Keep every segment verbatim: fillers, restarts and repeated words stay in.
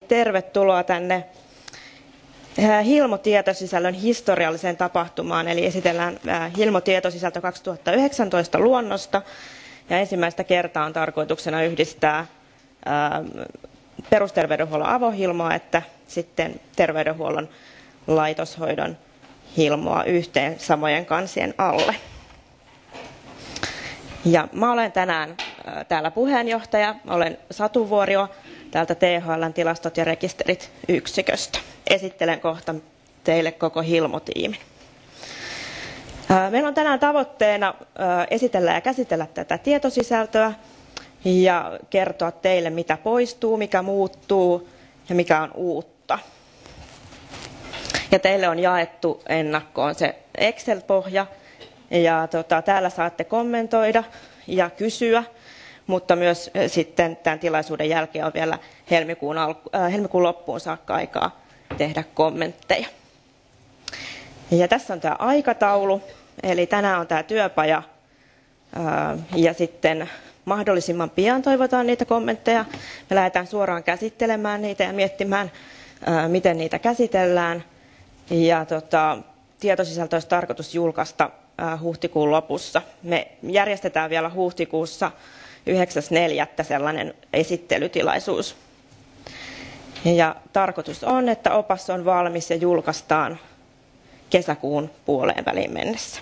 Tervetuloa tänne Hilmo-tietosisällön historialliseen tapahtumaan, eli esitellään Hilmo-tietosisältö kaksituhattayhdeksäntoista luonnosta. Ja ensimmäistä kertaa on tarkoituksena yhdistää perusterveydenhuollon avohilmoa että sitten terveydenhuollon laitoshoidon hilmoa yhteen samojen kansien alle. Ja mä olen tänään täällä puheenjohtaja, olen Satu Vuorio täältä T H L:n tilastot ja rekisterit yksiköstä. Esittelen kohta teille koko Hilmo-tiimin. Meillä on tänään tavoitteena esitellä ja käsitellä tätä tietosisältöä ja kertoa teille, mitä poistuu, mikä muuttuu ja mikä on uutta. Ja teille on jaettu ennakkoon se Excel-pohja ja tota, täällä saatte kommentoida ja kysyä, mutta myös sitten tämän tilaisuuden jälkeen on vielä helmikuun, alku, äh, helmikuun loppuun saakka aikaa tehdä kommentteja. Ja tässä on tämä aikataulu, eli tänään on tämä työpaja äh, ja sitten mahdollisimman pian toivotaan niitä kommentteja. Me lähdetään suoraan käsittelemään niitä ja miettimään, äh, miten niitä käsitellään. Ja tota, tietosisältö olisi tarkoitus julkaista äh, huhtikuun lopussa. Me järjestetään vielä huhtikuussa yhdeksäs neljättä sellainen esittelytilaisuus. Ja tarkoitus on, että opas on valmis ja julkaistaan kesäkuun puoleen väliin mennessä.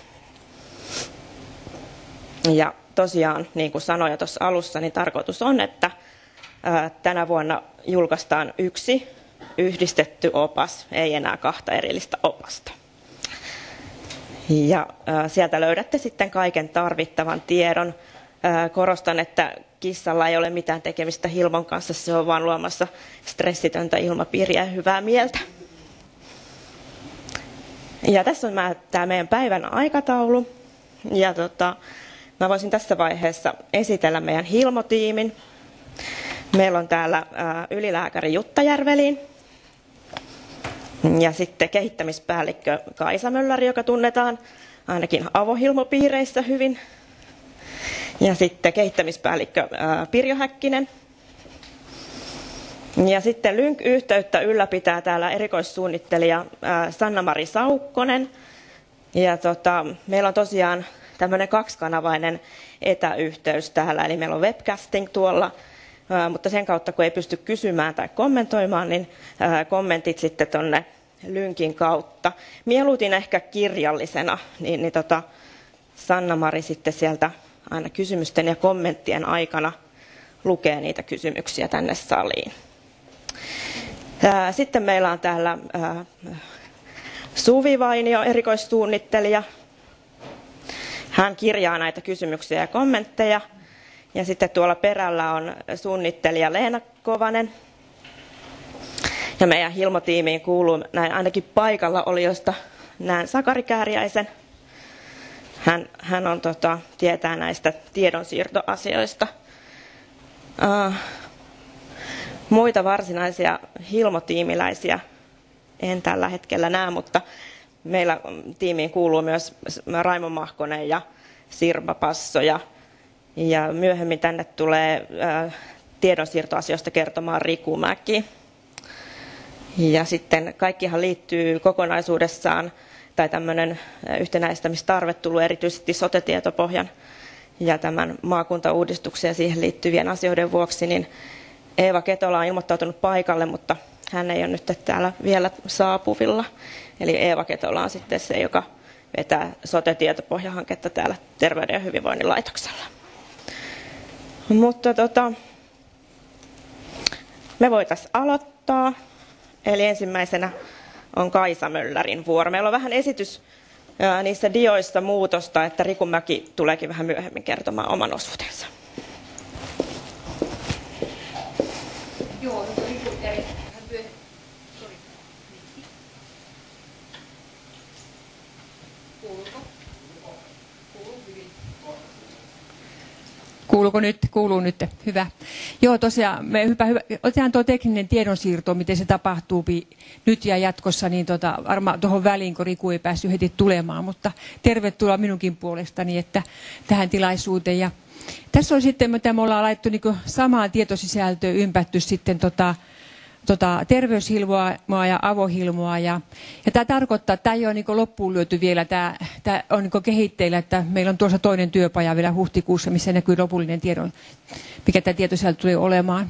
Ja tosiaan, niin kuin sanoin jo tuossa alussa, niin tarkoitus on, että ää, tänä vuonna julkaistaan yksi yhdistetty opas, ei enää kahta erillistä opasta. Ja ää, sieltä löydätte sitten kaiken tarvittavan tiedon. Korostan, että kissalla ei ole mitään tekemistä Hilmon kanssa, se on vain luomassa stressitöntä ilmapiiriä ja hyvää mieltä. Ja tässä on tämä meidän päivän aikataulu. Ja tota, mä voisin tässä vaiheessa esitellä meidän Hilmo-tiimin. Meillä on täällä ää, ylilääkäri Jutta Järvelin ja sitten kehittämispäällikkö Kaisa Mölläri, joka tunnetaan ainakin avohilmopiireissä hyvin. Ja sitten kehittämispäällikkö ää, Pirjo Häkkinen. Ja sitten Lynk-yhteyttä ylläpitää täällä erikoissuunnittelija ää, Sanna-Mari Saukkonen. Ja tota, meillä on tosiaan tämmöinen kaksikanavainen etäyhteys täällä, eli meillä on webcasting tuolla, ää, mutta sen kautta kun ei pysty kysymään tai kommentoimaan, niin ää, kommentit sitten tuonne Lynkin kautta. Mieluutin ehkä kirjallisena, niin, niin tota, Sanna-Mari sitten sieltä aina kysymysten ja kommenttien aikana lukee niitä kysymyksiä tänne saliin. Sitten meillä on täällä Suvi Vainio, erikoissuunnittelija. Hän kirjaa näitä kysymyksiä ja kommentteja. Ja sitten tuolla perällä on suunnittelija Leena Kovanen. Ja meidän Hilmo-tiimiin kuuluu näin ainakin paikalla olijoista näen Sakari Kääriäisen. Hän, hän on, tota, tietää näistä tiedonsiirtoasioista. Uh, muita varsinaisia Hilmo-tiimiläisiä en tällä hetkellä näe, mutta meillä tiimiin kuuluu myös Raimo Mahkonen ja Sirpa Passo. Ja, ja myöhemmin tänne tulee uh, tiedonsiirtoasioista kertomaan Riku Mäki. Ja sitten kaikkihan liittyy kokonaisuudessaan tai tämmöinen yhtenäistämistarve tullut erityisesti sote-tietopohjan ja tämän maakuntauudistuksen ja siihen liittyvien asioiden vuoksi, niin Eeva Ketola on ilmoittautunut paikalle, mutta hän ei ole nyt täällä vielä saapuvilla. Eli Eeva Ketola on sitten se, joka vetää sote-tietopohjahanketta täällä Terveyden ja hyvinvoinnin laitoksella. Mutta tota, me voitaisiin aloittaa. Eli ensimmäisenä on Kaisa Möllärin vuoro. Meillä on vähän esitys ää, niissä dioissa muutosta, että Riku Mäki tuleekin vähän myöhemmin kertomaan oman osuutensa. Joo, Riku, hän pyö... Sori. Kuuluuko? Kuuluu hyvin. Kuuluuko nyt? Kuuluu nyt. Hyvä. Joo, tosiaan, me hyvä, hyvä. Otetaan tuo tekninen tiedonsiirto, miten se tapahtuu nyt ja jatkossa, niin tota, varmaan tuohon väliin, kun Riku ei päässyt heti tulemaan, mutta tervetuloa minunkin puolestani että tähän tilaisuuteen. Ja tässä on sitten, mitä me ollaan laittu niin samaan tietosisältöön ympätty sitten tota, tota, terveyshilmoa ja avohilmoa. Ja, ja tämä tarkoittaa, että tämä ei ole niin loppuun lyöty vielä, tämä, tämä on niin kehitteillä, että meillä on tuossa toinen työpaja vielä huhtikuussa, missä näkyy lopullinen tiedon, mikä tämä tieto sieltä tulee olemaan.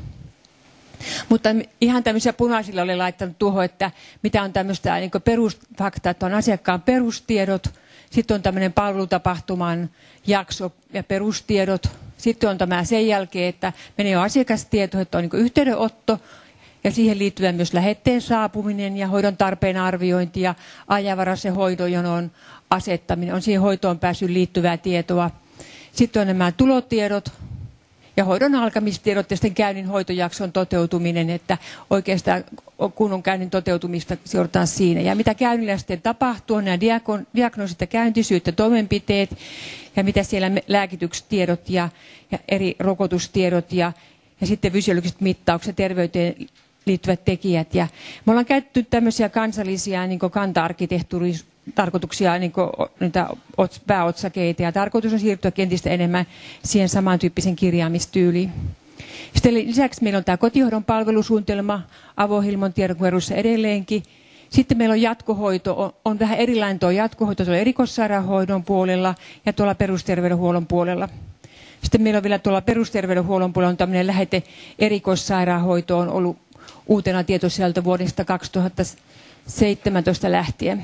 Mutta ihan tämmöisiä punaisilla oli laittanut tuohon, että mitä on tämmöistä niin perusfaktaa, että on asiakkaan perustiedot, sitten on tämmöinen palvelutapahtuman jakso ja perustiedot, sitten on tämä sen jälkeen, että menee jo asiakastieto, että on niin yhteydenotto ja siihen liittyvä myös lähetteen saapuminen ja hoidon tarpeen arviointi ja ajanvaraisen hoidonjonon asettaminen, on siihen hoitoon pääsyyn liittyvää tietoa. Sitten on nämä tulotiedot ja hoidon alkamistiedot ja sitten käynnin hoitojakson toteutuminen, että oikeastaan kunnon käynnin toteutumista seurataan siinä. Ja mitä käynnillä sitten tapahtuu, on nämä diagnoosit ja käyntisyyt ja toimenpiteet ja mitä siellä lääkitystiedot ja, ja eri rokotustiedot ja, ja sitten fysiologiset mittaukset, terveyteen liittyvät tekijät. Ja me ollaan käytetty tämmöisiä kansallisia niin kanta-arkkitehtuurisia tarkoituksia, niin kuin niitä pääotsakeita, ja tarkoitus on siirtyä entistä enemmän siihen samantyyppisen kirjaamistyyliin. Sitten lisäksi meillä on tämä kotihoidon palvelusuunnitelma avohilmon tiedonkeruussa edelleenkin. Sitten meillä on jatkohoito, on, on vähän erilainen tuo jatkohoito tuolla erikoissairaanhoidon puolella ja tuolla perusterveydenhuollon puolella. Sitten meillä on vielä tuolla perusterveydenhuollon puolella on tämmöinen lähete erikoissairaanhoito, on ollut uutena tietosieltä vuodesta kaksituhattaseitsemäntoista lähtien.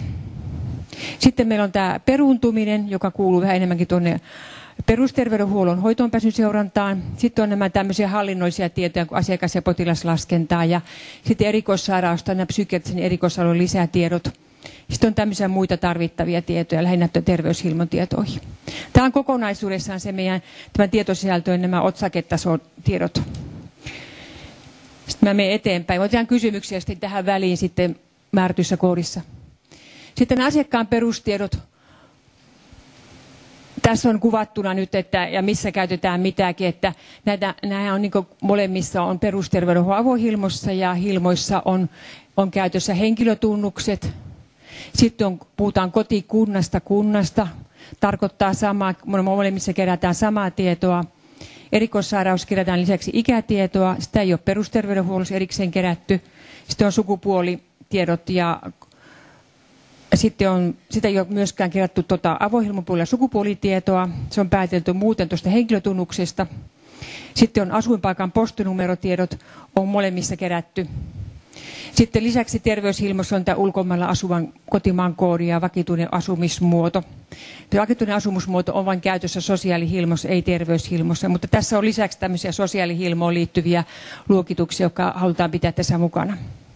Sitten meillä on tämä peruuntuminen, joka kuuluu vähän enemmänkin tuonne perusterveydenhuollon hoitoonpääsyn seurantaan. Sitten on nämä tämmöisiä hallinnollisia tietoja kuin asiakas- ja potilaslaskentaa ja sitten erikoissairausta, nämä psykiatrisen erikoisalueen lisätiedot. Sitten on tämmöisiä muita tarvittavia tietoja, lähinnä terveyshilmon tietoihin. Tämä on kokonaisuudessaan se meidän tämän tietosisältöön nämä otsaketason tiedot. Sitten mä menen eteenpäin. Otetaan kysymyksiä sitten tähän väliin sitten määrätyissä kohdissa. Sitten asiakkaan perustiedot. Tässä on kuvattuna nyt, että ja missä käytetään mitäkin, että näitä, nämä on niin kuin molemmissa on perusterveydenhuollon avohilmossa ja hilmoissa on, on käytössä henkilötunnukset. Sitten on, puhutaan kotikunnasta kunnasta, tarkoittaa samaa, molemmissa kerätään samaa tietoa. Erikoissairaus kerätään lisäksi ikätietoa, sitä ei ole perusterveydenhuollossa erikseen kerätty. Sitten on sukupuolitiedot ja sitten on, sitä ei ole myöskään kerätty tuota avohilmon puolella sukupuolitietoa. Se on päätelty muuten tuosta henkilötunnuksesta. Sitten on asuinpaikan postinumerotiedot, on molemmissa kerätty. Sitten lisäksi terveyshilmossa on tämä ulkomailla asuvan kotimaan koodi ja vakituinen asumismuoto. Vakituinen asumismuoto on vain käytössä sosiaalihilmossa, ei terveyshilmossa, mutta tässä on lisäksi tämmöisiä sosiaalihilmoon liittyviä luokituksia, jotka halutaan pitää tässä mukana.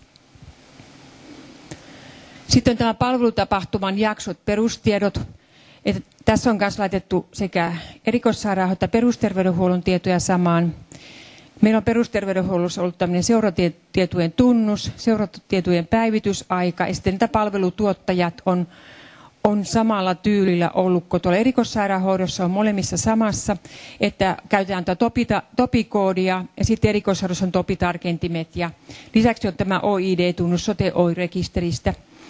Sitten on tämä palvelutapahtuman jaksot, perustiedot. Että tässä on myös laitettu sekä erikoissairaanhoidon että perusterveydenhuollon tietoja samaan. Meillä on perusterveydenhuollossa ollut tämmöinen seuratietojen tunnus, seuratietojen päivitysaika ja sitten niitä palvelutuottajat on, on samalla tyylillä ollut, kun tuolla erikoissairaanhoidossa on molemmissa samassa, että käytetään tätä topita, topikoodia ja sitten erikoissairaanhoidossa on topitarkentimet ja lisäksi on tämä O I D-tunnus sote O I-rekisteristä.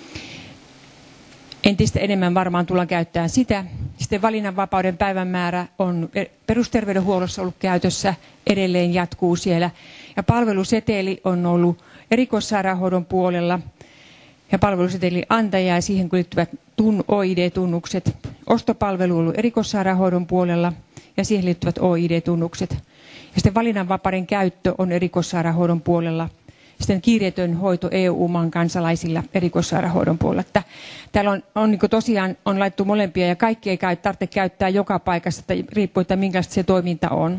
Entistä enemmän varmaan tullaan käyttämään sitä. Sitten valinnanvapauden päivämäärä on perusterveydenhuollossa ollut käytössä, edelleen jatkuu siellä. Ja palveluseteli on ollut erikoissairaanhoidon puolella ja palvelusetelin antaja ja siihen liittyvät O I D-tunnukset. Ostopalvelu on ollut erikoissairaanhoidon puolella ja siihen liittyvät O I D-tunnukset. Ja sitten valinnanvapauden käyttö on erikoissairaanhoidon puolella. Sitten kiireetön hoito E U-maan kansalaisilla erikoissairaanhoidon puolella. Että täällä on, on niin tosiaan on laittu molempia ja kaikki ei tarvitse käyttää joka paikassa, että riippuu, että minkälaista se toiminta on.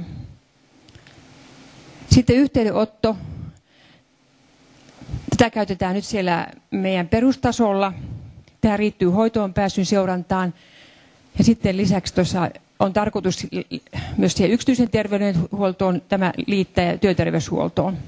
Sitten yhteydenotto. Tätä käytetään nyt siellä meidän perustasolla. Tämä riittyy hoitoon pääsyn seurantaan. Ja sitten lisäksi tuossa on tarkoitus myös siihen yksityisen terveydenhuoltoon tämä liittää työterveyshuoltoon.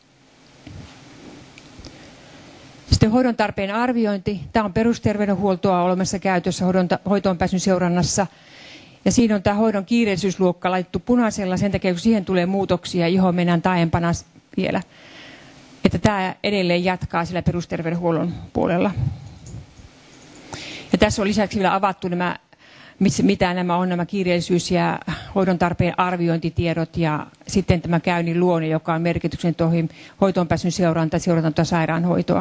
Sitten hoidon tarpeen arviointi. Tämä on perusterveydenhuoltoa olemassa käytössä hoitoon pääsyn seurannassa. Ja siinä on tämä hoidon kiireellisyysluokka laittu punaisella sen takia, kun siihen tulee muutoksia, johon mennään taaempana vielä. Että tämä edelleen jatkaa sillä perusterveydenhuollon puolella. Ja tässä on lisäksi vielä avattu nämä, mitä nämä on, nämä kiireellisyys- ja hoidon tarpeen arviointitiedot ja sitten tämä käynnin luonne, joka on merkityksen tohi hoitoonpääsyn seuranta, seuranta sairaanhoitoa.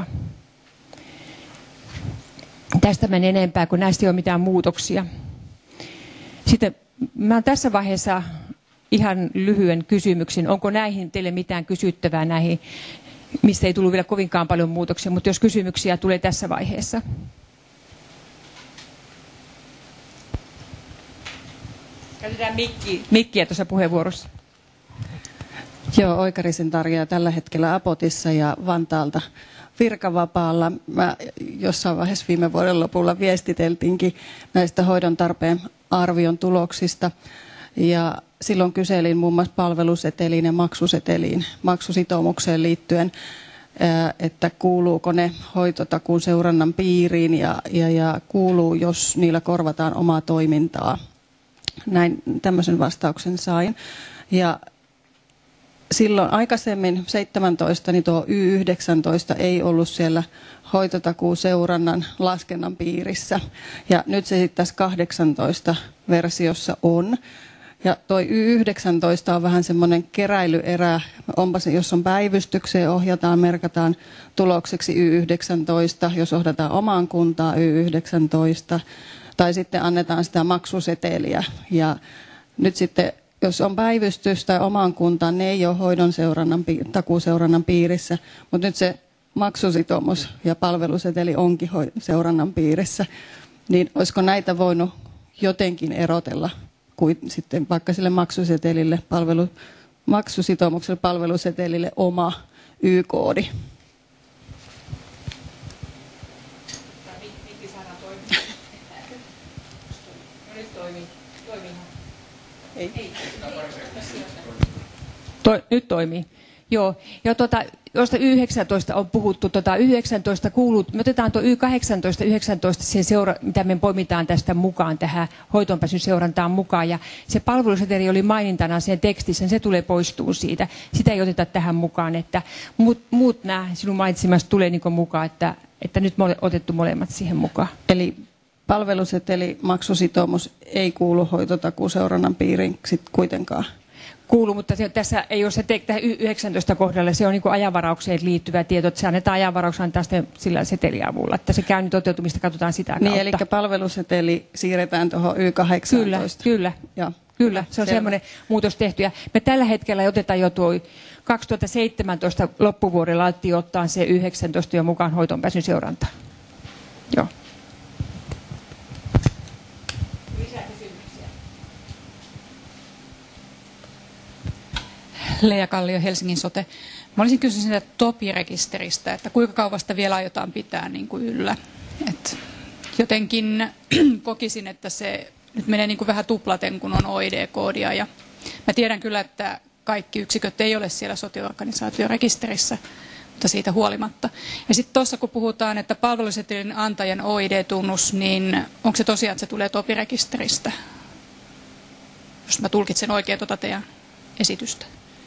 Tästä menen enempää, kun näistä ei ole mitään muutoksia. Sitten mä olen tässä vaiheessa ihan lyhyen kysymyksen. Onko näihin teille mitään kysyttävää näihin, mistä ei tullut vielä kovinkaan paljon muutoksia, mutta jos kysymyksiä tulee tässä vaiheessa. Käytetään mikki, mikkiä tuossa puheenvuorossa. Joo, Oikarisen Tarja tällä hetkellä Apotissa ja Vantaalta virkavapaalla. Mä jossain vaiheessa viime vuoden lopulla viestiteltiinkin näistä hoidon tarpeen arvion tuloksista. Ja silloin kyselin muun muassa palveluseteliin ja maksuseteliin, maksusitoumukseen liittyen, että kuuluuko ne hoitotakuun seurannan piiriin ja, ja, ja kuuluu, jos niillä korvataan omaa toimintaa. Näin tämmöisen vastauksen sain. Ja silloin aikaisemmin seitsemäntoista, niin tuo Y yhdeksäntoista ei ollut siellä hoitotakuuseurannan laskennan piirissä. Ja nyt se sitten tässä kahdeksantoista versiossa on. Ja tuo Y yhdeksäntoista on vähän semmoinen keräilyerä, onpa se, jos on päivystykseen, ohjataan, merkataan tulokseksi Y yhdeksäntoista, jos ohjataan omaan kuntaan Y yhdeksäntoista, tai sitten annetaan sitä maksuseteliä. Ja nyt sitten, jos on päivystys tai omaan kuntaan, ne ei ole hoidon seurannan, takuuseurannan piirissä, mutta nyt se maksusitoumus ja palveluseteli onkin seurannan piirissä, niin olisiko näitä voinut jotenkin erotella kuin sitten vaikka sille maksusetelille, palvelu, maksusitoumukselle palvelusetelille oma Y-koodi? Ei. To, nyt toimii. Joo, ja tuota, josta Y yhdeksäntoista on puhuttu, tuota, Y yhdeksäntoista kuuluu, me otetaan tuo Y kahdeksantoista, yhdeksäntoista, siihen seura, mitä me poimitaan tästä mukaan, tähän hoitoonpääsyn seurantaan mukaan, ja se palveluseteli oli mainintana sen tekstissä, se tulee poistuu siitä, sitä ei oteta tähän mukaan, että muut, muut nämä sinun mainitsemasta tulee niin mukaan, että, että nyt me olemme otettu molemmat siihen mukaan. Eli palveluseteli, maksusitoumus ei kuulu hoitotakuuseurannan piiriin sit kuitenkaan? Kuuluu, mutta se, tässä ei ole se tähän Y yhdeksäntoista kohdalle, se on niin kuin ajanvaraukseen liittyvä tieto, että se annetaan ajanvaraus antaa sitten sillä seteliavulla, että se käynnin toteutumista katsotaan sitä kautta. Niin, eli palveluseteli siirretään tuohon Y kahdeksantoista. Kyllä, kyllä. Ja, kyllä, se on semmoinen muutos tehty. Ja me tällä hetkellä otetaan jo tuo kaksituhattaseitsemäntoista loppuvuodella alettiin ottaa se Y yhdeksäntoista jo mukaan hoitoonpääsyn seurantaan. Joo. Leija Kallio, Helsingin Sote. Mä olisin kysynyt siitä Topi-rekisteristä, että kuinka kauasta vielä aiotaan pitää niin kuin yllä. Et jotenkin kokisin, että se nyt menee niin kuin vähän tuplaten, kun on O I D-koodia. Ja mä tiedän kyllä, että kaikki yksiköt ei ole siellä sote-organisaatiorekisterissä, mutta siitä huolimatta. Ja sitten tuossa kun puhutaan, että palvelusetelin antajan O I D-tunnus, niin onko se tosiaan, että se tulee Topi-rekisteristä? Jos mä tulkitsen oikein tuota teidän esitystä.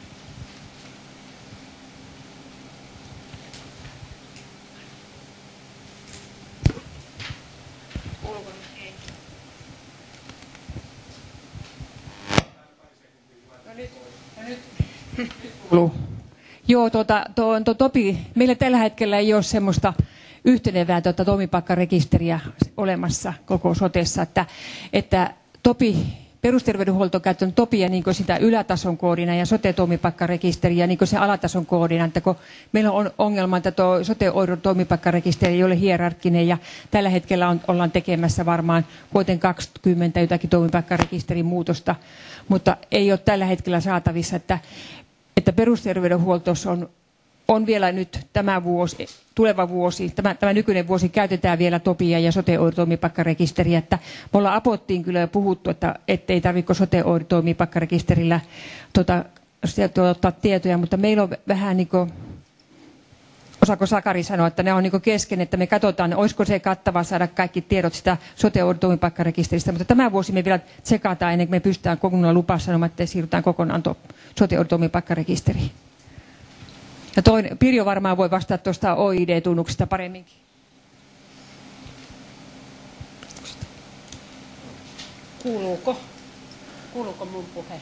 Joo, tuota, tuo, tuo Topi, meillä tällä hetkellä ei ole semmoista yhtenevää tuota, toimipaikkarekisteriä olemassa koko sotessa, että, että Topi, perusterveydenhuolto on käyttänyt Topia niin sitä ylätason koodina ja sote-toimipaikkarekisteriä niin se alatason koodina, että kun meillä on ongelma, että tuo sote-toimipaikkarekisteri ei ole hierarkkinen ja tällä hetkellä on, ollaan tekemässä varmaan vuoteen kaksikymmentä jotakin toimipaikkarekisterin muutosta, mutta ei ole tällä hetkellä saatavissa, että että perusterveydenhuoltossa on, on vielä nyt tämä vuosi, tuleva vuosi, tämä, tämä nykyinen vuosi käytetään vielä Topia ja sote-toimipaikkarekisteriä, että me ollaan Apottiin kyllä jo puhuttu, että ettei tarvitse sote-toimipaikkarekisterillä tuota, ottaa tietoja, mutta meillä on vähän niin kuin, osaako Sakari sanoa, että ne on niin kesken, että me katsotaan, olisiko se kattava saada kaikki tiedot sitä sote-toimipaikkarekisteristä, mutta tämä vuosi me vielä tsekataan ennen kuin me pystytään kokonaan lupaa sanomaan, että siirrytään kokonaan sote-toimipaikkarekisteriin. Ja toinen, Pirjo varmaan voi vastata tuosta O I D-tunnuksesta paremminkin. Kuuluuko? Kuuluuko mun puhe?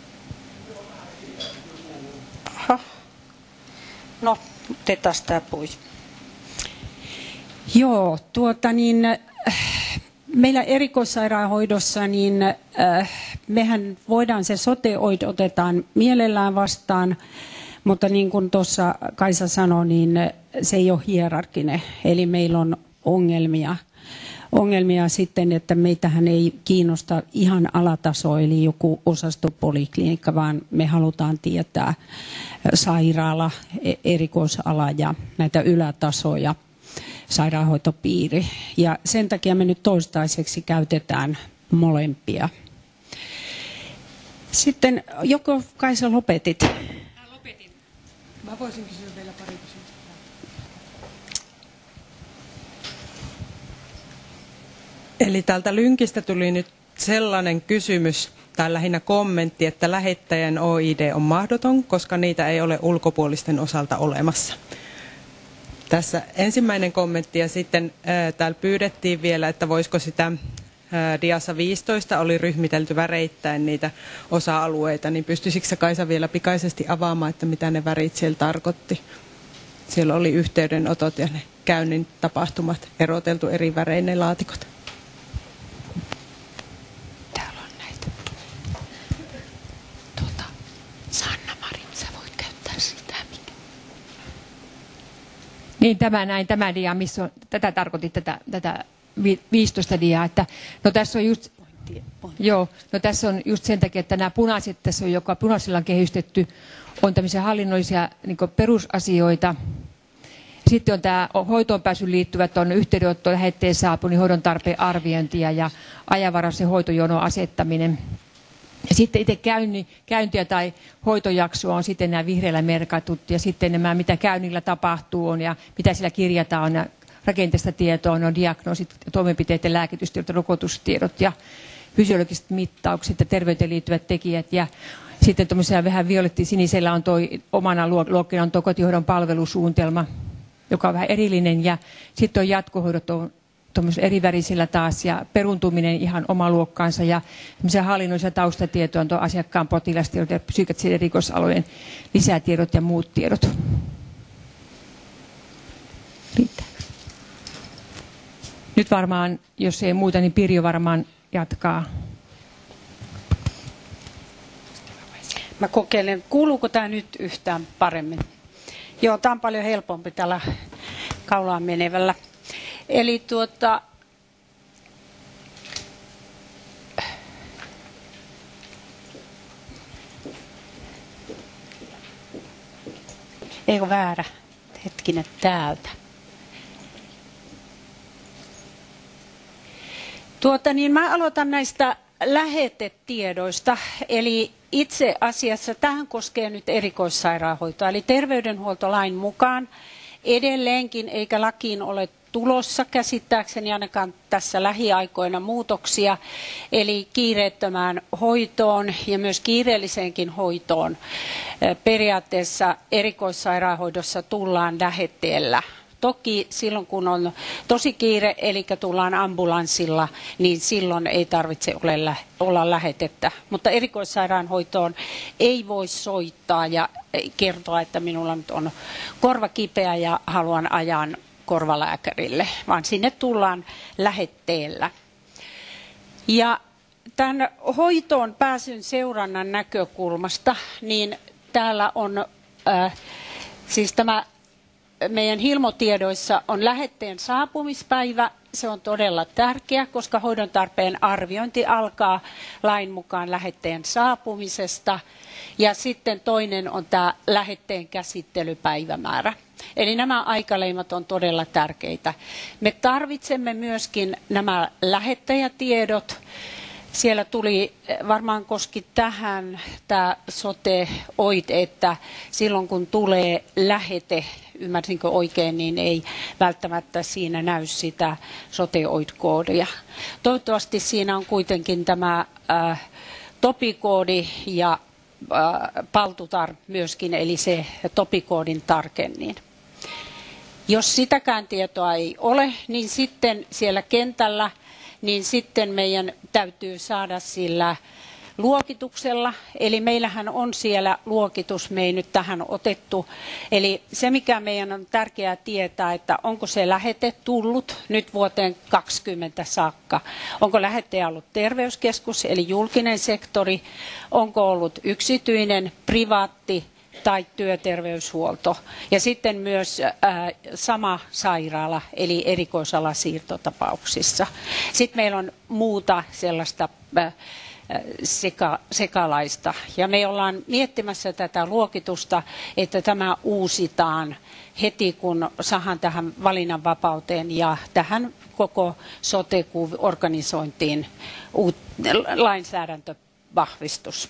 Aha. No, otetaan tämä pois. Joo, tuota niin, meillä erikoissairaanhoidossa, niin äh, mehän voidaan se sote-oid otetaan mielellään vastaan, mutta niin kuin tuossa Kaisa sanoi, niin se ei ole hierarkinen, eli meillä on ongelmia. Ongelmia sitten, että meitähän ei kiinnosta ihan alataso, eli joku osastopoliklinikka, vaan me halutaan tietää sairaala, erikoisala ja näitä ylätasoja, sairaanhoitopiiri. Ja sen takia me nyt toistaiseksi käytetään molempia. Sitten, joko Kaisa lopetit? Mä lopetin. Mä voisin kysyä vielä pari kysymystä. Eli täältä Lynkistä tuli nyt sellainen kysymys, tai lähinnä kommentti, että lähettäjän O I D on mahdoton, koska niitä ei ole ulkopuolisten osalta olemassa. Tässä ensimmäinen kommentti, ja sitten ää, täällä pyydettiin vielä, että voisiko sitä ää, diassa viisitoista oli ryhmitelty väreittäin niitä osa-alueita, niin pystyisikö sä Kaisa vielä pikaisesti avaamaan, että mitä ne värit siellä tarkoitti? Siellä oli yhteydenotot ja ne käynnin tapahtumat eroteltu eri värein ne laatikot. Niin tämä näin, tämä dia, missä on, tätä tarkoitit, tätä, tätä viisitoista diaa, että no tässä on just, joo, no tässä on just sen takia, että nämä punaiset, tässä on joka punaisilla on kehystetty, on tämmöisiä hallinnollisia niin kuin perusasioita. Sitten on tämä hoitoon pääsyn liittyvät, on yhteydenotto, lähetteen saapuminen, hoidon tarpeen arviointia ja ajanvaraisen hoitojonon asettaminen. Ja sitten itse käynni, käyntiä tai hoitojaksoa on sitten nämä vihreällä merkatut ja sitten nämä, mitä käynnillä tapahtuu on ja mitä siellä kirjataan on ja rakenteesta tietoa on, on diagnoosit, toimenpiteiden lääkitystiedot, rokotustiedot ja fysiologiset mittaukset ja terveyteen liittyvät tekijät. Ja sitten tuollaisella vähän violetti-sinisellä on toi, omana luokkana on tuo kotihoidon palvelusuunnitelma, joka on vähän erillinen ja sitten on jatkohoidot on eri värisillä taas ja peruntuminen ihan oma luokkaansa ja hallinnollisia taustatietoja on tuo asiakkaan potilastiedot ja psykiatrisen erikoisalojen lisätiedot ja muut tiedot. Riittää. Nyt varmaan, jos ei muuta, niin Pirjo varmaan jatkaa. Mä kokeilen, kuuluuko tämä nyt yhtään paremmin? Joo, tämä on paljon helpompi tällä kaulaan menevällä. Eli tuota, eikö väärä, hetkinen täältä. Tuota niin, mä aloitan näistä lähetetiedoista, eli itse asiassa tähän koskee nyt erikoissairaanhoitoa, eli terveydenhuoltolain mukaan edelleenkin, eikä lakiin ole tulossa käsittääkseni ainakaan tässä lähiaikoina muutoksia, eli kiireettömään hoitoon ja myös kiireelliseenkin hoitoon periaatteessa erikoissairaanhoidossa tullaan lähetteellä. Toki silloin kun on tosi kiire, eli tullaan ambulanssilla, niin silloin ei tarvitse olla lähetettä. Mutta erikoissairaanhoitoon ei voi soittaa ja kertoa, että minulla nyt on korva kipeä ja haluan ajan korvalääkärille, vaan sinne tullaan lähetteellä. Ja tämän hoitoon pääsyn seurannan näkökulmasta, niin täällä on äh, siis tämä meidän Hilmo-tiedoissa on lähetteen saapumispäivä. Se on todella tärkeä, koska hoidon tarpeen arviointi alkaa lain mukaan lähetteen saapumisesta. Ja sitten toinen on tämä lähetteen käsittelypäivämäärä. Eli nämä aikaleimat on todella tärkeitä. Me tarvitsemme myöskin nämä lähettäjätiedot. Siellä tuli, varmaan koski tähän tämä sote-oid, että silloin kun tulee lähete, ymmärsinkö oikein, niin ei välttämättä siinä näy sitä sote-oid-koodia. Toivottavasti siinä on kuitenkin tämä äh, topikoodi ja äh, paltutar myöskin, eli se topikoodin tarkennin. Jos sitäkään tietoa ei ole, niin sitten siellä kentällä niin sitten meidän täytyy saada sillä luokituksella. Eli meillähän on siellä luokitus, me ei nyt tähän otettu. Eli se, mikä meidän on tärkeää tietää, että onko se lähete tullut nyt vuoteen kaksikymmentä saakka. Onko lähettäjä ollut terveyskeskus, eli julkinen sektori, onko ollut yksityinen, privaatti tai työterveyshuolto. Ja sitten myös äh, sama sairaala, eli erikoisalasiirtotapauksissa. Sitten meillä on muuta sellaista äh, Seka, sekalaista. Ja me ollaan miettimässä tätä luokitusta, että tämä uusitaan heti, kun saadaan tähän valinnanvapauteen ja tähän koko sote-organisointiin uut, lainsäädäntövahvistus.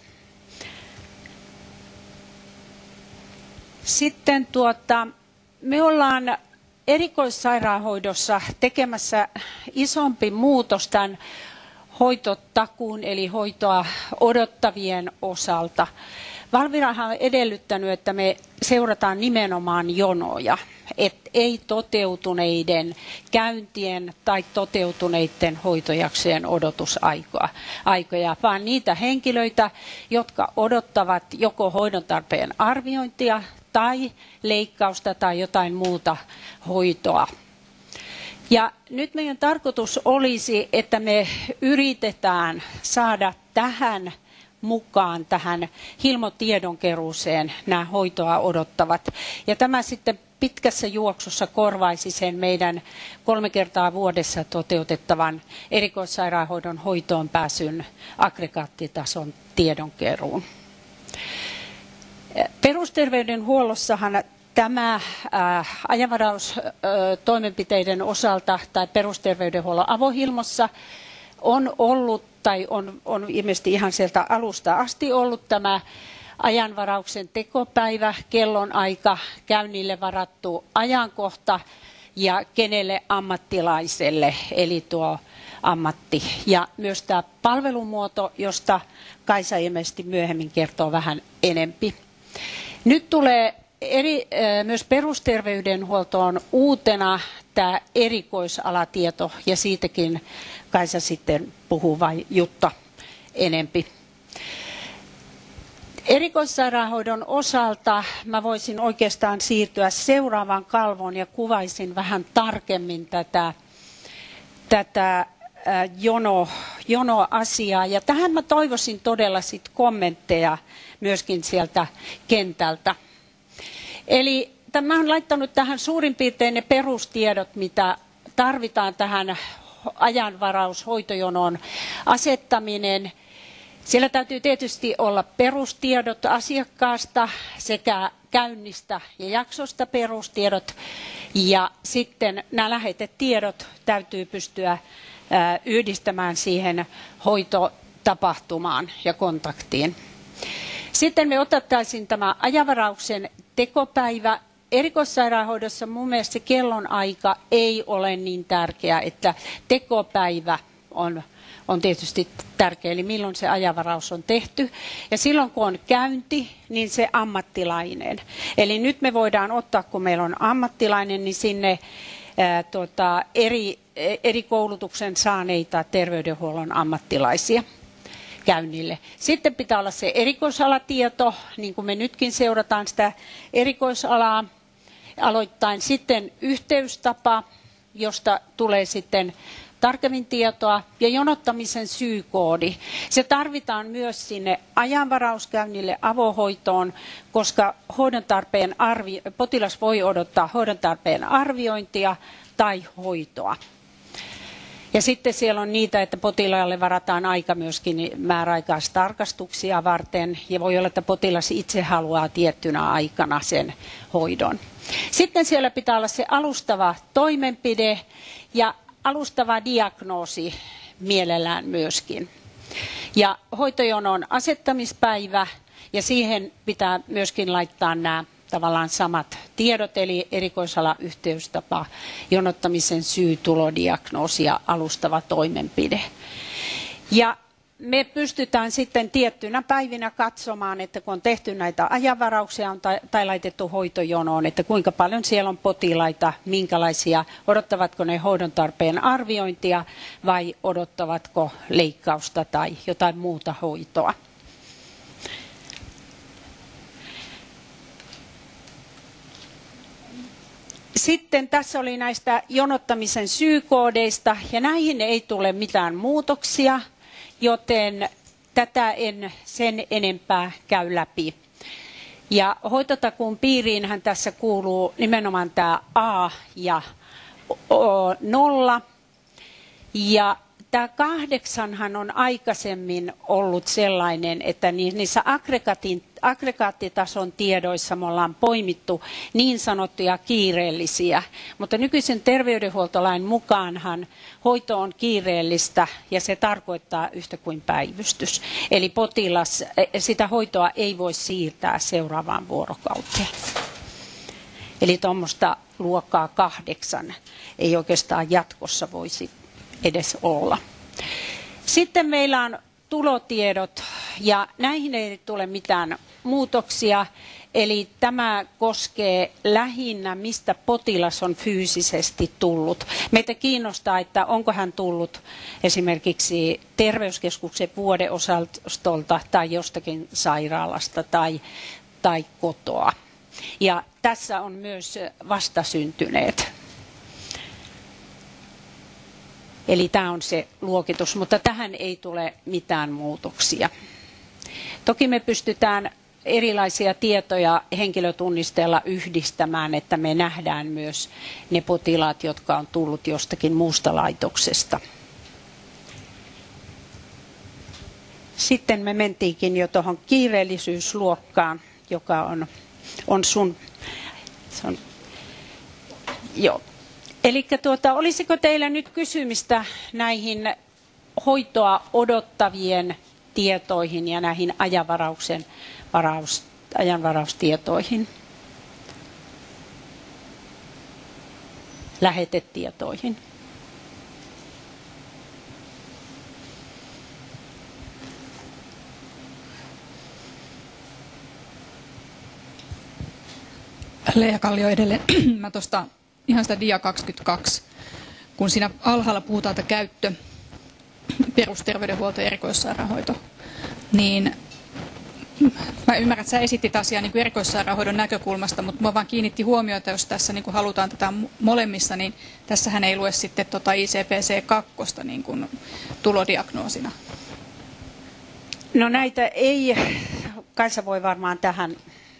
Sitten tuota, me ollaan erikoissairaanhoidossa tekemässä isompi muutos tämän hoitotakuun eli hoitoa odottavien osalta. Valvirahan on edellyttänyt, että me seurataan nimenomaan jonoja, että ei toteutuneiden käyntien tai toteutuneiden hoitojaksojen odotusaikoja, vaan niitä henkilöitä, jotka odottavat joko hoidon tarpeen arviointia tai leikkausta tai jotain muuta hoitoa. Ja nyt meidän tarkoitus olisi, että me yritetään saada tähän mukaan, tähän Hilmo-tiedonkeruuseen nämä hoitoa odottavat. Ja tämä sitten pitkässä juoksussa korvaisi sen meidän kolme kertaa vuodessa toteutettavan erikoissairaanhoidon hoitoon pääsyn aggregaattitason tiedonkeruun. Perusterveydenhuollossahan tämä äh, ajanvaraustoimenpiteiden osalta tai perusterveydenhuollon avohilmossa on ollut tai on, on ilmeisesti ihan sieltä alusta asti ollut tämä ajanvarauksen tekopäivä, kellonaika, käynnille varattu ajankohta ja kenelle ammattilaiselle, eli tuo ammatti. Ja myös tämä palvelumuoto, josta Kaisa ilmeisesti myöhemmin kertoo vähän enempi. Nyt tulee Eri, myös perusterveydenhuoltoon uutena tämä erikoisalatieto, ja siitäkin Kaisa sitten puhuu vai Jutta enempi. Erikoissairaanhoidon osalta mä voisin oikeastaan siirtyä seuraavaan kalvoon ja kuvaisin vähän tarkemmin tätä, tätä jono, jonoasiaa. Ja tähän mä toivoisin todella sit kommentteja myöskin sieltä kentältä. Eli mä olen laittanut tähän suurin piirtein ne perustiedot, mitä tarvitaan tähän ajanvaraushoitojonon asettaminen. Siellä täytyy tietysti olla perustiedot asiakkaasta sekä käynnistä ja jaksosta perustiedot. Ja sitten nämä lähetetiedot täytyy pystyä yhdistämään siihen hoitotapahtumaan ja kontaktiin. Sitten me otettaisiin tämä ajanvarauksen tekopäivä. Erikoissairaanhoidossa mun mielestä se kellonaika ei ole niin tärkeä, että tekopäivä on, on tietysti tärkeä, eli milloin se ajanvaraus on tehty. Ja silloin kun on käynti, niin se ammattilainen. Eli nyt me voidaan ottaa, kun meillä on ammattilainen, niin sinne ää, tota, eri, eri koulutuksen saaneita terveydenhuollon ammattilaisia käynnille. Sitten pitää olla se erikoisalatieto, niin kuin me nytkin seurataan sitä erikoisalaa aloittain. Sitten yhteystapa, josta tulee sitten tarkemmin tietoa, ja jonottamisen syykoodi. Se tarvitaan myös sinne ajanvarauskäynnille avohoitoon, koska hoidon tarpeen arvi, potilas voi odottaa hoidon tarpeen arviointia tai hoitoa. Ja sitten siellä on niitä, että potilaalle varataan aika myöskin määräaikaistarkastuksia varten. Ja voi olla, että potilas itse haluaa tiettynä aikana sen hoidon. Sitten siellä pitää olla se alustava toimenpide ja alustava diagnoosi mielellään myöskin. Ja hoitojonon asettamispäivä, ja siihen pitää myöskin laittaa nämä tavallaan samat tiedot, eli erikoisala, yhteystapa, jonottamisen syy, tulodiagnoosi ja alustava toimenpide. Ja me pystytään sitten tiettynä päivinä katsomaan, että kun on tehty näitä ajanvarauksia on tai, tai laitettu hoitojonoon, että kuinka paljon siellä on potilaita, minkälaisia, odottavatko ne hoidon tarpeen arviointia vai odottavatko leikkausta tai jotain muuta hoitoa. Sitten tässä oli näistä jonottamisen syykoodeista ja näihin ei tule mitään muutoksia, joten tätä en sen enempää käy läpi. Ja hoitotakuun piiriinhän tässä kuuluu nimenomaan tämä A ja nolla. Ja tämä kahdeksanhan on aikaisemmin ollut sellainen, että niissä aggregaattitason tiedoissa me ollaan poimittu niin sanottuja kiireellisiä. Mutta nykyisen terveydenhuoltolain mukaanhan hoito on kiireellistä ja se tarkoittaa yhtä kuin päivystys. Eli potilas, sitä hoitoa ei voi siirtää seuraavaan vuorokauteen. Eli tuommoista luokkaa kahdeksan ei oikeastaan jatkossa voisi edes olla. Sitten meillä on tulotiedot ja näihin ei tule mitään muutoksia. Eli tämä koskee lähinnä, mistä potilas on fyysisesti tullut. Meitä kiinnostaa, että onko hän tullut esimerkiksi terveyskeskuksen vuodeosastolta tai jostakin sairaalasta tai, tai kotoa. Ja tässä on myös vastasyntyneet. Eli tämä on se luokitus, mutta tähän ei tule mitään muutoksia. Toki me pystytään erilaisia tietoja henkilötunnisteella yhdistämään, että me nähdään myös ne potilaat, jotka on tullut jostakin muusta laitoksesta. Sitten me mentiinkin jo tuohon kiireellisyysluokkaan, joka on, on sun... Se on, joo. Eli tuota, olisiko teillä nyt kysymistä näihin hoitoa odottavien tietoihin ja näihin ajanvarauksen varaus, ajanvaraustietoihin, lähetetietoihin? Leija Kallio edelleen. Mä tuosta ihan sitä dia kaksikymmentäkaksi, kun siinä alhaalla puhutaan, että käyttö, perusterveydenhuolto ja erikoissairaanhoito, niin mä ymmärrän, että sä esitit asiaa niin kuin erikoissairaanhoidon näkökulmasta, mutta mua vaan kiinnitti huomiota, jos tässä niin kuin halutaan tätä molemmissa, niin tässähän ei lue sitten tota I C P C kaksi niin kuin tulodiagnoosina. No näitä ei, Kaisa voi varmaan tähän.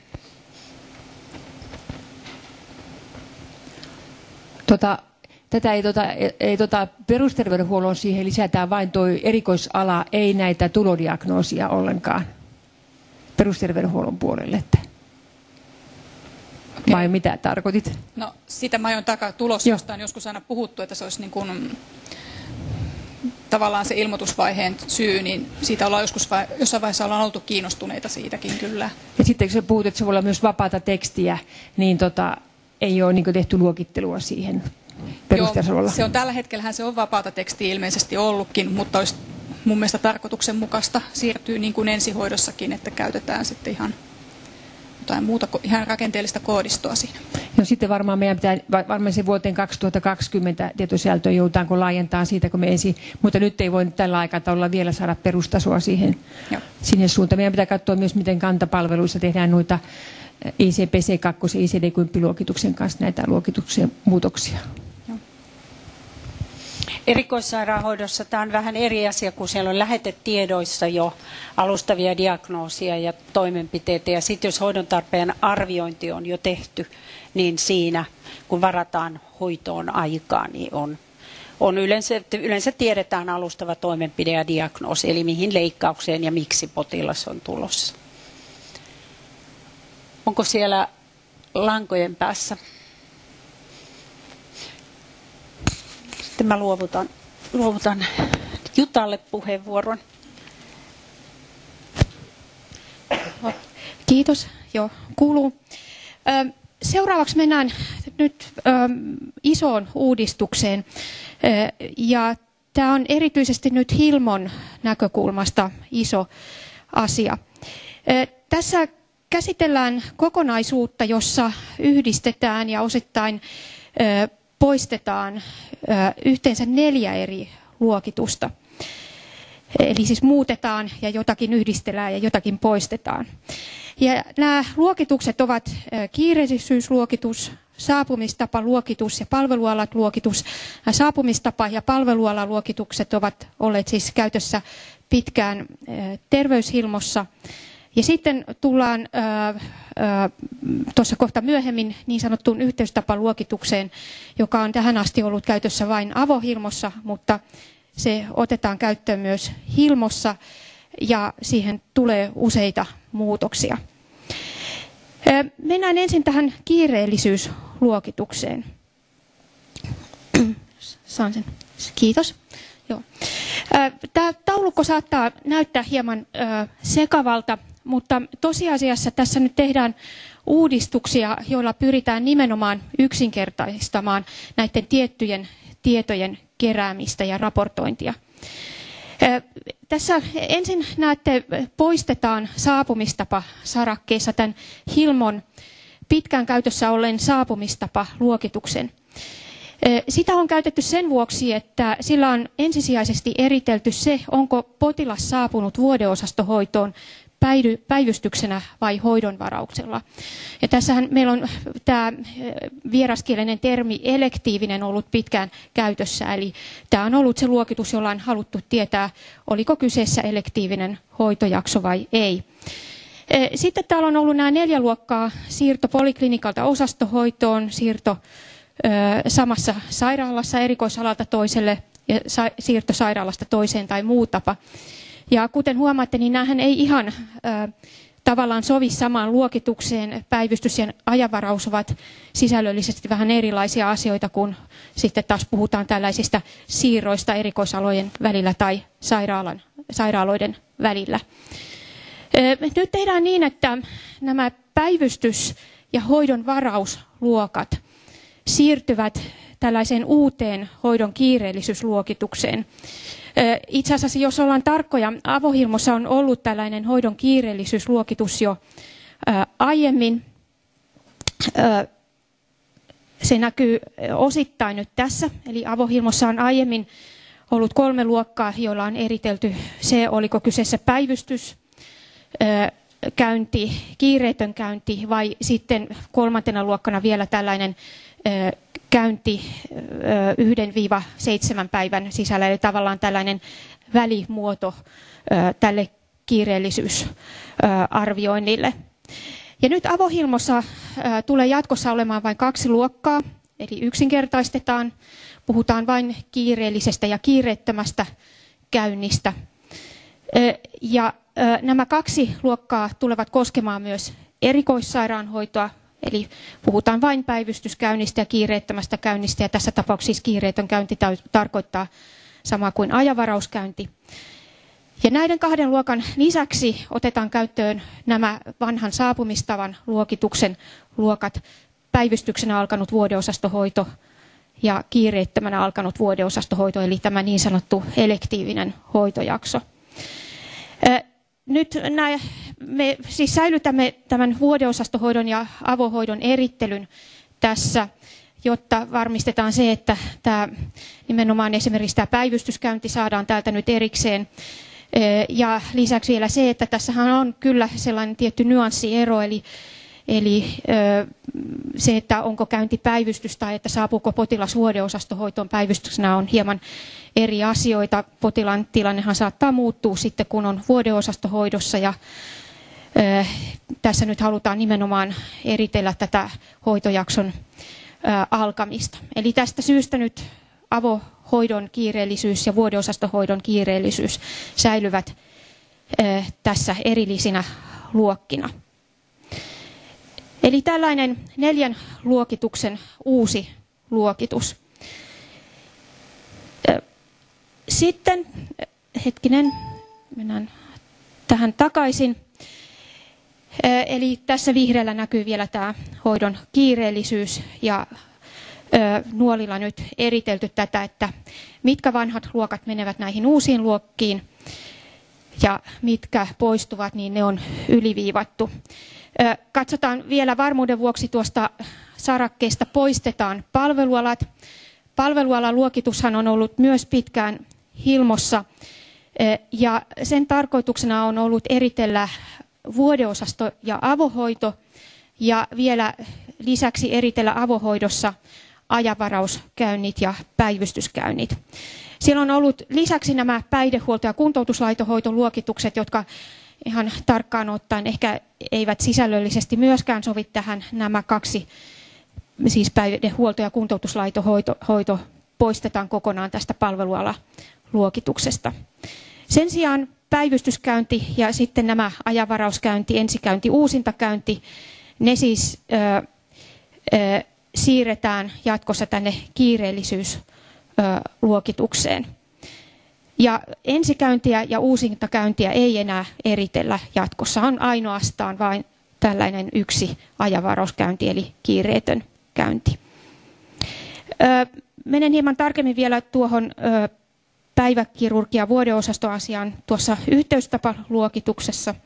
Tota, tätä ei, tota, ei tota, perusterveydenhuollon siihen lisätään vain tuo erikoisala, ei näitä tulodiagnoosia ollenkaan perusterveydenhuollon puolelle. Okay. Vai mitä tarkoitit? No sitä mä ajoin takaa tulos, josta on joskus aina puhuttu, että se olisi niin kuin, tavallaan se ilmoitusvaiheen syy, niin siitä ollaan joskus vai, jossain vaiheessa ollaan oltu kiinnostuneita siitäkin kyllä. Ja sitten kun sä puhut, että se voi olla myös vapaata tekstiä, niin tota, ei ole niin tehty luokittelua siihen perustasolla. Se on tällä hetkellähän se on vapaata tekstiä ilmeisesti ollutkin, mutta olisi mun mielestä tarkoituksenmukaista siirtyy niin kuin ensihoidossakin, että käytetään sitten ihan jotain muuta, ihan rakenteellista koodistoa siinä. No sitten varmaan meidän pitää, varmaan se vuoteen kaksituhattakaksikymmentä tietosisältöä joudutaanko laajentaa siitä, kun me ensin, mutta nyt ei voi tällä aikataululla vielä saada perustasoa siihen, siihen suuntaan. Meidän pitää katsoa myös, miten kantapalveluissa tehdään noita I C P C kaksi ja I C D-kymppiluokituksen kanssa näitä luokituksen muutoksia. Erikoissairaanhoidossa tämä on vähän eri asia, kun siellä on lähetetiedoissa jo alustavia diagnoosia ja toimenpiteitä. Ja sitten jos hoidon tarpeen arviointi on jo tehty, niin siinä kun varataan hoitoon aikaa, niin on, on yleensä, yleensä tiedetään alustava toimenpide ja diagnoosi, eli mihin leikkaukseen ja miksi potilas on tulossa. Onko siellä lankojen päässä? Sitten mä luovutan, luovutan Jutalle puheenvuoron. Kiitos. Joo, kuuluu. Seuraavaksi mennään nyt isoon uudistukseen. Ja tämä on erityisesti nyt Hilmon näkökulmasta iso asia. Tässä käsitellään kokonaisuutta, jossa yhdistetään ja osittain poistetaan yhteensä neljä eri luokitusta. Eli siis muutetaan ja jotakin yhdistellään ja jotakin poistetaan. Ja nämä luokitukset ovat kiireellisyysluokitus, saapumistapaluokitus ja palvelualaluokitus. Saapumistapa- ja palvelualaluokitukset ovat olleet siis käytössä pitkään terveyshilmossa. Ja sitten tullaan tuossa kohta myöhemmin niin sanottuun yhteystapaluokitukseen, joka on tähän asti ollut käytössä vain avohilmossa, mutta se otetaan käyttöön myös Hilmossa ja siihen tulee useita muutoksia. Mennään ensin tähän kiireellisyysluokitukseen. Saan sen. Kiitos. Joo. Tämä taulukko saattaa näyttää hieman sekavalta, mutta tosiasiassa tässä nyt tehdään uudistuksia, joilla pyritään nimenomaan yksinkertaistamaan näiden tiettyjen tietojen keräämistä ja raportointia. Tässä ensin näette, poistetaan saapumistapa sarakkeessa tämän Hilmon pitkään käytössä olleen saapumistapa-luokituksen. Sitä on käytetty sen vuoksi, että sillä on ensisijaisesti eritelty se, onko potilas saapunut vuodeosastohoitoon päivystyksenä vai hoidon varauksella. Ja tässähän meillä on tämä vieraskielinen termi elektiivinen ollut pitkään käytössä, eli tämä on ollut se luokitus, jolla on haluttu tietää, oliko kyseessä elektiivinen hoitojakso vai ei. Sitten täällä on ollut nämä neljä luokkaa: siirto poliklinikalta osastohoitoon, siirto samassa sairaalassa erikoisalalta toiselle ja siirto sairaalasta toiseen tai muu tapa. Ja kuten huomaatte, niin näähän ei ihan äh, tavallaan sovi samaan luokitukseen. Päivystys ja ajanvaraus ovat sisällöllisesti vähän erilaisia asioita, kun sitten taas puhutaan tällaisista siirroista erikoisalojen välillä tai sairaalan, sairaaloiden välillä. Äh, nyt tehdään niin, että nämä päivystys- ja hoidon varausluokat siirtyvät tällaiseen uuteen hoidon kiireellisyysluokitukseen. Itse asiassa, jos ollaan tarkkoja, avohilmossa on ollut tällainen hoidon kiireellisyysluokitus jo aiemmin. Se näkyy osittain nyt tässä, eli avohilmossa on aiemmin ollut kolme luokkaa, joilla on eritelty se, oliko kyseessä päivystys, käynti, kiireetön käynti vai sitten kolmantena luokkana vielä tällainen käynti yhden seitsemän päivän sisällä, eli tavallaan tällainen välimuoto tälle kiireellisyysarvioinnille. Ja nyt avohilmossa tulee jatkossa olemaan vain kaksi luokkaa, eli yksinkertaistetaan, puhutaan vain kiireellisestä ja kiireettömästä käynnistä. Ja nämä kaksi luokkaa tulevat koskemaan myös erikoissairaanhoitoa, eli puhutaan vain päivystyskäynnistä ja kiireettömästä käynnistä, ja tässä tapauksessa siis kiireetön käynti tarkoittaa samaa kuin ajanvarauskäynti. Ja näiden kahden luokan lisäksi otetaan käyttöön nämä vanhan saapumistavan luokituksen luokat: päivystyksenä alkanut vuodeosastohoito ja kiireettömänä alkanut vuodeosastohoito, eli tämä niin sanottu elektiivinen hoitojakso. Nyt nämä, me siis säilytämme tämän vuodeosastohoidon ja avohoidon erittelyn tässä, jotta varmistetaan se, että tämä, nimenomaan esimerkiksi tämä päivystyskäynti saadaan täältä nyt erikseen. Ja lisäksi vielä se, että tässähän on kyllä sellainen tietty nyanssiero, eli, eli se, että onko käynti päivystys tai että saapuuko potilas vuodeosastohoitoon päivystyksenä, on hieman eri asioita. Potilaan tilannehan saattaa muuttua sitten, kun on vuodeosastohoidossa, ja ö, tässä nyt halutaan nimenomaan eritellä tätä hoitojakson ö, alkamista. Eli tästä syystä nyt avohoidon kiireellisyys ja vuodeosastohoidon kiireellisyys säilyvät ö, tässä erillisinä luokkina. Eli tällainen neljän luokituksen uusi luokitus. Sitten, hetkinen, mennään tähän takaisin. Eli tässä vihreällä näkyy vielä tämä hoidon kiireellisyys ja nuolilla nyt eritelty tätä, että mitkä vanhat luokat menevät näihin uusiin luokkiin ja mitkä poistuvat, niin ne on yliviivattu. Katsotaan vielä varmuuden vuoksi tuosta sarakkeesta poistetaan palvelualat. Palvelualan luokitushan on ollut myös pitkään Hilmossa ja sen tarkoituksena on ollut eritellä vuodeosasto ja avohoito ja vielä lisäksi eritellä avohoidossa ajanvarauskäynnit ja päivystyskäynnit. Siellä on ollut lisäksi nämä päihdehuolto- ja kuntoutuslaitohoitoluokitukset, jotka ihan tarkkaan ottaen ehkä eivät sisällöllisesti myöskään sovi tähän. Nämä kaksi, siis päihdehuolto- ja kuntoutuslaitohoito hoito, poistetaan kokonaan tästä palvelualaluokituksesta. Sen sijaan päivystyskäynti ja sitten nämä ajanvarauskäynti, ensikäynti, uusintakäynti, ne siis ö, ö, siirretään jatkossa tänne kiireellisyysluokitukseen. Ja ensikäyntiä ja uusintakäyntiä ei enää eritellä jatkossa, on ainoastaan vain tällainen yksi ajanvarauskäynti eli kiireetön käynti. Ö, menen hieman tarkemmin vielä tuohon ö, päiväkirurgia vuodeosastoasiaan tuossa yhteystapaluokituksessa.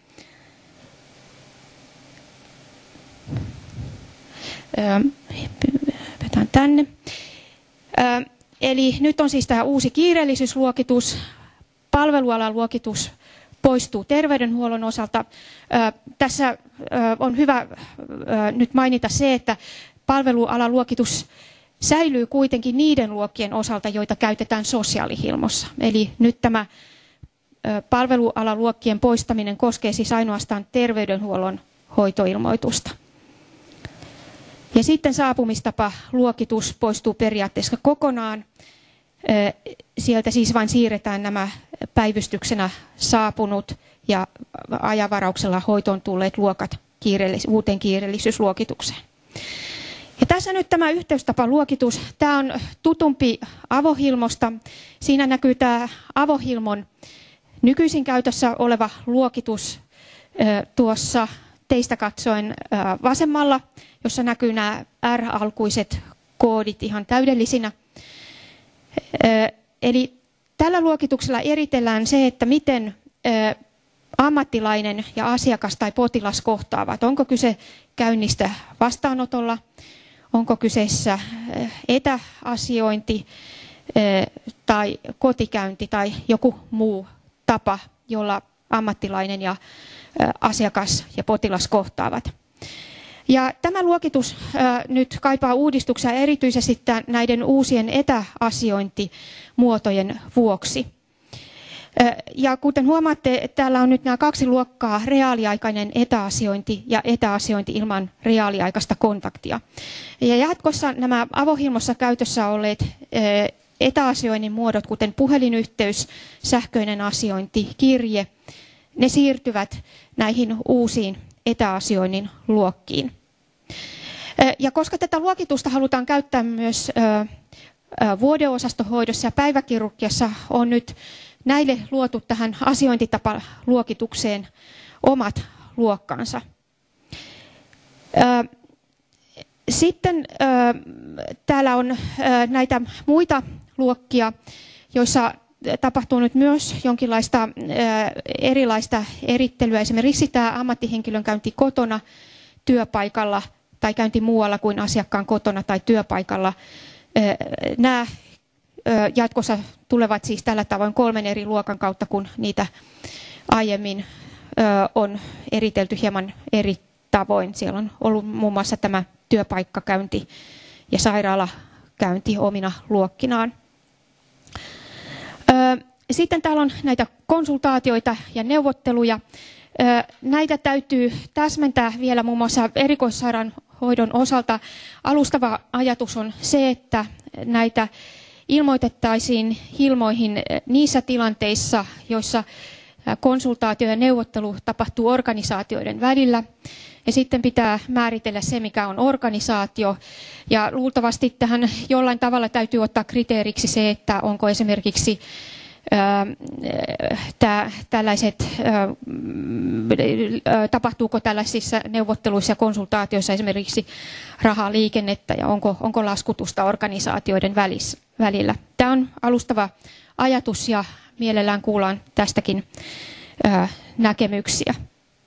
Vetään tänne. Ö, eli nyt on siis tämä uusi kiireellisyysluokitus. Palvelualan luokitus poistuu terveydenhuollon osalta. Ö, tässä ö, on hyvä ö, nyt mainita se, että palvelualan luokitus säilyy kuitenkin niiden luokkien osalta, joita käytetään sosiaalihilmossa. Eli nyt tämä palvelualan luokkien poistaminen koskee siis ainoastaan terveydenhuollon hoitoilmoitusta. Ja sitten saapumistapa-luokitus poistuu periaatteessa kokonaan. Sieltä siis vain siirretään nämä päivystyksenä saapunut ja ajanvarauksella hoitoon tulleet luokat kiireellis- uuteen kiireellisyysluokitukseen. Ja tässä nyt tämä yhteystapaluokitus. Tämä on tutumpi avohilmosta. Siinä näkyy tämä avohilmon nykyisin käytössä oleva luokitus tuossa teistä katsoen vasemmalla, jossa näkyy nämä R-alkuiset koodit ihan täydellisinä. Eli tällä luokituksella eritellään se, että miten ammattilainen ja asiakas tai potilas kohtaavat. Onko kyse käynnistä vastaanotolla, onko kyseessä etäasiointi tai kotikäynti tai joku muu tapa, jolla ammattilainen ja asiakas ja potilas kohtaavat. Ja tämä luokitus nyt kaipaa uudistuksia erityisesti näiden uusien etäasiointimuotojen vuoksi. Ja kuten huomaatte, täällä on nyt nämä kaksi luokkaa, reaaliaikainen etäasiointi ja etäasiointi ilman reaaliaikaista kontaktia. Ja jatkossa nämä avohilmossa käytössä olleet etäasioinnin muodot, kuten puhelinyhteys, sähköinen asiointi, kirje, ne siirtyvät näihin uusiin etäasioinnin luokkiin. Ja koska tätä luokitusta halutaan käyttää myös vuodeosastohoidossa ja päiväkirurgiassa, on nyt näille luotu tähän asiointitapaluokitukseen omat luokkansa. Sitten täällä on näitä muita luokkia, joissa tapahtuu nyt myös jonkinlaista erilaista erittelyä. Esimerkiksi tämä ammattihenkilön käynti kotona, työpaikalla tai käynti muualla kuin asiakkaan kotona tai työpaikalla. Nämä jatkossa tulevat siis tällä tavoin kolmen eri luokan kautta, kun niitä aiemmin on eritelty hieman eri tavoin. Siellä on ollut muun muassa tämä työpaikkakäynti ja sairaalakäynti omina luokkinaan. Sitten täällä on näitä konsultaatioita ja neuvotteluja. Näitä täytyy täsmentää vielä muun muassa erikoissairaanhoidon osalta. Alustava ajatus on se, että näitä ilmoitettaisiin Hilmoihin niissä tilanteissa, joissa konsultaatio ja neuvottelu tapahtuu organisaatioiden välillä. Ja sitten pitää määritellä se, mikä on organisaatio. Ja luultavasti tähän jollain tavalla täytyy ottaa kriteeriksi se, että onko esimerkiksi Tää, tällaiset, tapahtuuko tällaisissa neuvotteluissa ja konsultaatioissa esimerkiksi rahaliikennettä ja onko, onko laskutusta organisaatioiden välis, välillä. Tämä on alustava ajatus ja mielellään kuullaan tästäkin näkemyksiä.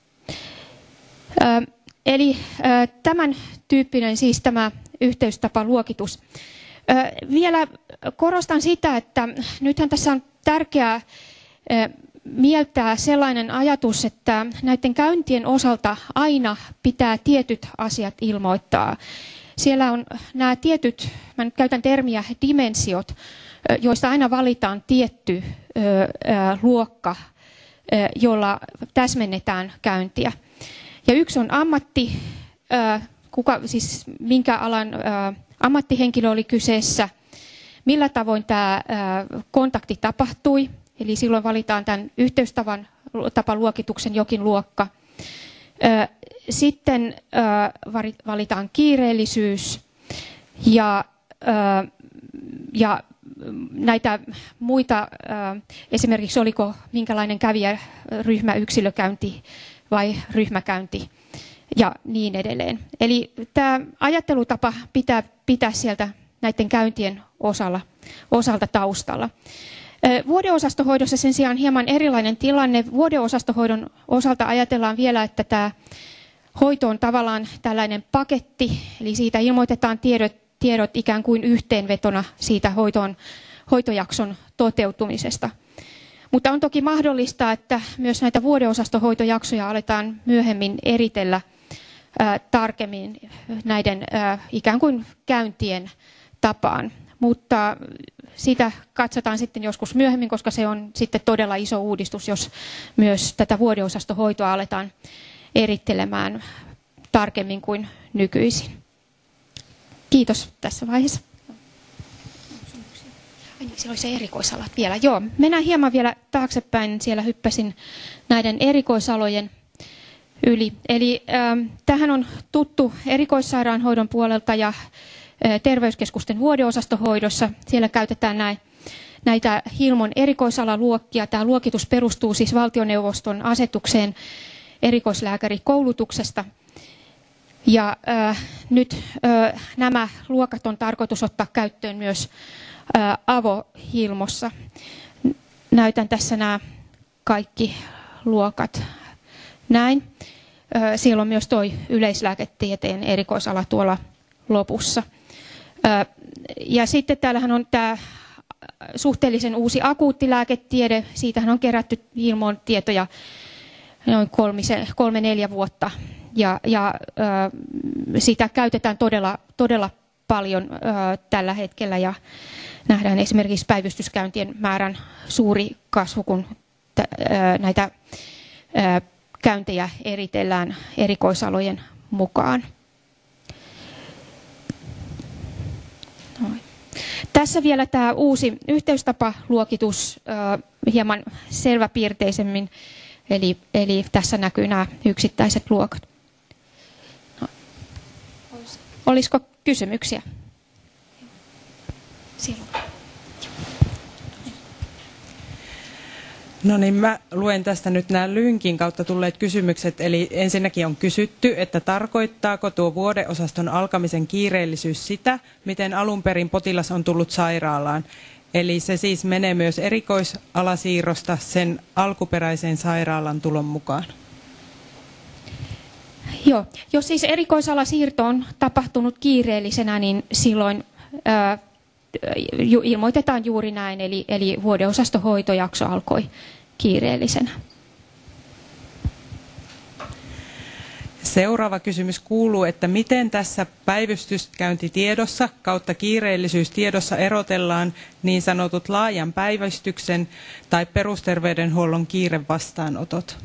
Eli tämän tyyppinen siis tämä yhteystapaluokitus. Vielä korostan sitä, että nythän tässä on tärkeää mieltää sellainen ajatus, että näiden käyntien osalta aina pitää tietyt asiat ilmoittaa. Siellä on nämä tietyt, mä nyt käytän termiä dimensiot, joista aina valitaan tietty luokka, jolla täsmennetään käyntiä. Ja yksi on ammatti, kuka, siis minkä alan ammattihenkilö oli kyseessä, millä tavoin tämä kontakti tapahtui, eli silloin valitaan tämän yhteystavan tapaluokituksen jokin luokka. Sitten valitaan kiireellisyys ja, ja näitä muita, esimerkiksi oliko minkälainen kävijäryhmä, yksilökäynti vai ryhmäkäynti ja niin edelleen. Eli tämä ajattelutapa pitää pitää sieltä näiden käyntien osalla, osalta taustalla. Vuodeosastohoidossa sen sijaan hieman erilainen tilanne. Vuodeosastohoidon osalta ajatellaan vielä, että tämä hoito on tavallaan tällainen paketti, eli siitä ilmoitetaan tiedot, tiedot ikään kuin yhteenvetona siitä hoitoon, hoitojakson toteutumisesta. Mutta on toki mahdollista, että myös näitä vuodeosastohoitojaksoja aletaan myöhemmin eritellä ää, tarkemmin näiden ää, ikään kuin käyntien tapaan. Mutta sitä katsotaan sitten joskus myöhemmin, koska se on sitten todella iso uudistus, jos myös tätä vuodeosastohoitoa aletaan erittelemään tarkemmin kuin nykyisin. Kiitos tässä vaiheessa. Ai niin, siellä oli se erikoisalat vielä. Joo, mennään hieman vielä taaksepäin. Siellä hyppäsin näiden erikoisalojen yli. Eli äh, tähän on tuttu erikoissairaanhoidon puolelta ja äh, terveyskeskusten vuodeosastohoidossa. Siellä käytetään näin, näitä Hilmon erikoisalaluokkia. Tämä luokitus perustuu siis valtioneuvoston asetukseen erikoislääkärikoulutuksesta. Ja äh, nyt äh, nämä luokat on tarkoitus ottaa käyttöön myös äh, avohilmossa. Näytän tässä nämä kaikki luokat näin. Äh, siellä on myös tuo yleislääketieteen erikoisala tuolla lopussa. Äh, ja sitten täällähän on tämä suhteellisen uusi akuuttilääketiede. Siitähän on kerätty Hilmoon tietoja noin kolme, kolme neljä vuotta. Ja, ja äh, sitä käytetään todella, todella paljon äh, tällä hetkellä ja nähdään esimerkiksi päivystyskäyntien määrän suuri kasvu, kun t- äh, näitä äh, käyntejä eritellään erikoisalojen mukaan. Noin. Tässä vielä tämä uusi yhteystapaluokitus äh, hieman selväpiirteisemmin, eli, eli tässä näkyy nämä yksittäiset luokat. Olisiko kysymyksiä? Silloin. No niin, mä luen tästä nyt nämä lynkin kautta tulleet kysymykset. Eli ensinnäkin on kysytty, että tarkoittaako tuo vuodeosaston alkamisen kiireellisyys sitä, miten alun perin potilas on tullut sairaalaan. Eli se siis menee myös erikoisalasiirrosta sen alkuperäisen sairaalan tulon mukaan. Joo, jos siis erikoisalasiirto on tapahtunut kiireellisenä, niin silloin ää, ju, ilmoitetaan juuri näin, eli, eli vuodeosastohoitojakso alkoi kiireellisenä. Seuraava kysymys kuuluu, että miten tässä päivystyskäyntitiedossa kautta kiireellisyystiedossa erotellaan niin sanotut laajan päivystyksen tai perusterveydenhuollon kiirevastaanotot?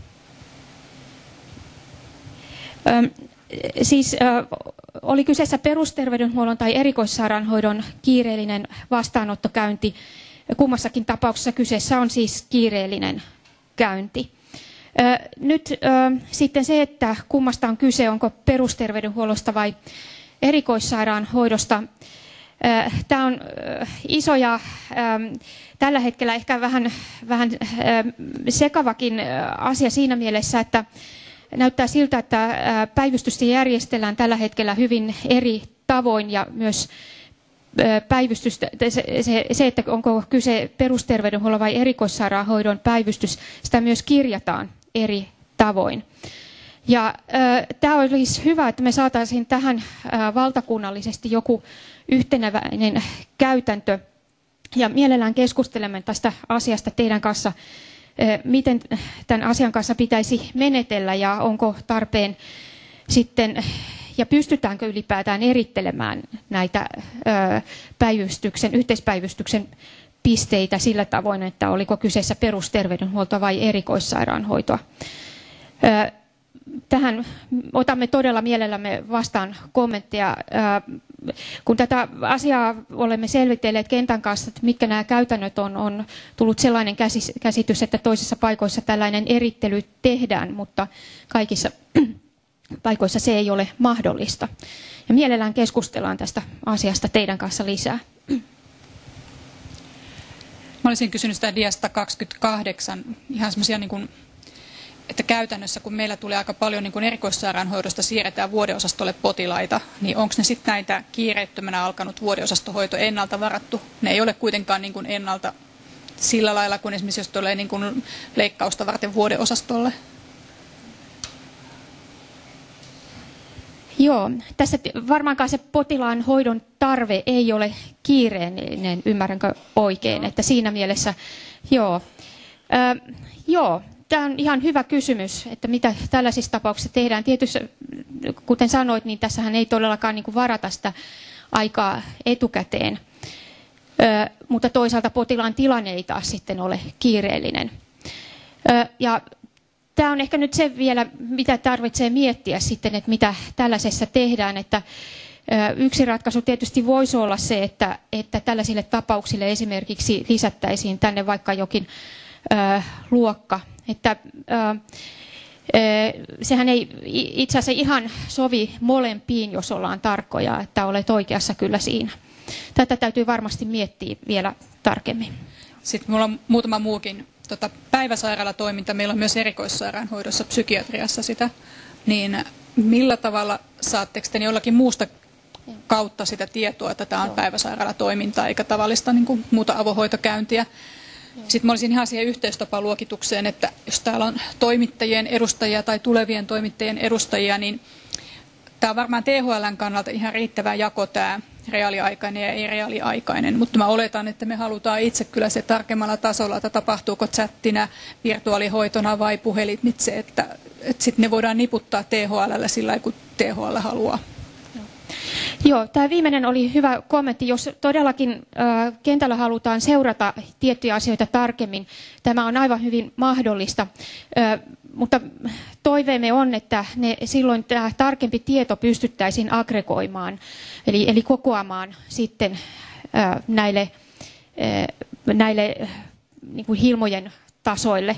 Ö, siis ö, oli kyseessä perusterveydenhuollon tai erikoissairaanhoidon kiireellinen vastaanottokäynti. Kummassakin tapauksessa kyseessä on siis kiireellinen käynti. Ö, nyt ö, sitten se, että kummasta on kyse, onko perusterveydenhuollosta vai erikoissairaanhoidosta. Tämä on iso ja tällä hetkellä ehkä vähän, vähän sekavakin asia siinä mielessä, että näyttää siltä, että päivystystä järjestellään tällä hetkellä hyvin eri tavoin ja myös päivystystä, se, se, se, että onko kyse perusterveydenhuollon vai erikoissairaanhoidon päivystys, sitä myös kirjataan eri tavoin. Ja äh, tämä olisi hyvä, että me saataisiin tähän äh, valtakunnallisesti joku yhtenäväinen käytäntö. Ja mielellään keskustelemme tästä asiasta teidän kanssa, äh, miten tämän asian kanssa pitäisi menetellä ja onko tarpeen sitten, ja pystytäänkö ylipäätään erittelemään näitä äh, päivystyksen, yhteispäivystyksen pisteitä sillä tavoin, että oliko kyseessä perusterveydenhuolto vai erikoissairaanhoitoa. Äh, Tähän otamme todella mielellämme vastaan kommentteja. Kun tätä asiaa olemme selvitelleet kentän kanssa, että mitkä nämä käytännöt on, on tullut sellainen käsitys, että toisissa paikoissa tällainen erittely tehdään, mutta kaikissa paikoissa se ei ole mahdollista. Ja mielellään keskustellaan tästä asiasta teidän kanssa lisää. Mä olisin kysynyt sitä diasta kaksikymmentäkahdeksan, ihan semmoisia niin kuin, että käytännössä kun meillä tulee aika paljon niin kuin erikoissairaanhoidosta siirretään vuodeosastolle potilaita, niin onko ne sitten näitä kiireettömänä alkanut vuodeosastohoito ennalta varattu? Ne ei ole kuitenkaan niin kuin ennalta sillä lailla, kun esimerkiksi jos tulee niin kuin leikkausta varten vuodeosastolle. Joo, tässä varmaankaan se potilaan hoidon tarve ei ole kiireellinen, ymmärränkö oikein, että siinä mielessä, joo, ö, joo. Tämä on ihan hyvä kysymys, että mitä tällaisissa tapauksissa tehdään. Tietysti, kuten sanoit, niin tässähän ei todellakaan niin kuin varata sitä aikaa etukäteen, ö, mutta toisaalta potilaan tilanne ei taas sitten ole kiireellinen. Ö, ja tämä on ehkä nyt se vielä, mitä tarvitsee miettiä sitten, että mitä tällaisessa tehdään. Että ö, yksi ratkaisu tietysti voisi olla se, että, että tällaisille tapauksille esimerkiksi lisättäisiin tänne vaikka jokin ö, luokka. Että, ö, sehän ei itse asiassa ihan sovi molempiin, jos ollaan tarkkoja, että olet oikeassa kyllä siinä. Tätä täytyy varmasti miettiä vielä tarkemmin. Sitten minulla on muutama muukin tota, päiväsairaalatoiminta. Meillä on myös erikoissairaanhoidossa, psykiatriassa sitä. Niin millä tavalla saatteko te jollakin muusta kautta sitä tietoa, että tämä on päiväsairaalatoimintaa eikä tavallista niin kuin muuta avohoitokäyntiä? Sitten mä olisin ihan siihen yhteistapaluokitukseen, että jos täällä on toimittajien edustajia tai tulevien toimittajien edustajia, niin tämä on varmaan T H L:n kannalta ihan riittävä jako tämä reaaliaikainen ja ei-reaaliaikainen, mutta mä oletan, että me halutaan itse kyllä se tarkemmalla tasolla, että tapahtuuko chattina, virtuaalihoitona vai puhelimitse, että, että sitten ne voidaan niputtaa T H L:llä sillä lailla, kun T H L haluaa. Joo, tämä viimeinen oli hyvä kommentti. Jos todellakin äh, kentällä halutaan seurata tiettyjä asioita tarkemmin, tämä on aivan hyvin mahdollista. Äh, mutta toiveemme on, että ne, silloin tämä tarkempi tieto pystyttäisiin aggregoimaan, eli, eli kokoamaan sitten äh, näille, äh, näille äh, niin kuin Hilmojen tasoille.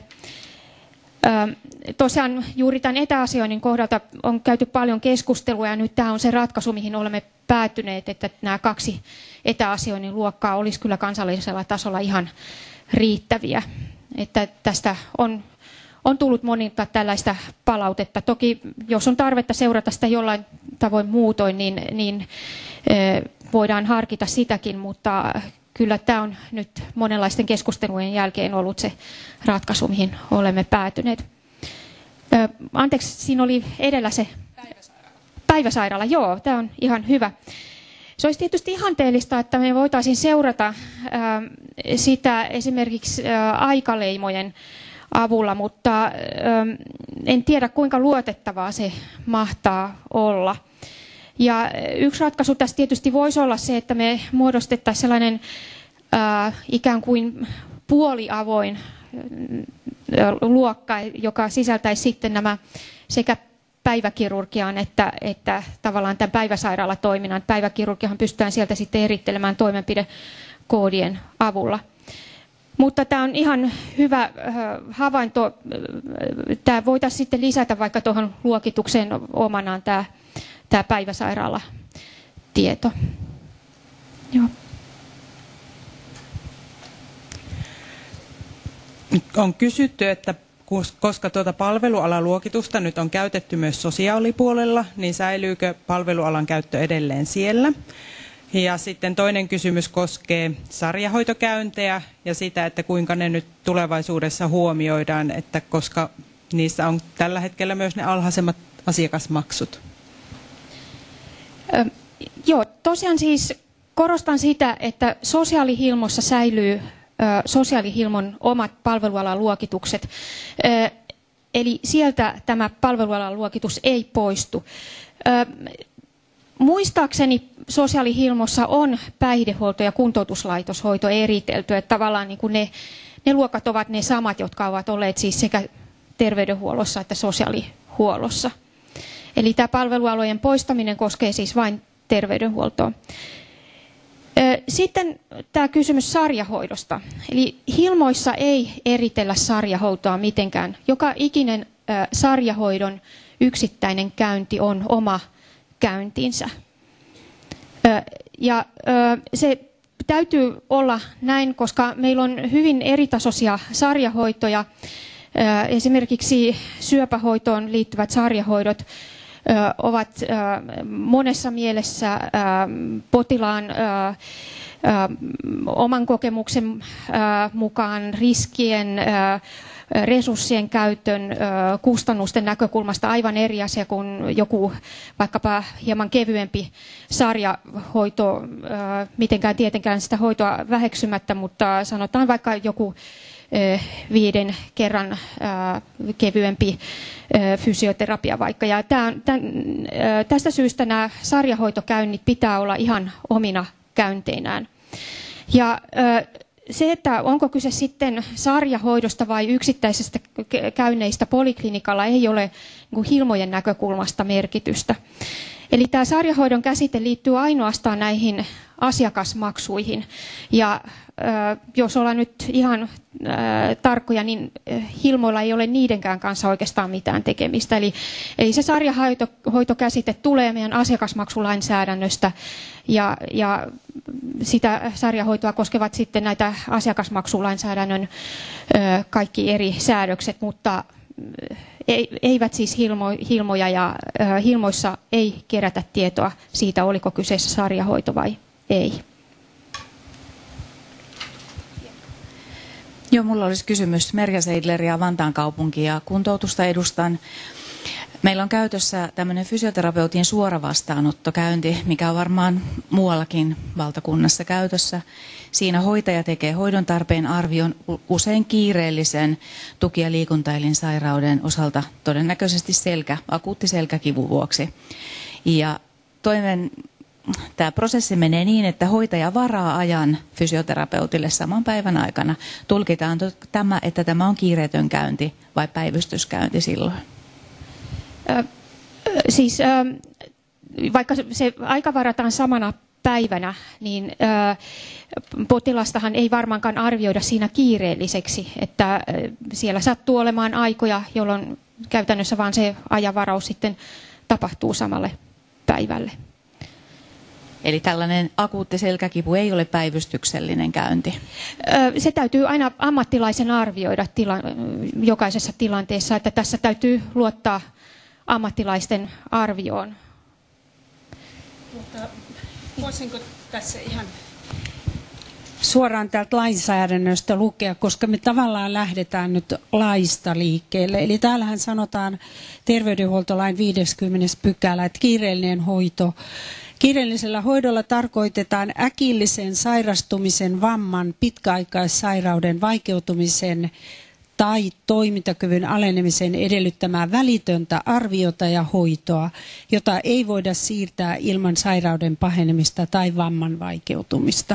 Tosiaan juuri tämän etäasioinnin kohdalta on käyty paljon keskustelua ja nyt tämä on se ratkaisu, mihin olemme päätyneet, että nämä kaksi etäasioinnin luokkaa olisi kyllä kansallisella tasolla ihan riittäviä. Että tästä on, on tullut monilta tällaista palautetta. Toki jos on tarvetta seurata sitä jollain tavoin muutoin, niin, niin voidaan harkita sitäkin, mutta kyllä tämä on nyt monenlaisten keskustelujen jälkeen ollut se ratkaisu, mihin olemme päätyneet. Ö, anteeksi, siinä oli edellä se päiväsairaala. Päiväsairaala, joo, tämä on ihan hyvä. Se olisi tietysti ihanteellista, että me voitaisiin seurata ö, sitä esimerkiksi ö, aikaleimojen avulla, mutta ö, en tiedä kuinka luotettavaa se mahtaa olla. Ja yksi ratkaisu tässä tietysti voisi olla se, että me muodostettaisiin sellainen äh, ikään kuin puoliavoin äh, luokka, joka sisältäisi sitten nämä sekä päiväkirurgian että, että tavallaan tämän päiväsairaalatoiminnan. Päiväkirurgiahan pystytään sieltä sitten erittelemään toimenpidekoodien avulla. Mutta tämä on ihan hyvä äh, havainto. Tämä voitaisiin sitten lisätä vaikka tuohon luokitukseen omanaan tämä tämä päiväsairaalatieto. Joo. On kysytty, että koska tuota palvelualaluokitusta nyt on käytetty myös sosiaalipuolella, niin säilyykö palvelualan käyttö edelleen siellä? Ja sitten toinen kysymys koskee sarjahoitokäyntejä ja sitä, että kuinka ne nyt tulevaisuudessa huomioidaan, että koska niissä on tällä hetkellä myös ne alhaisemmat asiakasmaksut. Ö, joo, tosiaan siis korostan sitä, että sosiaalihilmossa säilyy ö, sosiaalihilmon omat palvelualan luokitukset. Ö, eli sieltä tämä palvelualan luokitus ei poistu. Ö, Muistaakseni sosiaalihilmossa on päihdehuolto ja kuntoutuslaitoshoito eritelty, että tavallaan niin kuin ne, ne luokat ovat ne samat, jotka ovat olleet siis sekä terveydenhuollossa että sosiaalihuollossa. Eli tämä palvelualojen poistaminen koskee siis vain terveydenhuoltoa. Sitten tämä kysymys sarjahoidosta. Eli hilmoissa ei eritellä sarjahoitoa mitenkään. Joka ikinen sarjahoidon yksittäinen käynti on oma käyntinsä. Ja se täytyy olla näin, koska meillä on hyvin eritasoisia sarjahoitoja. Esimerkiksi syöpähoitoon liittyvät sarjahoidot ovat monessa mielessä potilaan oman kokemuksen mukaan riskien, resurssien käytön, kustannusten näkökulmasta aivan eri asia kuin joku vaikkapa hieman kevyempi sarjahoito, mitenkään tietenkään sitä hoitoa väheksymättä, mutta sanotaan vaikka joku viiden kerran kevyempi fysioterapia vaikka. Ja tämän, tämän, tästä syystä nämä sarjahoitokäynnit pitää olla ihan omina käynteinään. Ja se, että onko kyse sitten sarjahoidosta vai yksittäisestä käynneistä poliklinikalla, ei ole niin hilmojen näkökulmasta merkitystä. Eli tämä sarjahoidon käsite liittyy ainoastaan näihin asiakasmaksuihin. Ja äh, jos ollaan nyt ihan äh, tarkkoja, niin äh, hilmoilla ei ole niidenkään kanssa oikeastaan mitään tekemistä. Eli, eli se sarjahoitokäsite tulee meidän asiakasmaksulainsäädännöstä ja, ja sitä sarjahoitoa koskevat sitten näitä asiakasmaksulainsäädännön äh, kaikki eri säädökset, mutta eivät siis hilmo, hilmoja ja äh, hilmoissa ei kerätä tietoa siitä, oliko kyseessä sarjahoito vai ei. Joo, mulla olisi kysymys. Merja Seidler ja Vantaan kaupunki ja kuntoutusta edustan. Meillä on käytössä tämmöinen fysioterapeutin suora vastaanottokäynti, mikä on varmaan muuallakin valtakunnassa käytössä. Siinä hoitaja tekee hoidon tarpeen arvion usein kiireellisen tuki- ja liikuntaelinsairauden osalta todennäköisesti selkä, akuutti selkäkivun vuoksi. Ja toimen, tämä prosessi menee niin, että hoitaja varaa ajan fysioterapeutille saman päivän aikana. Tulkitaan tämä, että tämä on kiireetön käynti vai päivystyskäynti silloin? Ö, siis ö, vaikka se aika varataan samana päivänä, niin ö, potilastahan ei varmaankaan arvioida siinä kiireelliseksi, että ö, siellä sattuu olemaan aikoja, jolloin käytännössä vaan se ajanvaraus sitten tapahtuu samalle päivälle. Eli tällainen akuutti selkäkipu ei ole päivystyksellinen käynti? Ö, se täytyy aina ammattilaisen arvioida tila, jokaisessa tilanteessa, että tässä täytyy luottaa ammattilaisten arvioon. Mutta voisinko tässä ihan suoraan täältä lainsäädännöstä lukea, koska me tavallaan lähdetään nyt laista liikkeelle. Eli täällähän sanotaan terveydenhuoltolain viideskymmenes pykälä, että kiireellinen hoito. Kiireellisellä hoidolla tarkoitetaan äkillisen sairastumisen, vamman, pitkäaikaissairauden vaikeutumisen tai toimintakyvyn alenemisen edellyttämää välitöntä arviota ja hoitoa, jota ei voida siirtää ilman sairauden pahenemista tai vamman vaikeutumista.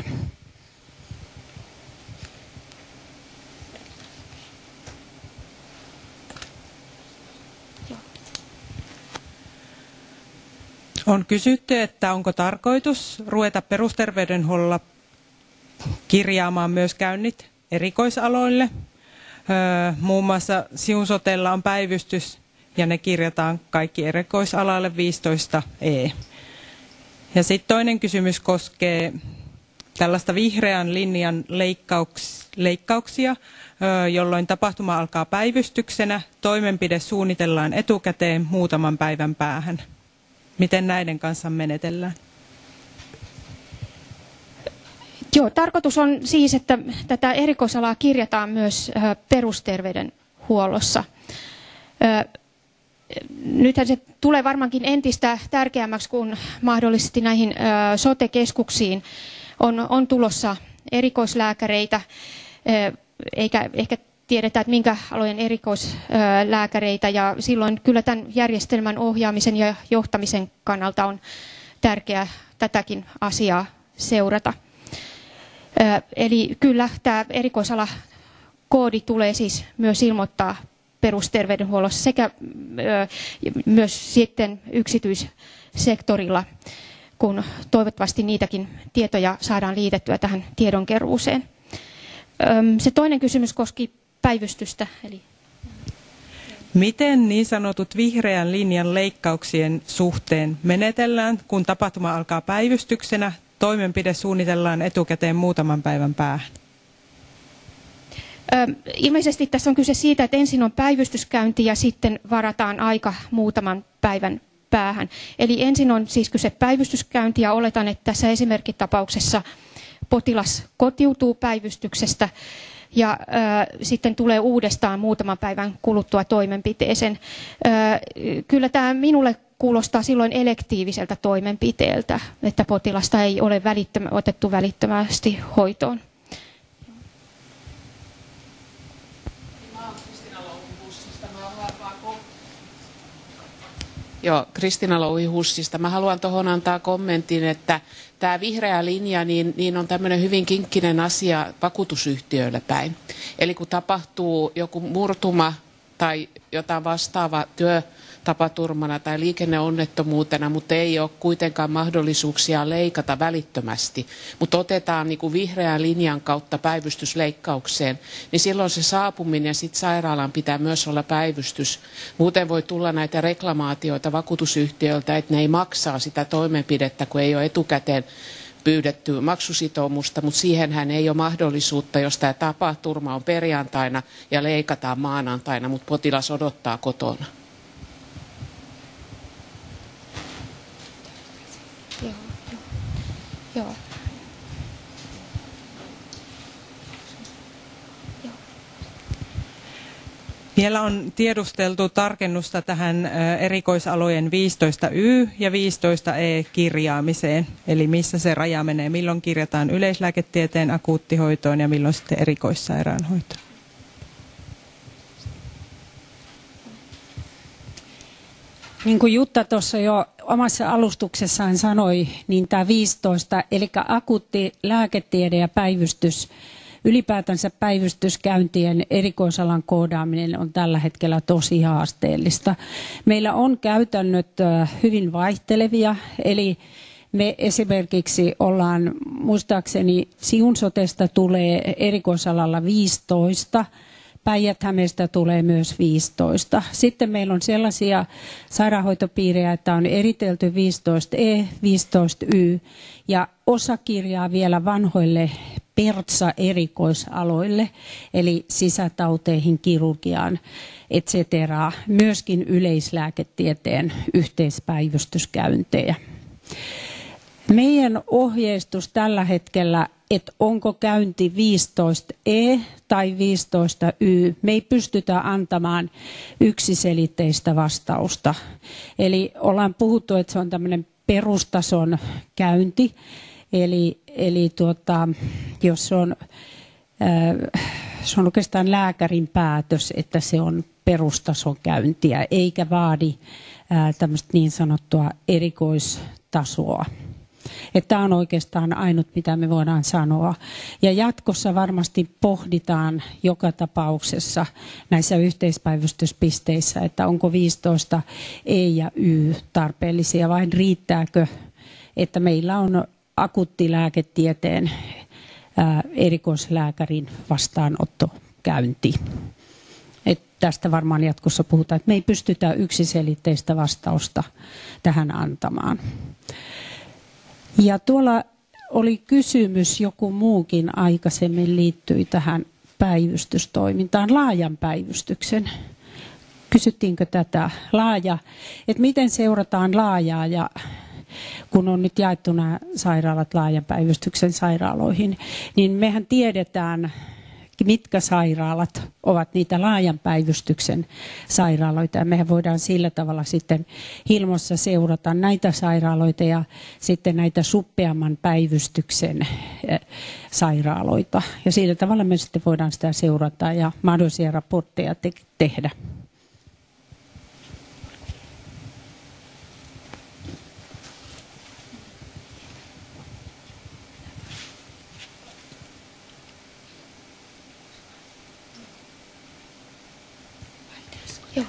On kysytty, että onko tarkoitus ruveta perusterveydenhuollolla kirjaamaan myös käynnit erikoisaloille. Öö, muun muassa Siun Sotella on päivystys ja ne kirjataan kaikki erikoisalalle viisitoista E. Ja sitten toinen kysymys koskee tällaista vihreän linjan leikkauks, leikkauksia, jolloin tapahtuma alkaa päivystyksenä, toimenpide suunnitellaan etukäteen muutaman päivän päähän. Miten näiden kanssa menetellään? Joo, tarkoitus on siis, että tätä erikoisalaa kirjataan myös perusterveydenhuollossa. Nythän se tulee varmaankin entistä tärkeämmäksi, kun mahdollisesti näihin sote-keskuksiin on, on tulossa erikoislääkäreitä, eikä ehkä tiedetä, että minkä alojen erikoislääkäreitä, ja silloin kyllä tämän järjestelmän ohjaamisen ja johtamisen kannalta on tärkeää tätäkin asiaa seurata. Eli kyllä tämä erikoisalakoodi tulee siis myös ilmoittaa perusterveydenhuollossa sekä myös sitten yksityissektorilla, kun toivottavasti niitäkin tietoja saadaan liitettyä tähän tiedonkeruuseen. Se toinen kysymys koski päivystystä. Eli miten niin sanotut vihreän linjan leikkauksien suhteen menetellään, kun tapahtuma alkaa päivystyksenä, toimenpide suunnitellaan etukäteen muutaman päivän päähän? Ilmeisesti tässä on kyse siitä, että ensin on päivystyskäynti ja sitten varataan aika muutaman päivän päähän. Eli ensin on siis kyse päivystyskäynti, ja oletan, että tässä esimerkkitapauksessa potilas kotiutuu päivystyksestä ja äh, sitten tulee uudestaan muutaman päivän kuluttua toimenpiteeseen. Äh, kyllä tämä minulle kuulostaa silloin elektiiviseltä toimenpiteeltä, että potilasta ei ole välittömä, otettu välittömästi hoitoon. Joo, Kristiina Louhi-Hussista. Mä haluan tuohon antaa kommentin, että tämä vihreä linja niin, niin on tämmöinen hyvin kinkkinen asia vakuutusyhtiöille päin. Eli kun tapahtuu joku murtuma tai jotain vastaava työtapaturmana tai liikenneonnettomuutena, mutta ei ole kuitenkaan mahdollisuuksia leikata välittömästi, mutta otetaan niin kuin vihreän linjan kautta päivystysleikkaukseen, niin silloin se saapuminen ja sitten sairaalan pitää myös olla päivystys. Muuten voi tulla näitä reklamaatioita vakuutusyhtiöiltä, että ne ei maksaa sitä toimenpidettä, kun ei ole etukäteen pyydetty maksusitoumusta, mutta siihenhän ei ole mahdollisuutta, jos tämä tapaturma on perjantaina ja leikataan maanantaina, mutta potilas odottaa kotona. Joo, joo. Joo. Vielä on tiedusteltu tarkennusta tähän erikoisalojen viisitoista Y ja viisitoista E kirjaamiseen. Eli missä se raja menee, milloin kirjataan yleislääketieteen akuuttihoitoon ja milloin sitten erikoissairaanhoitoon. Niin kuin Jutta tuossa jo omassa alustuksessaan sanoi, niin tämä viisitoista, eli akuutti lääketiede ja päivystys, ylipäätänsä päivystyskäyntien erikoisalan koodaaminen on tällä hetkellä tosi haasteellista. Meillä on käytännöt hyvin vaihtelevia, eli me esimerkiksi ollaan, muistaakseni Siun sotesta tulee erikoisalalla viisitoista, Päijät-Hämeestä tulee myös viisitoista. Sitten meillä on sellaisia sairaanhoitopiirejä, että on eritelty viisitoista E, viisitoista Y ja osa kirjaa vielä vanhoille pertsa-erikoisaloille, eli sisätauteihin, kirurgiaan, et cetera. Myöskin yleislääketieteen yhteispäivystyskäyntejä. Meidän ohjeistus tällä hetkellä, että onko käynti viisitoista E tai viisitoista Y, me ei pystytä antamaan yksiselitteistä vastausta. Eli ollaan puhuttu, että se on tämmöinen perustason käynti, eli, eli tuota, jos on, äh, se on oikeastaan lääkärin päätös, että se on perustason käyntiä, eikä vaadi äh, tämmöistä niin sanottua erikoistasoa. Tämä on oikeastaan ainut, mitä me voidaan sanoa. Ja jatkossa varmasti pohditaan joka tapauksessa näissä yhteispäivystyspisteissä, että onko viisitoista E ja Y tarpeellisia vai riittääkö, että meillä on akuuttilääketieteen ää, erikoislääkärin vastaanottokäynti. Et tästä varmaan jatkossa puhutaan, että me ei pystytä yksiselitteistä vastausta tähän antamaan. Ja tuolla oli kysymys, joku muukin aikaisemmin liittyi tähän päivystystoimintaan, laajan päivystyksen. Kysyttiinkö tätä laaja, että miten seurataan laajaa, ja kun on nyt jaettu nämä sairaalat laajan päivystyksen sairaaloihin, niin mehän tiedetään, mitkä sairaalat ovat niitä laajan päivystyksen sairaaloita. Ja mehän voidaan sillä tavalla sitten Hilmossa seurata näitä sairaaloita ja sitten näitä suppeamman päivystyksen sairaaloita. Ja sillä tavalla me sitten voidaan sitä seurata ja mahdollisia raportteja te- tehdä. Joo,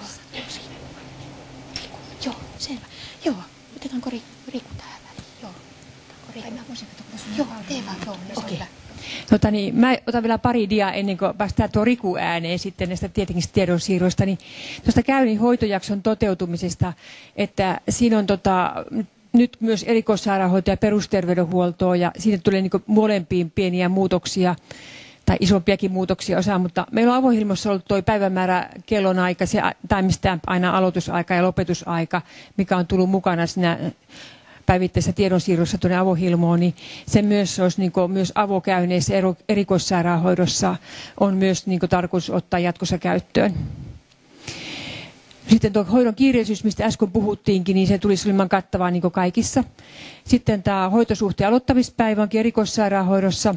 joo, selvä. Joo, otetaanko Riku tähän väliin? Joo, Riku. Mä voisin katsoa, joo, tee vaan, joo, okei. Okay. Tota niin, mä otan vielä pari diaa ennen kuin päästään tuo Riku ääneen sitten näistä tietenkin tiedonsiirroista. Niin tuosta käynnin hoitojakson toteutumisesta, että siinä on tota, nyt myös erikoissairaanhoito ja perusterveydenhuoltoa ja siitä tulee niin kuin molempiin pieniä muutoksia tai isompiakin muutoksia osaa, mutta meillä on Avohilmossa ollut tuo päivämäärä kellonaika, se timestamp aina aloitusaika ja lopetusaika, mikä on tullut mukana siinä päivittäisessä tiedonsiirrossa tuonne Avohilmoon, niin se myös olisi niin kuin, myös avokäynneissä erikoissairaanhoidossa on myös niin kuin, tarkoitus ottaa jatkossa käyttöön. Sitten tuo hoidon kiireisyys, mistä äsken puhuttiinkin, niin se tulisi olemaan kattavaa niin kuin kaikissa. Sitten tämä hoitosuhteen aloittamispäivä onkin erikoissairaanhoidossa.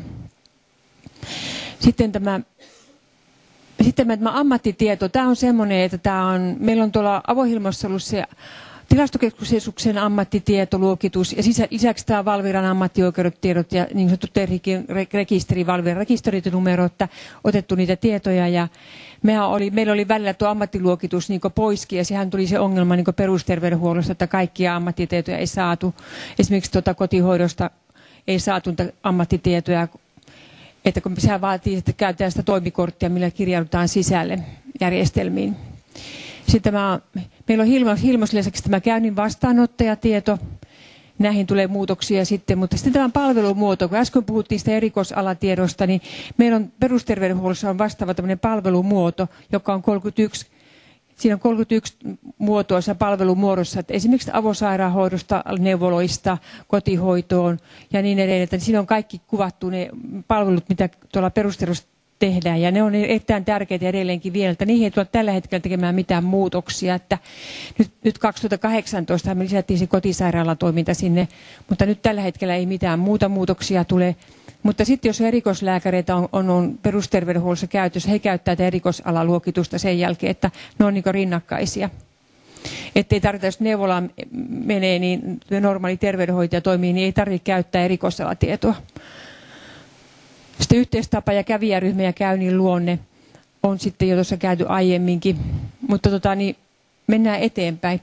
Sitten tämä, sitten tämä ammattitieto, tämä on semmoinen, että tämä on, meillä on tuolla Avohilmossa ollut se Tilastokeskuksen ammattitietoluokitus ja lisäksi tämä Valviran ammattioikeudet ja niin sanottu Terhikin rekisteri, Valviran rekisterinumero, että otettu niitä tietoja ja oli, meillä oli välillä tuo ammattiluokitus niin poiskin ja sehän tuli se ongelma niin perusterveydenhuollossa, että kaikkia ammattitietoja ei saatu. Esimerkiksi tuota kotihoidosta ei saatu ammattitietoja, että kun sehän vaatii, että käytetään sitä toimikorttia, millä kirjaudutaan sisälle järjestelmiin. Sitten tämä, meillä on Hilmos, Hilmos lisäksi tämä käynnin vastaanottajatieto. Näihin tulee muutoksia sitten, mutta sitten tämä palvelumuoto, kun äsken puhuttiin sitä erikoisalatiedosta, niin meillä on perusterveydenhuollossa on vastaava tämmöinen palvelumuoto, joka on kolmekymmentäyksi. Siinä on kolmekymmentäyksi muotoa palvelumuodossa, että esimerkiksi avosairaanhoidosta, neuvoloista, kotihoitoon ja niin edelleen. Että siinä on kaikki kuvattu ne palvelut, mitä tuolla perusterveydenhuollossa tehdään ja ne on erittäin tärkeitä edelleenkin vielä, että niihin ei tule tällä hetkellä tekemään mitään muutoksia. Että nyt, nyt kaksituhattakahdeksantoista me lisättiin se kotisairaalatoiminta sinne, mutta nyt tällä hetkellä ei mitään muuta muutoksia tule. Mutta sitten jos erikoislääkäreitä on, on, on perusterveydenhuollossa käytössä, he käyttävät tätä erikoisalaluokitusta sen jälkeen, että ne on niin kuin rinnakkaisia. Että ei tarvitse, jos neuvolaan menee, niin normaali terveydenhoitaja toimii, niin ei tarvitse käyttää erikoisalatietoa. Sitten yhteistapa ja kävijäryhmä ja käynnin luonne on sitten jo tuossa käyty aiemminkin, mutta tota, niin mennään eteenpäin.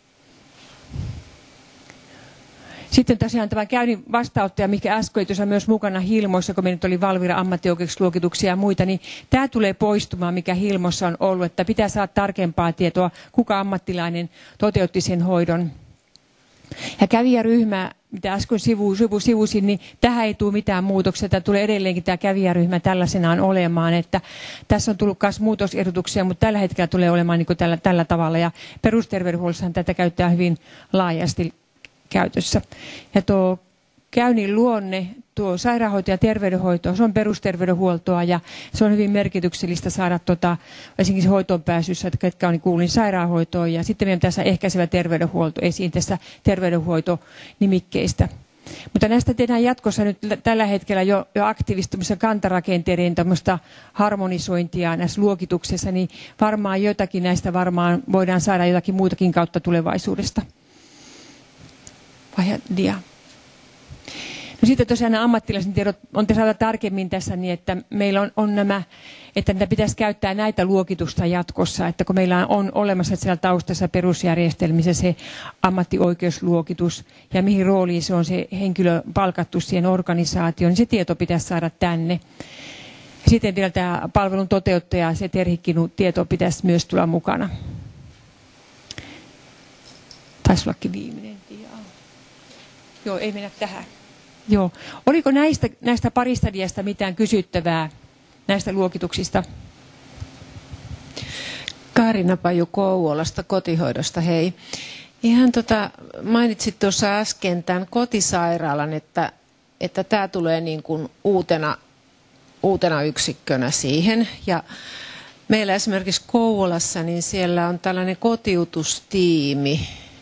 Sitten tosiaan tämä käynnin vastaanottaja, mikä äsken tuossa myös mukana Hilmoissa, kun me nyt oli Valvira ammattioikeusluokituksia ja muita, niin tämä tulee poistumaan, mikä Hilmossa on ollut, että pitää saada tarkempaa tietoa, kuka ammattilainen toteutti sen hoidon. Ja kävijäryhmä, mitä äsken sivu, sivu, sivusin, niin tähän ei tule mitään muutoksia. Tämä tulee edelleenkin tämä kävijäryhmä tällaisenaan olemaan. Että tässä on tullut myös muutosehdotuksia, mutta tällä hetkellä tulee olemaan niin kuin tällä, tällä tavalla. Ja perusterveydenhuollossahan tätä käyttää hyvin laajasti käytössä. Ja tuo käynnin luonne, tuo sairaanhoito ja terveydenhoito, se on perusterveydenhuoltoa ja se on hyvin merkityksellistä saada tota, esimerkiksi hoitoon pääsyssä, että ketkä on kuulin sairaanhoitoon ja sitten meidän pitäisi ehkäisevä terveydenhuolto esiin tässä terveydenhoitonimikkeistä. Mutta näistä tehdään jatkossa nyt tällä hetkellä jo, jo aktiivistumissa kantarakenteiden tämmöistä harmonisointia näissä luokituksissa, niin varmaan jotakin näistä varmaan voidaan saada jotakin muutakin kautta tulevaisuudesta. Vai dia. No sitten tosiaan nämä ammattilaisen tiedot on saada tarkemmin tässä niin, että meillä on, on nämä, että niitä pitäisi käyttää näitä luokitusta jatkossa, että kun meillä on olemassa siellä taustassa perusjärjestelmissä se ammattioikeusluokitus ja mihin rooliin se on se henkilö palkattu siihen organisaatioon, niin se tieto pitäisi saada tänne. Sitten vielä tämä palvelun toteuttaja, se Terhikkin tieto pitäisi myös tulla mukana. Taisi ollakin viimeinen dia. Joo, ei mennä tähän. Joo. Oliko näistä, näistä paristadiasta mitään kysyttävää näistä luokituksista? Kaarina Paju Kouvolasta kotihoidosta, hei. Ihan tota, mainitsit tuossa äsken tämän kotisairaalan, että, että tämä tulee niin kuin uutena, uutena yksikkönä siihen. Ja meillä esimerkiksi Kouvolassa, niin siellä on tällainen kotiutustiimi,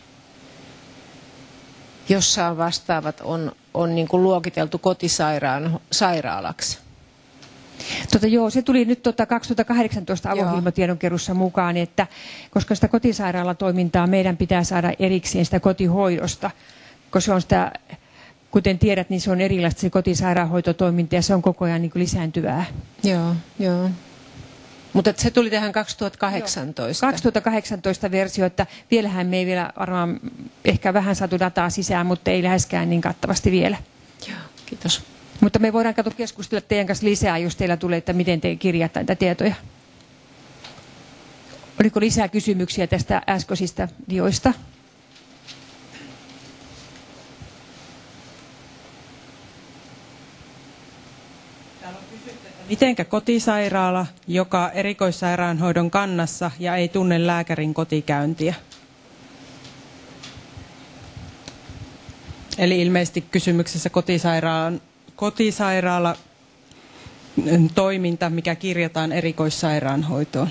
jossa vastaavat on, on niin kuin luokiteltu kotisairaalaksi. Tota, joo, se tuli nyt tota kaksituhattakahdeksantoista avohilmotiedonkeruussa mukaan, että koska sitä kotisairaalatoimintaa meidän pitää saada erikseen sitä kotihoidosta, koska se on sitä, kuten tiedät, niin se on erilaista se kotisairaanhoitotoiminta ja se on koko ajan niin kuin lisääntyvää. Joo, joo. Mutta se tuli tähän kaksituhattakahdeksantoista. Joo, kaksituhattakahdeksantoista versio, että vielähän me ei vielä varmaan ehkä vähän saatu dataa sisään, mutta ei läheskään niin kattavasti vielä. Joo, kiitos. Mutta me voidaan katsoa keskustella teidän kanssa lisää, jos teillä tulee, että miten te kirjaatte näitä tietoja. Oliko lisää kysymyksiä tästä äskeisistä dioista? Mitenkä kotisairaala, joka erikoissairaanhoidon kannassa ja ei tunne lääkärin kotikäyntiä? Eli ilmeisesti kysymyksessä kotisairaalan kotisairaala toiminta, mikä kirjataan erikoissairaanhoitoon.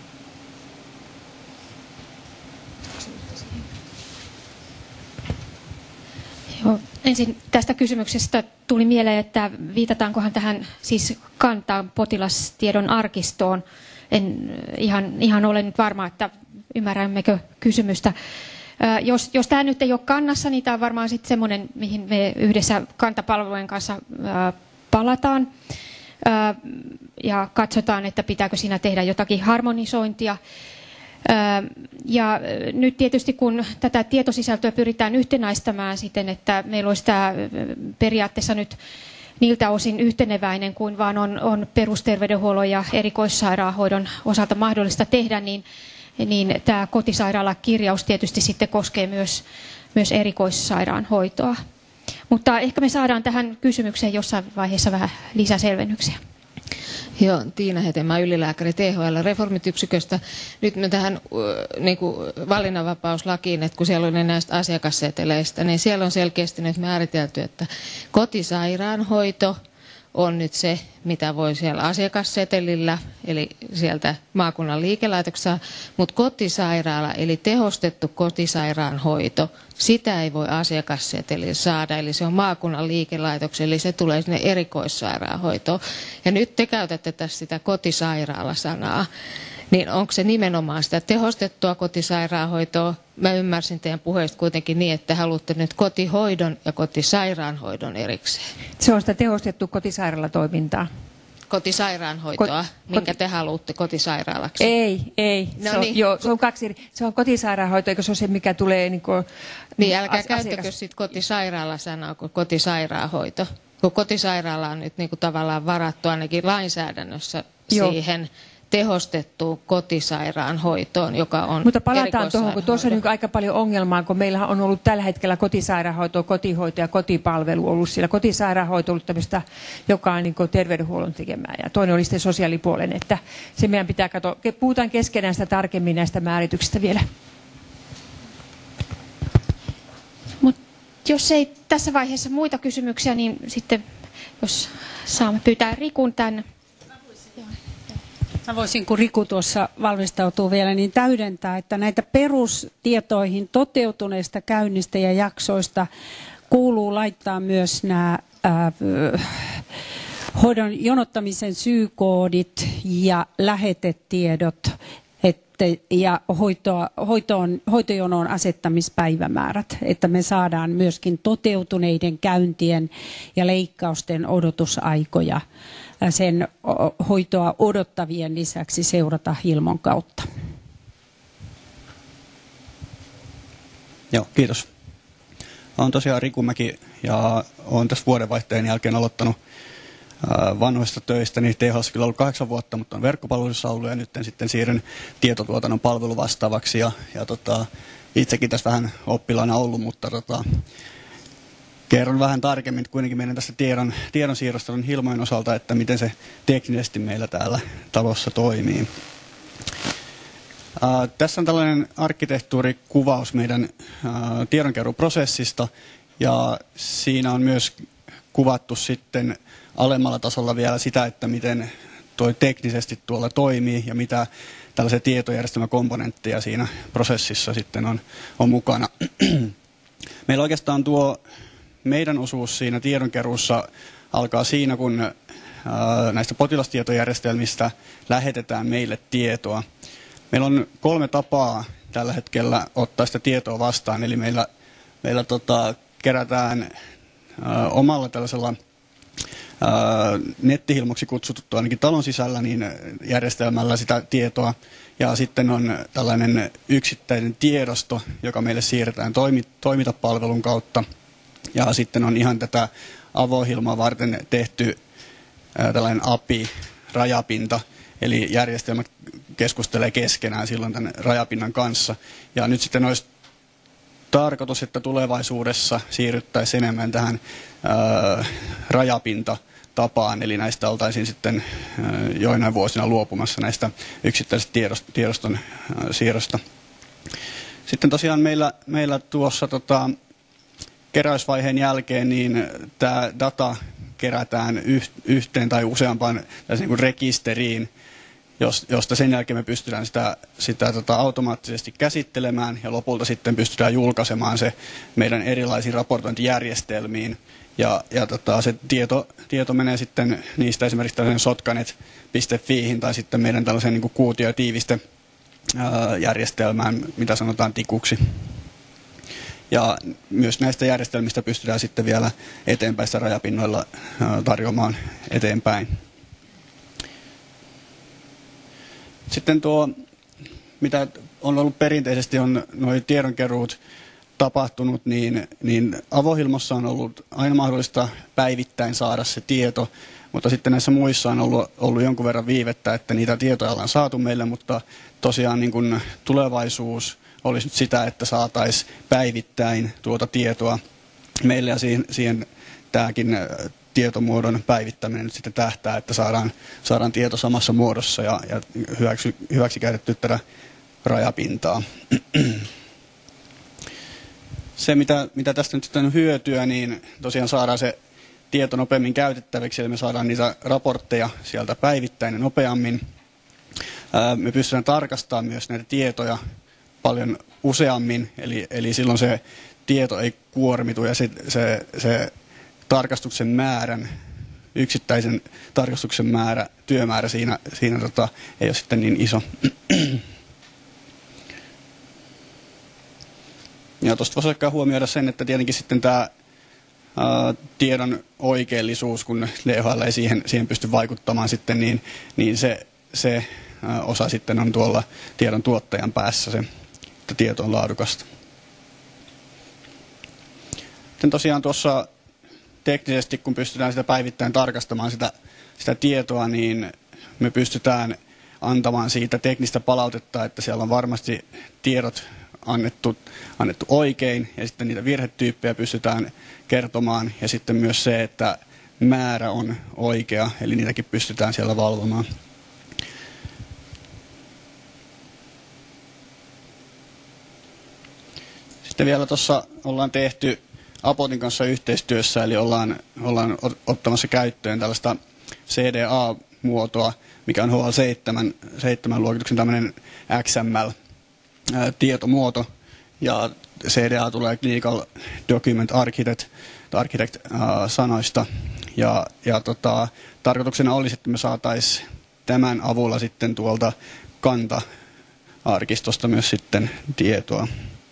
Joo, ensin tästä kysymyksestä tuli mieleen, että viitataankohan tähän siis kantaan potilastiedon arkistoon. En ihan, ihan ole nyt varma, että ymmärrämmekö kysymystä. Jos, jos tämä nyt ei ole kannassa, niin tämä on varmaan sitten semmoinen, mihin me yhdessä kantapalvelujen kanssa ää, palataan ää, ja katsotaan, että pitääkö siinä tehdä jotakin harmonisointia. Ää, ja nyt tietysti kun tätä tietosisältöä pyritään yhtenäistämään siten, että meillä olisi tämä periaatteessa nyt niiltä osin yhteneväinen kuin vaan on, on perusterveydenhuollon ja erikoissairaanhoidon osalta mahdollista tehdä, niin niin tämä kotisairaalakirjaus tietysti sitten koskee myös, myös erikoissairaanhoitoa. Mutta ehkä me saadaan tähän kysymykseen jossain vaiheessa vähän lisäselvennyksiä. Joo, Tiina Hetemaa, ylilääkäri T H L-reformit-yksiköstä. Nyt me tähän niin kuin valinnanvapauslakiin, että kun siellä on näistä asiakasseteleistä, niin siellä on selkeästi nyt määritelty, että kotisairaanhoito on nyt se, mitä voi siellä asiakassetelillä, eli sieltä maakunnan liikelaitoksessa, mutta kotisairaala, eli tehostettu kotisairaanhoito, sitä ei voi asiakassetelillä saada, eli se on maakunnan liikelaitoksen, eli se tulee sinne erikoissairaanhoitoon. Ja nyt te käytätte tässä sitä kotisairaala-sanaa, niin onko se nimenomaan sitä tehostettua kotisairaanhoitoa? Mä ymmärsin teidän puheesta kuitenkin niin, että haluatte nyt kotihoidon ja kotisairaanhoidon erikseen. Se on sitä tehostettu kotisairaalatoimintaa. Kotisairaanhoitoa, Kot, minkä te haluatte kotisairaalaksi? Ei, ei. No se, on, niin. joo, se on kaksi eri. Se on kotisairaanhoito, eikö se ole se, mikä tulee niin kuin, niin älkää as, käyttäkö sitten kotisairaala-sanaa kuin kotisairaanhoito. Kun kotisairaala on nyt niin kuin tavallaan varattu ainakin lainsäädännössä joo. siihen tehostettuun kotisairaanhoitoon, joka on Mutta palataan tuohon, kun tuossa on niin aika paljon ongelmaa, kun meillä on ollut tällä hetkellä kotisairaanhoito, kotihoito ja kotipalvelu ollut siellä. Kotisairaanhoito on ollut tämmöistä, joka on niin terveydenhuollon tekemää ja toinen oli sitten sosiaalipuolen, että se meidän pitää katsoa. Puhutaan keskenään sitä tarkemmin näistä määrityksistä vielä. Mut jos ei tässä vaiheessa muita kysymyksiä, niin sitten jos saamme pyytää Rikun tänne. Mä voisin, kun Riku tuossa valmistautuu vielä, niin täydentää, että näitä perustietoihin toteutuneista käynnistä ja jaksoista kuuluu laittaa myös nämä ää, hoidon jonottamisen syykoodit ja lähetetiedot että, ja hoitoa, hoitoon, hoitojonoon asettamispäivämäärät, että me saadaan myöskin toteutuneiden käyntien ja leikkausten odotusaikoja sen hoitoa odottavien lisäksi seurata Hilmon kautta. Joo, kiitos. Olen tosiaan Riku Mäki ja olen tässä vuodenvaihteen jälkeen aloittanut vanhoista töistä. Niin T H L:ssä kyllä ollut kahdeksan vuotta, mutta on verkkopalveluissa ollut ja nyt sitten siirryn tietotuotannon palveluvastaavaksi. Ja, ja tota, itsekin tässä vähän oppilaana ollut, mutta tota, kerron vähän tarkemmin kuitenkin meidän tästä tiedon, tiedonsiirrosta Hilmojen osalta, että miten se teknisesti meillä täällä talossa toimii. Uh, tässä on tällainen arkkitehtuurikuvaus meidän uh, tiedonkeruuprosessista, ja siinä on myös kuvattu sitten alemmalla tasolla vielä sitä, että miten toi teknisesti tuolla toimii ja mitä tällaisia tietojärjestelmäkomponentteja siinä prosessissa sitten on, on mukana. Meillä oikeastaan tuo meidän osuus siinä tiedonkeruussa alkaa siinä, kun ää, näistä potilastietojärjestelmistä lähetetään meille tietoa. Meillä on kolme tapaa tällä hetkellä ottaa sitä tietoa vastaan, eli meillä, meillä tota, kerätään ää, omalla tällaisella nettihilmoksi kutsuttu ainakin talon sisällä niin järjestelmällä sitä tietoa. Ja sitten on tällainen yksittäinen tiedosto, joka meille siirretään toimi, toimintapalvelun kautta. Ja sitten on ihan tätä avohilmaa varten tehty ää, tällainen A P I, rajapinta. Eli järjestelmä keskustelee keskenään silloin tämän rajapinnan kanssa. Ja nyt sitten olisi tarkoitus, että tulevaisuudessa siirryttäisiin enemmän tähän ää, rajapintatapaan, eli näistä oltaisiin sitten ää, joinain vuosina luopumassa näistä yksittäisistä tiedoston ää, siirrosta. Sitten tosiaan meillä, meillä tuossa tota, keräysvaiheen jälkeen niin tämä data kerätään yhteen tai useampaan niin kuin rekisteriin, josta sen jälkeen me pystytään sitä, sitä tota, automaattisesti käsittelemään ja lopulta sitten pystytään julkaisemaan se meidän erilaisiin raportointijärjestelmiin. Ja, ja tota, se tieto, tieto menee sitten niistä esimerkiksi tällaisen sotkanet piste fiihin tai sitten meidän tällaisen niin kuin kuutio- ja tiiviste ää, järjestelmään, mitä sanotaan tikuksi. Ja myös näistä järjestelmistä pystytään sitten vielä eteenpäin rajapinnoilla ää, tarjoamaan eteenpäin. Sitten tuo, mitä on ollut perinteisesti, on nuo tiedonkeruut tapahtunut, niin, niin avohilmossa on ollut aina mahdollista päivittäin saada se tieto, mutta sitten näissä muissa on ollut, ollut jonkun verran viivettä, että niitä tietoja ollaan saatu meille, mutta tosiaan niin kuin tulevaisuus olisi nyt sitä, että saataisiin päivittäin tuota tietoa meille ja siihen, siihen tämäkin tietomuodon päivittäminen nyt sitten tähtää, että saadaan, saadaan tieto samassa muodossa ja, ja hyväksi, hyväksi käytetty tätä rajapintaa. Se, mitä, mitä tästä nyt sitten on hyötyä, niin tosiaan saadaan se tieto nopeammin käytettäväksi, eli me saadaan niitä raportteja sieltä päivittäin ja nopeammin. Ää, me pystytään tarkastamaan myös näitä tietoja paljon useammin, eli, eli silloin se tieto ei kuormitu ja se, se, se tarkastuksen määrän, yksittäisen tarkastuksen määrä, työmäärä siinä, siinä tota, ei ole sitten niin iso. Ja tuosta voisi ehkä huomioida sen, että tietenkin sitten tämä ää, tiedon oikeellisuus, kun D H L ei siihen, siihen pysty vaikuttamaan sitten, niin, niin se, se ää, osa sitten on tuolla tiedon tuottajan päässä, se, että tieto on laadukasta. Sitten tosiaan tuossa teknisesti, kun pystytään sitä päivittäin tarkastamaan sitä, sitä tietoa, niin me pystytään antamaan siitä teknistä palautetta, että siellä on varmasti tiedot annettu, annettu oikein, ja sitten niitä virhetyyppejä pystytään kertomaan, ja sitten myös se, että määrä on oikea, eli niitäkin pystytään siellä valvomaan. Sitten vielä tuossa ollaan tehty Apotin kanssa yhteistyössä, eli ollaan, ollaan ottamassa käyttöön tällaista C D A-muotoa, mikä on H L seitsemän, seitsemän luokituksen tämmöinen X M L-tietomuoto, ja C D A tulee Clinical Document Architect, architect äh, sanoista, ja, ja tota, tarkoituksena olisi, että me saataisiin tämän avulla sitten tuolta kanta-arkistosta myös sitten tietoa.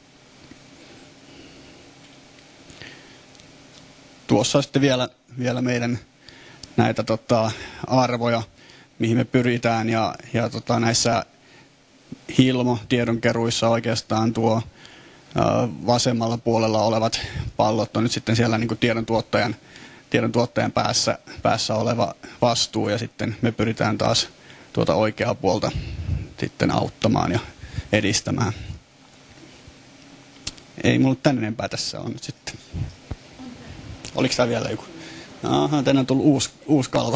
Tuossa on sitten vielä, vielä meidän näitä tota, arvoja, mihin me pyritään, ja, ja tota, näissä Hilmo-tiedonkeruissa oikeastaan tuo ä, vasemmalla puolella olevat pallot on nyt sitten siellä niin kuin tiedon tuottajan, tiedon tuottajan päässä, päässä oleva vastuu, ja sitten me pyritään taas tuota oikeaa puolta sitten auttamaan ja edistämään. Ei mulla tän enempää tässä on nyt sitten. Oliko tämä vielä joku? Aha, tänään on tullut uusi, uusi kalvo.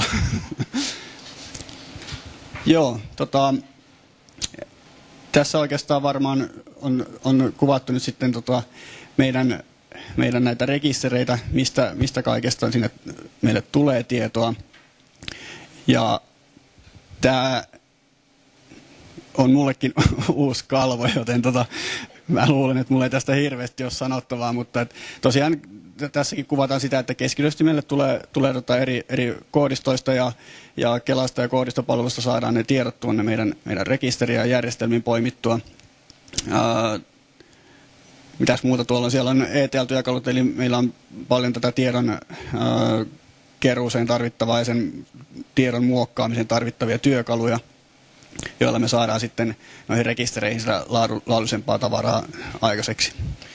Joo, tota, tässä oikeastaan varmaan on, on kuvattu nyt sitten tota meidän, meidän näitä rekistereitä, mistä, mistä kaikesta sinne meille tulee tietoa. Ja tämä on mullekin uusi kalvo, joten tota, mä luulen, että mulla ei tästä hirveästi ole sanottavaa, mutta et tosiaan tässäkin kuvataan sitä, että keskitysti meille tulee, tulee tota eri, eri koodistoista ja, ja Kelasta ja koodistopalvelusta saadaan ne tiedot tuonne meidän, meidän rekisteriä ja järjestelmiin poimittua. Ää, mitäs muuta tuolla on? Siellä on E T L-työkalut, eli meillä on paljon tätä tiedon ää, keruuseen tarvittavaa ja sen tiedon muokkaamiseen tarvittavia työkaluja, joilla me saadaan sitten noihin rekistereihin sitä laadullisempaa tavaraa aikaiseksi.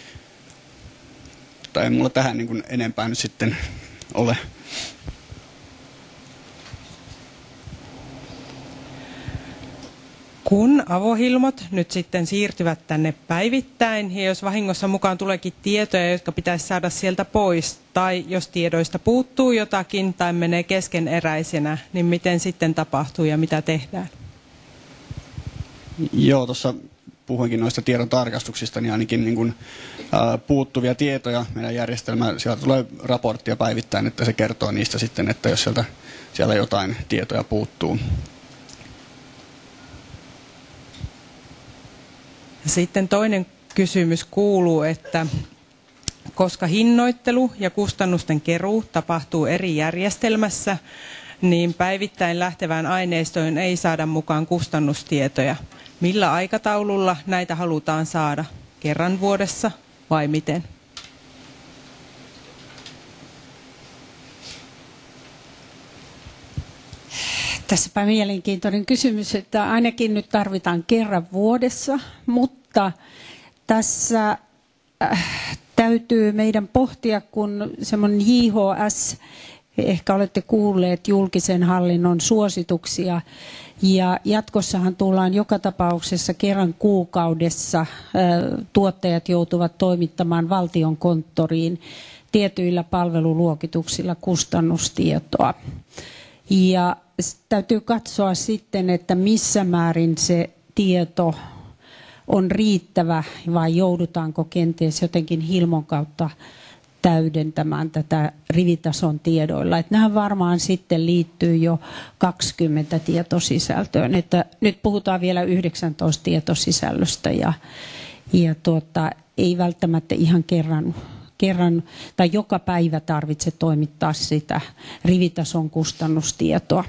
Tai ei mulla tähän niin kuin enempää nyt sitten ole. Kun avohilmot nyt sitten siirtyvät tänne päivittäin, ja jos vahingossa mukaan tuleekin tietoja, jotka pitäisi saada sieltä pois, tai jos tiedoista puuttuu jotakin tai menee keskeneräisenä, niin miten sitten tapahtuu ja mitä tehdään? Joo, tuossa puhuinkin noista tiedon tarkastuksista, niin ainakin niin kuin, ää, puuttuvia tietoja meidän järjestelmään. Sieltä tulee raporttia päivittäin, että se kertoo niistä sitten, että jos sieltä, siellä jotain tietoja puuttuu. Sitten toinen kysymys kuuluu, että koska hinnoittelu ja kustannusten keruu tapahtuu eri järjestelmässä, niin päivittäin lähtevään aineistoon ei saada mukaan kustannustietoja. Millä aikataululla näitä halutaan saada? Kerran vuodessa vai miten? Tässäpä mielenkiintoinen kysymys, että ainakin nyt tarvitaan kerran vuodessa, mutta tässä äh, täytyy meidän pohtia, kun semmoinen J H S, ehkä olette kuulleet julkisen hallinnon suosituksia, ja jatkossahan tullaan joka tapauksessa kerran kuukaudessa, äh, tuottajat joutuvat toimittamaan valtion konttoriin tietyillä palveluluokituksilla kustannustietoa. Ja täytyy katsoa sitten, että missä määrin se tieto on riittävä vai joudutaanko kenties jotenkin Hilmon kautta täydentämään tätä rivitason tiedoilla. Että nämä varmaan sitten liittyy jo kaksikymmentä tietosisältöön. Että nyt puhutaan vielä yhdeksäntoista tietosisällöstä ja, ja tuota, ei välttämättä ihan kerran kerran tai joka päivä tarvitse toimittaa sitä rivitason kustannustietoa.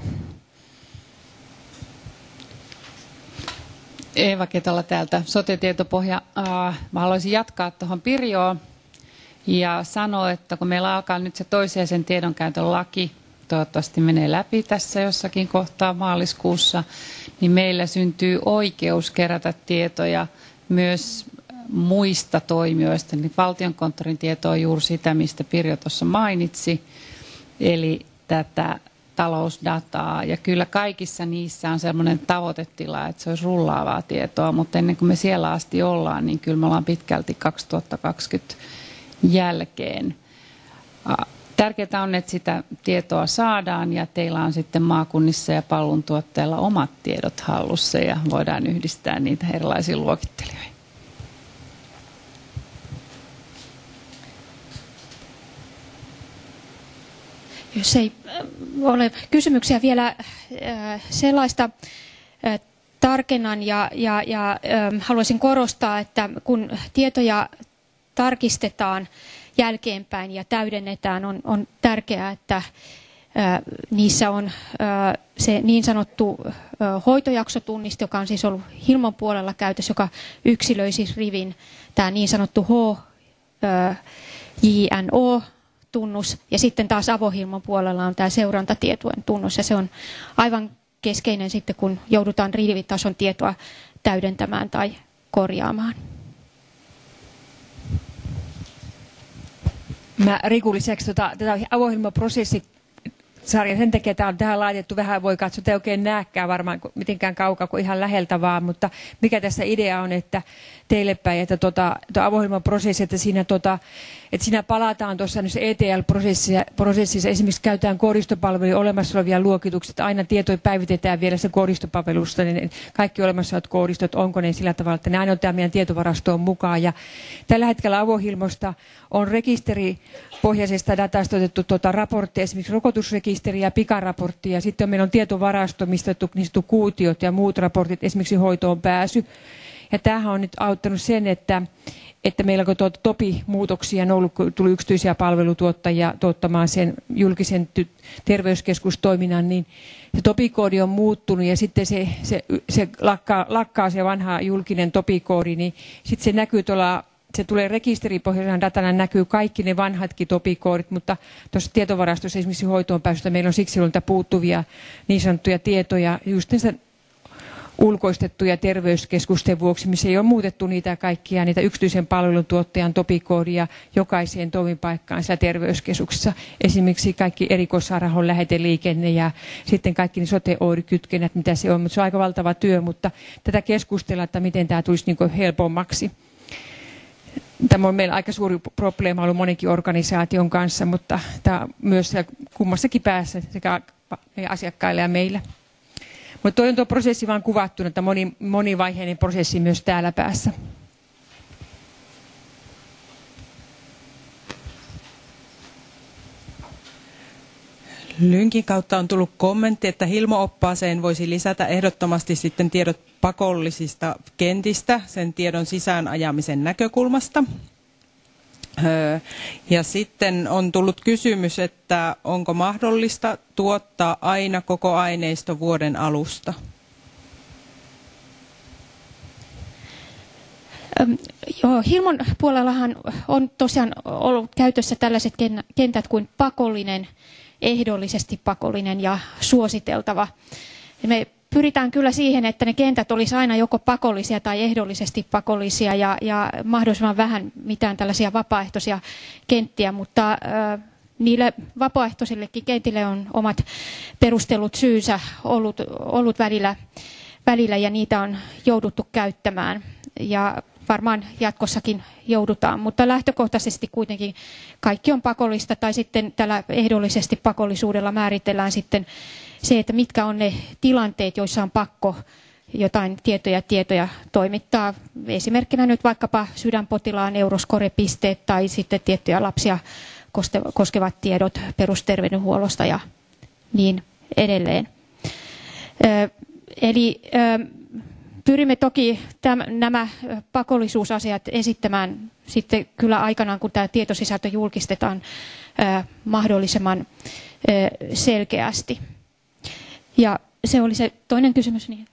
Eeva Ketola täältä, Sote-tietopohja. Mä haluaisin jatkaa tuohon Pirjoon ja sanoa, että kun meillä alkaa nyt se toiseisen tiedonkäytön laki, toivottavasti menee läpi tässä jossakin kohtaa maaliskuussa, niin meillä syntyy oikeus kerätä tietoja myös muista toimijoista, niin valtionkonttorin tieto on juuri sitä, mistä Pirjo tuossa mainitsi, eli tätä talousdataa. Ja kyllä kaikissa niissä on sellainen tavoitetila, että se olisi rullaavaa tietoa, mutta ennen kuin me siellä asti ollaan, niin kyllä me ollaan pitkälti kaksituhattakaksikymmentä jälkeen. Tärkeää on, että sitä tietoa saadaan ja teillä on sitten maakunnissa ja palveluntuottajilla omat tiedot hallussa ja voidaan yhdistää niitä erilaisiin luokittelijoihin. Jos ei ole kysymyksiä vielä sellaista tarkennan ja, ja, ja haluaisin korostaa, että kun tietoja tarkistetaan jälkeenpäin ja täydennetään, on, on tärkeää, että niissä on se niin sanottu hoitojaksotunniste, joka on siis ollut Hilmon puolella käytössä, joka yksilöi siis rivin, tämä niin sanottu H J N O tunnus ja sitten taas avohilmon puolella on tämä seurantatietojen tunnus ja se on aivan keskeinen sitten, kun joudutaan rivitason tietoa täydentämään tai korjaamaan. Mä Riku lisäksi tota, tätä avohilmaprosessisarja, sen takia tämä on tähän laitettu vähän, voi katsoa, että ei oikein näekään varmaan mitenkään kaukaa kuin ihan läheltä vaan, mutta mikä tässä idea on, että teille päin, että tota, avohilmaprosessi, että siinä tota, että siinä palataan tuossa E T L-prosessissa, esimerkiksi käytetään koodistopalveluja olemassa olevia luokituksia, että aina tietoja päivitetään vielä se koodistopalvelusta, niin kaikki olemassa olevat koodistot, onko ne sillä tavalla, että ne aina otetaan meidän tietovarastoon mukaan. Ja tällä hetkellä Avohilmosta on rekisteripohjaisesta datasta otettu tuota raporttia, esimerkiksi rokotusrekisteri ja pikaraportti, ja sitten meillä on tietovarasto, mistä on niin sanottu kuutiot ja muut raportit, esimerkiksi hoitoon pääsy. Ja tämähän on nyt auttanut sen, että että meillä kun tuota Topi-muutoksia on ollut, kun tuli yksityisiä palvelutuottajia tuottamaan sen julkisen terveyskeskustoiminnan, niin se Topi-koodi on muuttunut ja sitten se, se, se lakkaa, lakkaa se vanha julkinen Topi-koodi, niin sitten se näkyy tuolla, se tulee rekisteripohjaisena datana, näkyy kaikki ne vanhatkin Topi-koodit, mutta tuossa tietovarastossa esimerkiksi hoitoon pääsystä meillä on siksi ollut puuttuvia niin sanottuja tietoja, just niistä ulkoistettuja terveyskeskusten vuoksi, missä ei ole muutettu niitä kaikkia, niitä yksityisen palveluntuottajan topikoodia jokaiseen toimipaikkaan siellä terveyskeskuksessa. Esimerkiksi kaikki erikoissairaanhoidon läheteliikenne ja sitten kaikki ne sote-oirikytkennät, mitä se on. Mutta se on aika valtava työ, mutta tätä keskustellaan, että miten tämä tulisi niin kuin helpommaksi. Tämä on meillä aika suuri probleema ollut monenkin organisaation kanssa, mutta tämä on myös kummassakin päässä sekä asiakkaille ja meillä. Mutta tuo on tuo prosessi vaan kuvattuna, että moni, monivaiheinen prosessi myös täällä päässä. Lynkin kautta on tullut kommentti, että Hilmo-oppaaseen voisi lisätä ehdottomasti sitten tiedot pakollisista kentistä sen tiedon sisään ajamisen näkökulmasta. Ja sitten on tullut kysymys, että onko mahdollista tuottaa aina koko aineisto vuoden alusta? Ähm, joo, Hilmon puolellahan on tosiaan ollut käytössä tällaiset kentät kuin pakollinen, ehdollisesti pakollinen ja suositeltava. Me pyritään kyllä siihen, että ne kentät olisi aina joko pakollisia tai ehdollisesti pakollisia ja, ja mahdollisimman vähän mitään tällaisia vapaaehtoisia kenttiä, mutta äh, niille vapaaehtoisillekin kentille on omat perustellut syynsä ollut, ollut välillä, välillä ja niitä on jouduttu käyttämään ja varmaan jatkossakin joudutaan, mutta lähtökohtaisesti kuitenkin kaikki on pakollista tai sitten tällä ehdollisesti pakollisuudella määritellään sitten se, että mitkä on ne tilanteet, joissa on pakko jotain tietoja tietoja toimittaa. Esimerkkinä nyt vaikkapa sydänpotilaan euroskore-pisteet tai sitten tiettyjä lapsia koskevat tiedot perusterveydenhuollosta ja niin edelleen. Eli pyrimme toki täm, nämä pakollisuusasiat esittämään sitten kyllä aikanaan, kun tämä tietosisältö julkistetaan mahdollisimman selkeästi. Ja se oli se toinen kysymys. Niin.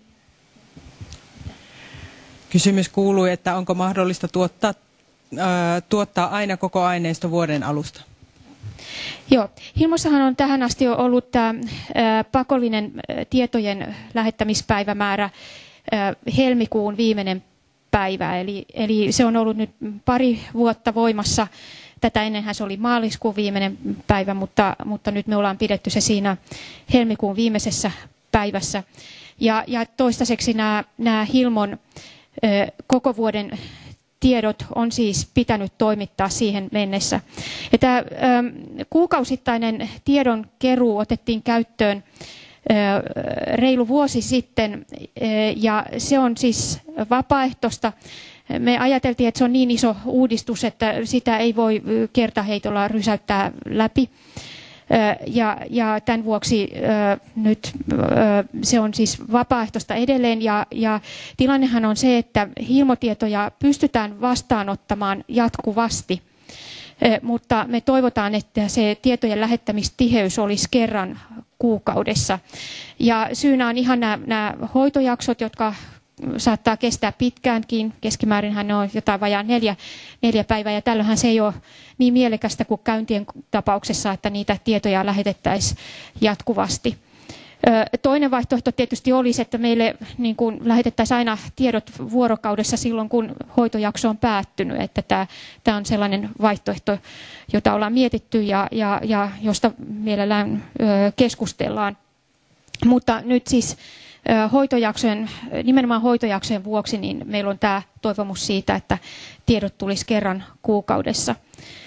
Kysymys kuuluu, että onko mahdollista tuottaa, äh, tuottaa aina koko aineisto vuoden alusta? Joo, Hilmossahan on tähän asti ollut tämä äh, pakollinen äh, tietojen lähettämispäivämäärä äh, helmikuun viimeinen päivä. Eli, eli se on ollut nyt pari vuotta voimassa. Tätä ennenhän se oli maaliskuun viimeinen päivä, mutta, mutta nyt me ollaan pidetty se siinä helmikuun viimeisessä päivässä. Ja, ja toistaiseksi nämä, nämä Hilmon ö, koko vuoden tiedot on siis pitänyt toimittaa siihen mennessä. Ja tämä ö, kuukausittainen tiedon keruu otettiin käyttöön ö, reilu vuosi sitten ö, ja se on siis vapaaehtoista. Me ajateltiin, että se on niin iso uudistus, että sitä ei voi kertaheitolla rysäyttää läpi. Ja, ja tämän vuoksi nyt se on siis vapaaehtoista edelleen. Ja, ja tilannehan on se, että Hilmo-tietoja pystytään vastaanottamaan jatkuvasti. Mutta me toivotaan, että se tietojen lähettämistiheys olisi kerran kuukaudessa. Ja syynä on ihan nämä, nämä hoitojaksot, jotka saattaa kestää pitkäänkin. Keskimäärinhän ne on jotain vajaa neljä, neljä päivää ja tällöinhän se ei ole niin mielekästä kuin käyntien tapauksessa, että niitä tietoja lähetettäisiin jatkuvasti. Toinen vaihtoehto tietysti olisi, että meille niin kuin lähetettäisiin aina tiedot vuorokaudessa silloin, kun hoitojakso on päättynyt. Että tämä, tämä on sellainen vaihtoehto, jota ollaan mietitty ja, ja, ja josta mielellään keskustellaan. Mutta nyt siis hoitojaksojen, nimenomaan hoitojaksojen vuoksi niin meillä on tämä toivomus siitä, että tiedot tulisi kerran kuukaudessa.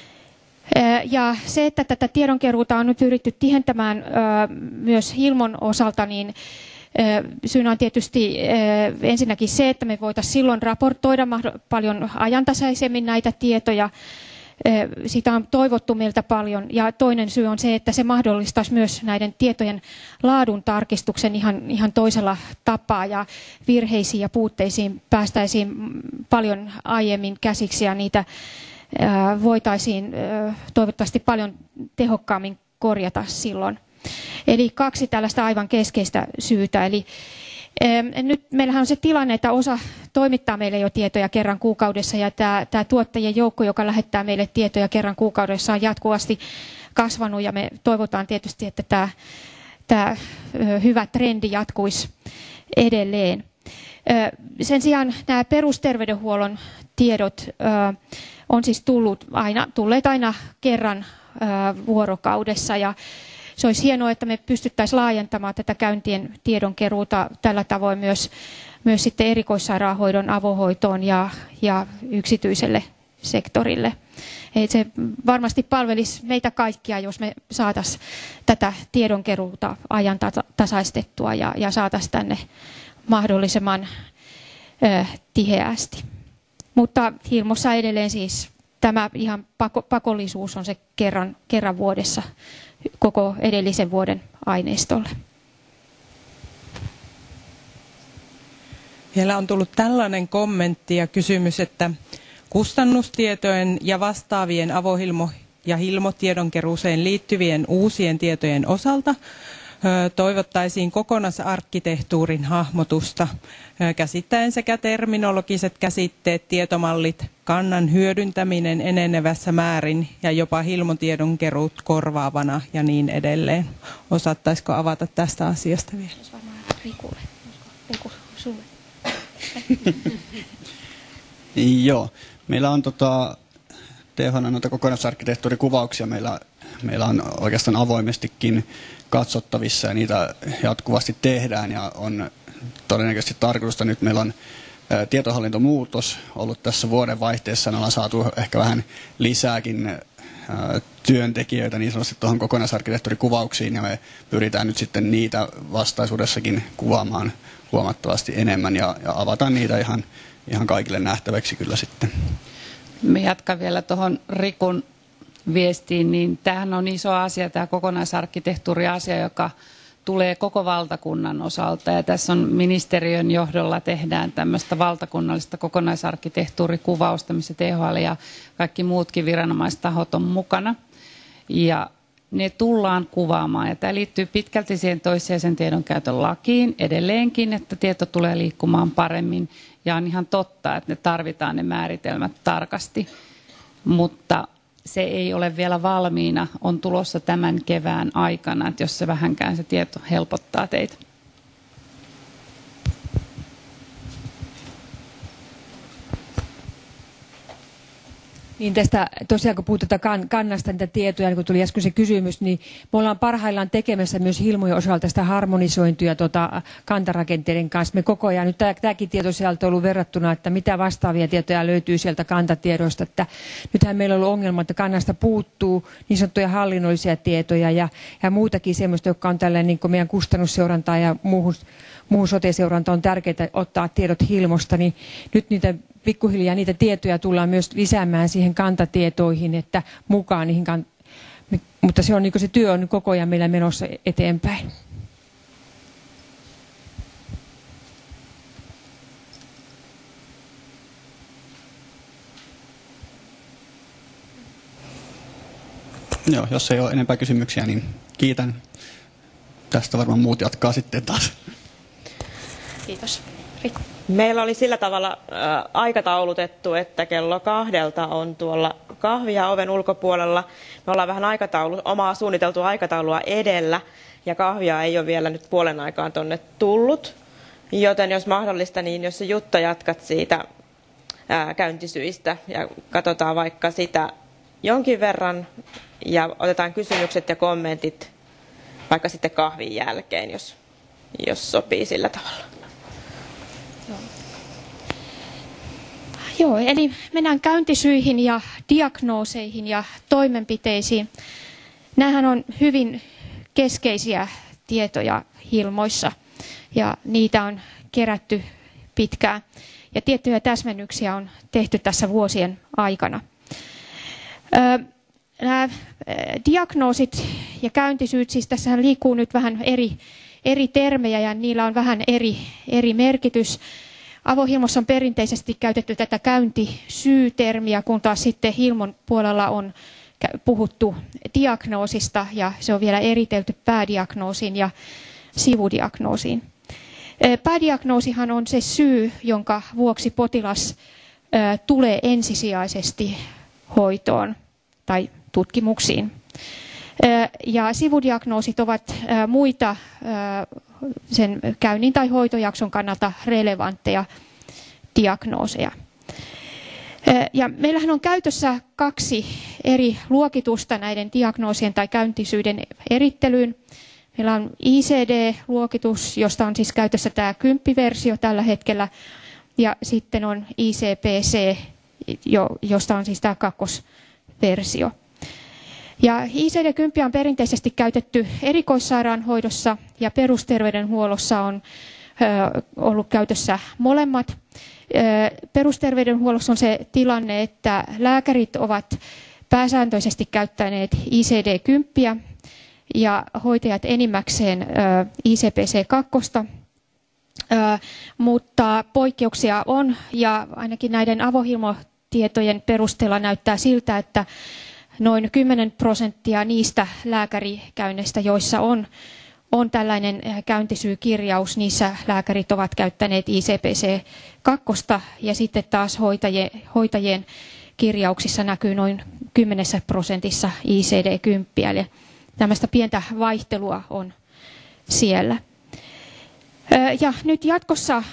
Ja se, että tätä tiedonkeruuta on nyt pyritty tihentämään myös Hilmon osalta, niin syynä on tietysti ensinnäkin se, että me voitaisiin silloin raportoida paljon ajantasaisemmin näitä tietoja. Sitä on toivottu meiltä paljon. Ja toinen syy on se, että se mahdollistaisi myös näiden tietojen laadun tarkistuksen ihan, ihan toisella tapaa. Ja virheisiin ja puutteisiin päästäisiin paljon aiemmin käsiksi ja niitä voitaisiin toivottavasti paljon tehokkaammin korjata silloin. Eli kaksi tällaista aivan keskeistä syytä. Eli nyt meillähän on se tilanne, että osa toimittaa meille jo tietoja kerran kuukaudessa ja tämä, tämä tuottajien joukko, joka lähettää meille tietoja kerran kuukaudessa, on jatkuvasti kasvanut ja me toivotaan tietysti, että tämä, tämä hyvä trendi jatkuisi edelleen. Sen sijaan nämä perusterveydenhuollon tiedot on siis tullut aina, tulleet aina kerran vuorokaudessa ja se olisi hienoa, että me pystyttäisiin laajentamaan tätä käyntien tiedonkeruuta tällä tavoin myös, myös sitten erikoissairaanhoidon avohoitoon ja, ja yksityiselle sektorille. Eli se varmasti palvelisi meitä kaikkia, jos me saataisiin tätä tiedonkeruuta ajan tasaistettua ja, ja saataisiin tänne mahdollisimman ö, tiheästi. Mutta Hilmossa edelleen siis tämä ihan pako, pakollisuus on se kerran, kerran vuodessa koko edellisen vuoden aineistolle. Vielä on tullut tällainen kommentti ja kysymys, että kustannustietojen ja vastaavien avohilmo- ja hilmotiedonkeruuseen liittyvien uusien tietojen osalta toivottaisiin kokonaisarkkitehtuurin hahmotusta käsittäen sekä terminologiset käsitteet, tietomallit, kannan hyödyntäminen enenevässä määrin ja jopa hilmotiedonkeruut korvaavana ja niin edelleen. Osaattaisiko avata tästä asiasta vielä? Rikulle. Riku, sulle. Joo, meillä on tota, T H L noita kokonaisarkkitehtuurikuvauksia. Meillä, meillä on oikeastaan avoimestikin katsottavissa ja niitä jatkuvasti tehdään ja on todennäköisesti tarkoitusta. Nyt meillä on ä, tietohallintomuutos ollut tässä vuoden vaihteessa. Me ollaan saatu ehkä vähän lisääkin ä, työntekijöitä niin sanotusti tuohon kokonaisarkkitehtuurikuvauksiin ja me pyritään nyt sitten niitä vastaisuudessakin kuvaamaan huomattavasti enemmän ja, ja avataan niitä ihan, ihan kaikille nähtäväksi kyllä sitten. Me jatkan vielä tuohon Rikun viestiin, niin tämähän on iso asia, tämä kokonaisarkkitehtuuriasia, joka tulee koko valtakunnan osalta. Ja tässä on ministeriön johdolla tehdään tämmöistä valtakunnallista kokonaisarkkitehtuurikuvausta, missä T H L ja kaikki muutkin viranomaistahot on mukana. Ja ne tullaan kuvaamaan. Ja tämä liittyy pitkälti siihen toissijaisen tiedonkäytön lakiin edelleenkin, että tieto tulee liikkumaan paremmin. Ja on ihan totta, että ne tarvitaan ne määritelmät tarkasti. Mutta se ei ole vielä valmiina, on tulossa tämän kevään aikana, että jos se vähänkään se tieto helpottaa teitä. Niin tästä tosiaan kun puhutaan kannasta niitä tietoja, niin kun tuli äsken se kysymys, niin me ollaan parhaillaan tekemässä myös Hilmojen osalta sitä harmonisointia tuota kantarakenteiden kanssa. Me koko ajan, nyt tämäkin tietosieltä on ollut verrattuna, että mitä vastaavia tietoja löytyy sieltä kantatiedoista. Että nythän meillä on ollut ongelma, että kannasta puuttuu niin sanottuja hallinnollisia tietoja ja, ja muutakin semmoista, joka on tällainen niin kuin meidän kustannusseurantaa ja muuhun, muuhun sote-seuranta on tärkeää ottaa tiedot Hilmosta, niin nyt niitä pikkuhiljaa niitä tietoja tullaan myös lisäämään siihen kantatietoihin, että mukaan niihin kan... mutta se, on, niin se työ on koko ajan meillä menossa eteenpäin. Joo, jos ei ole enempää kysymyksiä, niin kiitän. Tästä varmaan muut jatkaa sitten taas. Kiitos. Riku. Meillä oli sillä tavalla äh, aikataulutettu, että kello kahdelta on tuolla kahvia oven ulkopuolella. Me ollaan vähän aikataulu, omaa suunniteltua aikataulua edellä ja kahvia ei ole vielä nyt puolen aikaan tonne tullut. Joten jos mahdollista, niin jos Jutta jatkat siitä ää, käyntisyistä ja katsotaan vaikka sitä jonkin verran ja otetaan kysymykset ja kommentit vaikka sitten kahvin jälkeen, jos, jos sopii sillä tavalla. Joo, eli mennään käyntisyihin ja diagnooseihin ja toimenpiteisiin. Nämähän on hyvin keskeisiä tietoja Hilmoissa ja niitä on kerätty pitkään ja tiettyjä täsmennyksiä on tehty tässä vuosien aikana. Nämä diagnoosit ja käyntisyyt, siis tässähän liikkuu nyt vähän eri, eri termejä ja niillä on vähän eri, eri merkitys. Avohilmossa on perinteisesti käytetty tätä käyntisyy-termiä, kun taas sitten Hilmon puolella on puhuttu diagnoosista ja se on vielä eritelty päädiagnoosiin ja sivudiagnoosiin. Päädiagnoosihan on se syy, jonka vuoksi potilas tulee ensisijaisesti hoitoon tai tutkimuksiin. Ja sivudiagnoosit ovat muita sen käynnin tai hoitojakson kannalta relevantteja diagnooseja. Ja meillähän on käytössä kaksi eri luokitusta näiden diagnoosien tai käyntisyyden erittelyyn. Meillä on I C D-luokitus, josta on siis käytössä tämä kymppiversio tällä hetkellä, ja sitten on I C P C, josta on siis tämä kakkosversio. Ja I C D kymmenen on perinteisesti käytetty erikoissairaanhoidossa ja perusterveydenhuollossa on ö, ollut käytössä molemmat. Ö, perusterveydenhuollossa on se tilanne, että lääkärit ovat pääsääntöisesti käyttäneet I C D kymmenen ja hoitajat enimmäkseen ö, I C P C kaksi. Ö, mutta poikkeuksia on ja ainakin näiden avohilmotietojen perusteella näyttää siltä, että noin kymmenen prosenttia niistä lääkärikäynneistä, joissa on, on tällainen käyntisyykirjaus, niissä lääkärit ovat käyttäneet I C P C kaksi ja sitten taas hoitajien, hoitajien kirjauksissa näkyy noin kymmenessä prosentissa I C D kymmenen, eli tämmöistä pientä vaihtelua on siellä. Ja nyt jatkossa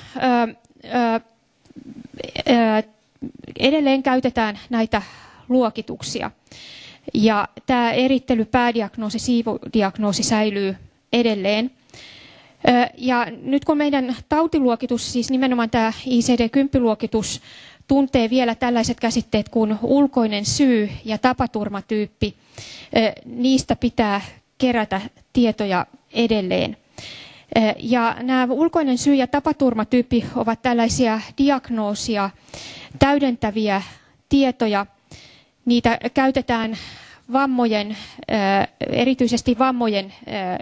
edelleen käytetään näitä luokituksia. Ja tämä erittely, päädiagnoosi, siivudiagnoosi säilyy edelleen. Ja nyt kun meidän tautiluokitus, siis nimenomaan tämä I C D kymmenen-luokitus, tuntee vielä tällaiset käsitteet kuin ulkoinen syy ja tapaturmatyyppi, niistä pitää kerätä tietoja edelleen. Ja nämä ulkoinen syy ja tapaturmatyyppi ovat tällaisia diagnoosia täydentäviä tietoja. Niitä käytetään vammojen, erityisesti vammojen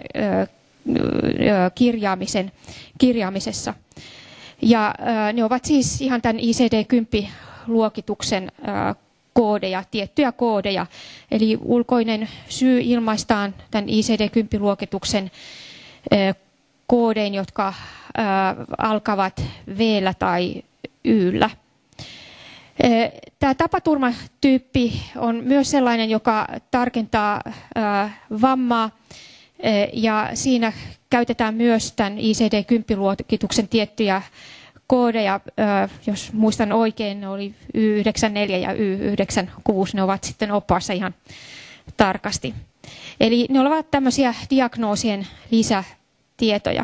kirjaamisen, kirjaamisessa. Ja ne ovat siis ihan tämän I C D kymmenen-luokituksen koodeja, tiettyjä koodeja. Eli ulkoinen syy ilmaistaan tämän I C D kymmenen-luokituksen koodein, jotka alkavat V-llä tai Y-llä. Tämä tapaturmatyyppi on myös sellainen, joka tarkentaa vammaa ja siinä käytetään myös tämän I C D kymmenen-luokituksen tiettyjä koodeja. Jos muistan oikein, ne oli Y yhdeksänkymmentäneljä ja Y yhdeksänkymmentäkuusi, ne ovat sitten oppaassa ihan tarkasti. Eli ne ovat tämmöisiä diagnoosien lisätietoja.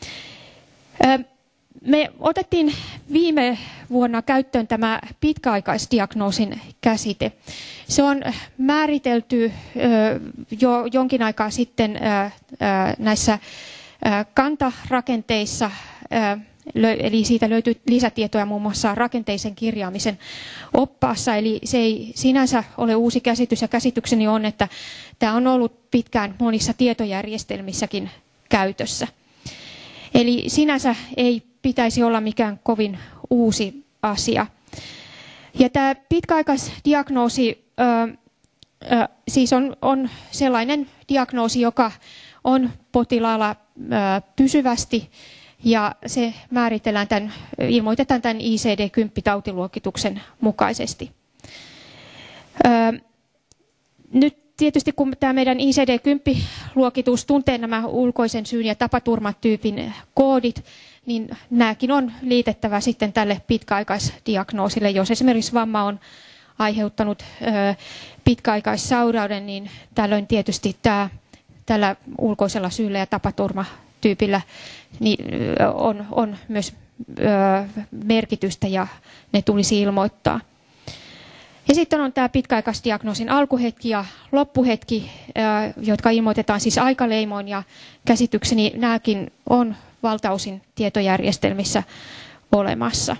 Me otettiin viime vuonna käyttöön tämä pitkäaikaisdiagnoosin käsite. Se on määritelty jo jonkin aikaa sitten näissä kantarakenteissa, eli siitä löytyy lisätietoja muun muassa rakenteisen kirjaamisen oppaassa, eli se ei sinänsä ole uusi käsitys, ja käsitykseni on, että tämä on ollut pitkään monissa tietojärjestelmissäkin käytössä. Eli sinänsä ei pitäisi olla mikään kovin uusi asia. Ja tämä pitkäaikaisdiagnoosi ö, ö, siis on, on sellainen diagnoosi, joka on potilaalla ö, pysyvästi, ja se määritellään tämän, ilmoitetaan tämän I C D kymmenen tautiluokituksen mukaisesti. Ö, nyt tietysti kun tämä meidän I C D kymmenen-luokitus tuntee nämä ulkoisen syyn ja tapaturmatyypin koodit, niin nämäkin on liitettävä sitten tälle pitkäaikaisdiagnoosille. Jos esimerkiksi vamma on aiheuttanut ö, pitkäaikaissairauden, niin tällöin tietysti tämä, tällä ulkoisella syyllä ja tapaturmatyypillä niin on, on myös merkitystä ja ne tulisi ilmoittaa. Ja sitten on tämä pitkäaikaisdiagnoosin alkuhetki ja loppuhetki, jotka ilmoitetaan siis aikaleimoin, ja käsitykseni nämäkin on valtaosin tietojärjestelmissä olemassa.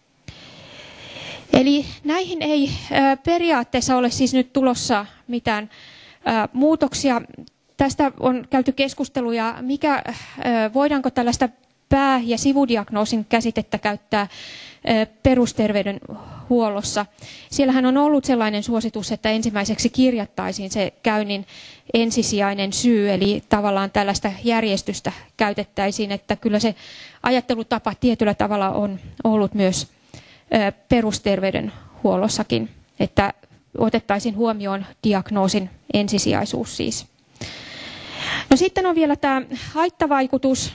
Eli näihin ei periaatteessa ole siis nyt tulossa mitään muutoksia. Tästä on käyty keskusteluja, mikä, voidaanko tällaista pää- ja sivudiagnoosin käsitettä käyttää perusterveydenhuollossa. Siellähän on ollut sellainen suositus, että ensimmäiseksi kirjattaisiin se käynnin ensisijainen syy, eli tavallaan tällaista järjestystä käytettäisiin, että kyllä se ajattelutapa tietyllä tavalla on ollut myös perusterveydenhuollossakin, että otettaisiin huomioon diagnoosin ensisijaisuus siis. No sitten on vielä tämä haittavaikutus.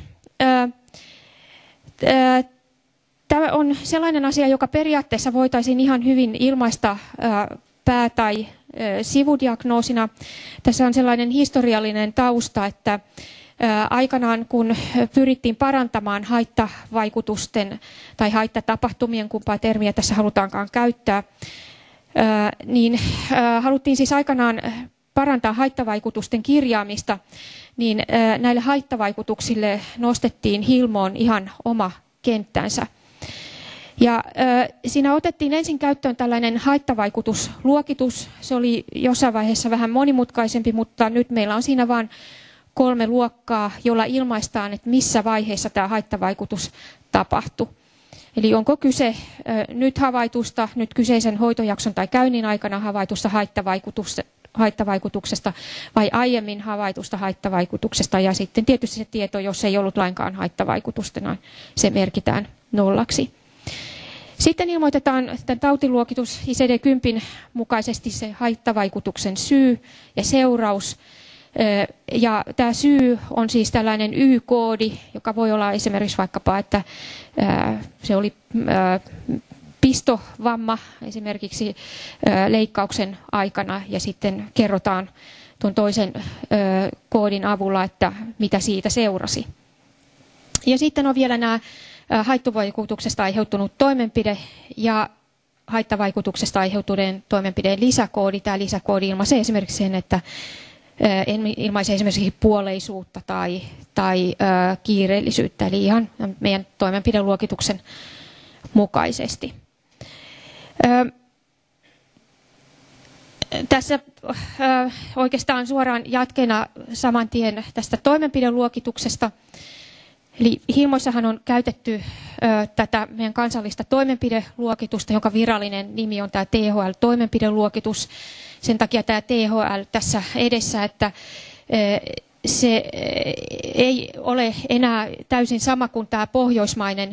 Tämä on sellainen asia, joka periaatteessa voitaisiin ihan hyvin ilmaista pää- tai sivudiagnoosina. Tässä on sellainen historiallinen tausta, että aikanaan kun pyrittiin parantamaan haittavaikutusten tai haittatapahtumien, kumpaa termiä tässä halutaankaan käyttää, niin haluttiin siis aikanaan parantaa haittavaikutusten kirjaamista, niin näille haittavaikutuksille nostettiin Hilmoon ihan oma kenttänsä. Ja siinä otettiin ensin käyttöön tällainen haittavaikutusluokitus. Se oli jossain vaiheessa vähän monimutkaisempi, mutta nyt meillä on siinä vain kolme luokkaa, jolla ilmaistaan, että missä vaiheessa tämä haittavaikutus tapahtui. Eli onko kyse nyt havaitusta, nyt kyseisen hoitojakson tai käynnin aikana havaitusta haittavaikutuksesta vai aiemmin havaitusta haittavaikutuksesta, ja sitten tietysti se tieto, jos ei ollut lainkaan haittavaikutusta, se merkitään nollaksi. Sitten ilmoitetaan tämän tautiluokitus I C D kymmenen mukaisesti se haittavaikutuksen syy ja seuraus. Ja tämä syy on siis tällainen Y-koodi, joka voi olla esimerkiksi vaikkapa, että se oli pistovamma esimerkiksi leikkauksen aikana, ja sitten kerrotaan tuon toisen koodin avulla, että mitä siitä seurasi. Ja sitten on vielä nämä haittavaikutuksesta aiheutunut toimenpide ja haittavaikutuksesta aiheutuneen toimenpideen lisäkoodi. Tämä lisäkoodi ilmaisee esimerkiksi sen, että ilmaisee esimerkiksi puoleisuutta tai, tai äh, kiireellisyyttä, eli ihan meidän toimenpideluokituksen mukaisesti. Ö, tässä äh, oikeastaan suoraan jatkeena saman tien tästä toimenpideluokituksesta. Eli Hilmoissahan on käytetty ö, tätä meidän kansallista toimenpideluokitusta, jonka virallinen nimi on tämä T H L-toimenpideluokitus. Sen takia tämä T H L tässä edessä, että ö, se ei ole enää täysin sama kuin tämä pohjoismainen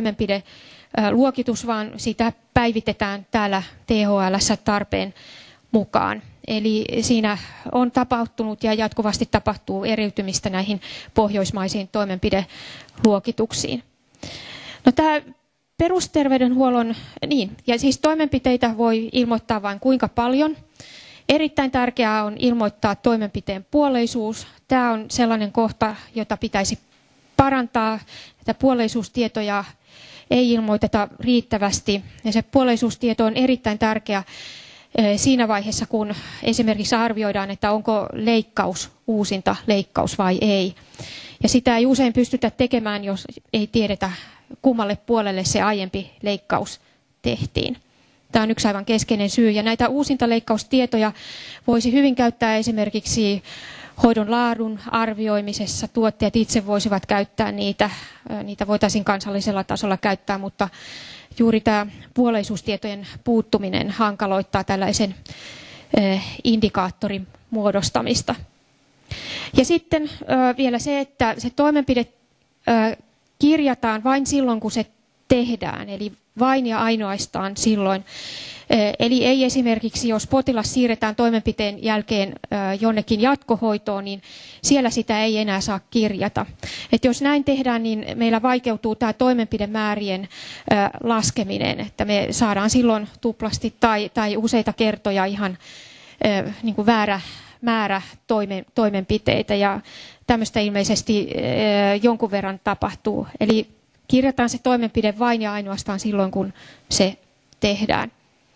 toimenpideluokitus, vaan sitä päivitetään täällä T H L:ssä tarpeen mukaan. Eli siinä on tapahtunut ja jatkuvasti tapahtuu eriytymistä näihin pohjoismaisiin toimenpideluokituksiin. No, tämä perusterveydenhuollon, niin, ja siis toimenpiteitä voi ilmoittaa vain kuinka paljon. Erittäin tärkeää on ilmoittaa toimenpiteen puoleisuus. Tämä on sellainen kohta, jota pitäisi parantaa. Näitä puoleisuustietoja ei ilmoiteta riittävästi, ja se puoleisuustieto on erittäin tärkeä siinä vaiheessa, kun esimerkiksi arvioidaan, että onko leikkaus uusinta leikkaus vai ei. Ja sitä ei usein pystytä tekemään, jos ei tiedetä, kummalle puolelle se aiempi leikkaus tehtiin. Tämä on yksi aivan keskeinen syy. Ja näitä uusintaleikkaustietoja voisi hyvin käyttää esimerkiksi hoidon laadun arvioimisessa. Tuottajat itse voisivat käyttää niitä. Niitä voitaisiin kansallisella tasolla käyttää, mutta juuri tämä puoleisuustietojen puuttuminen hankaloittaa tällaisen indikaattorin muodostamista. Ja sitten vielä se, että se toimenpide kirjataan vain silloin, kun se tehdään, eli vain ja ainoastaan silloin. Eli ei esimerkiksi, jos potilas siirretään toimenpiteen jälkeen jonnekin jatkohoitoon, niin siellä sitä ei enää saa kirjata. Et jos näin tehdään, niin meillä vaikeutuu tämä toimenpidemäärien laskeminen, että me saadaan silloin tuplasti tai, tai useita kertoja ihan niin kuin väärä määrä toimen, toimenpiteitä, ja tämmöistä ilmeisesti jonkun verran tapahtuu. Eli kirjataan se toimenpide vain ja ainoastaan silloin, kun se tehdään.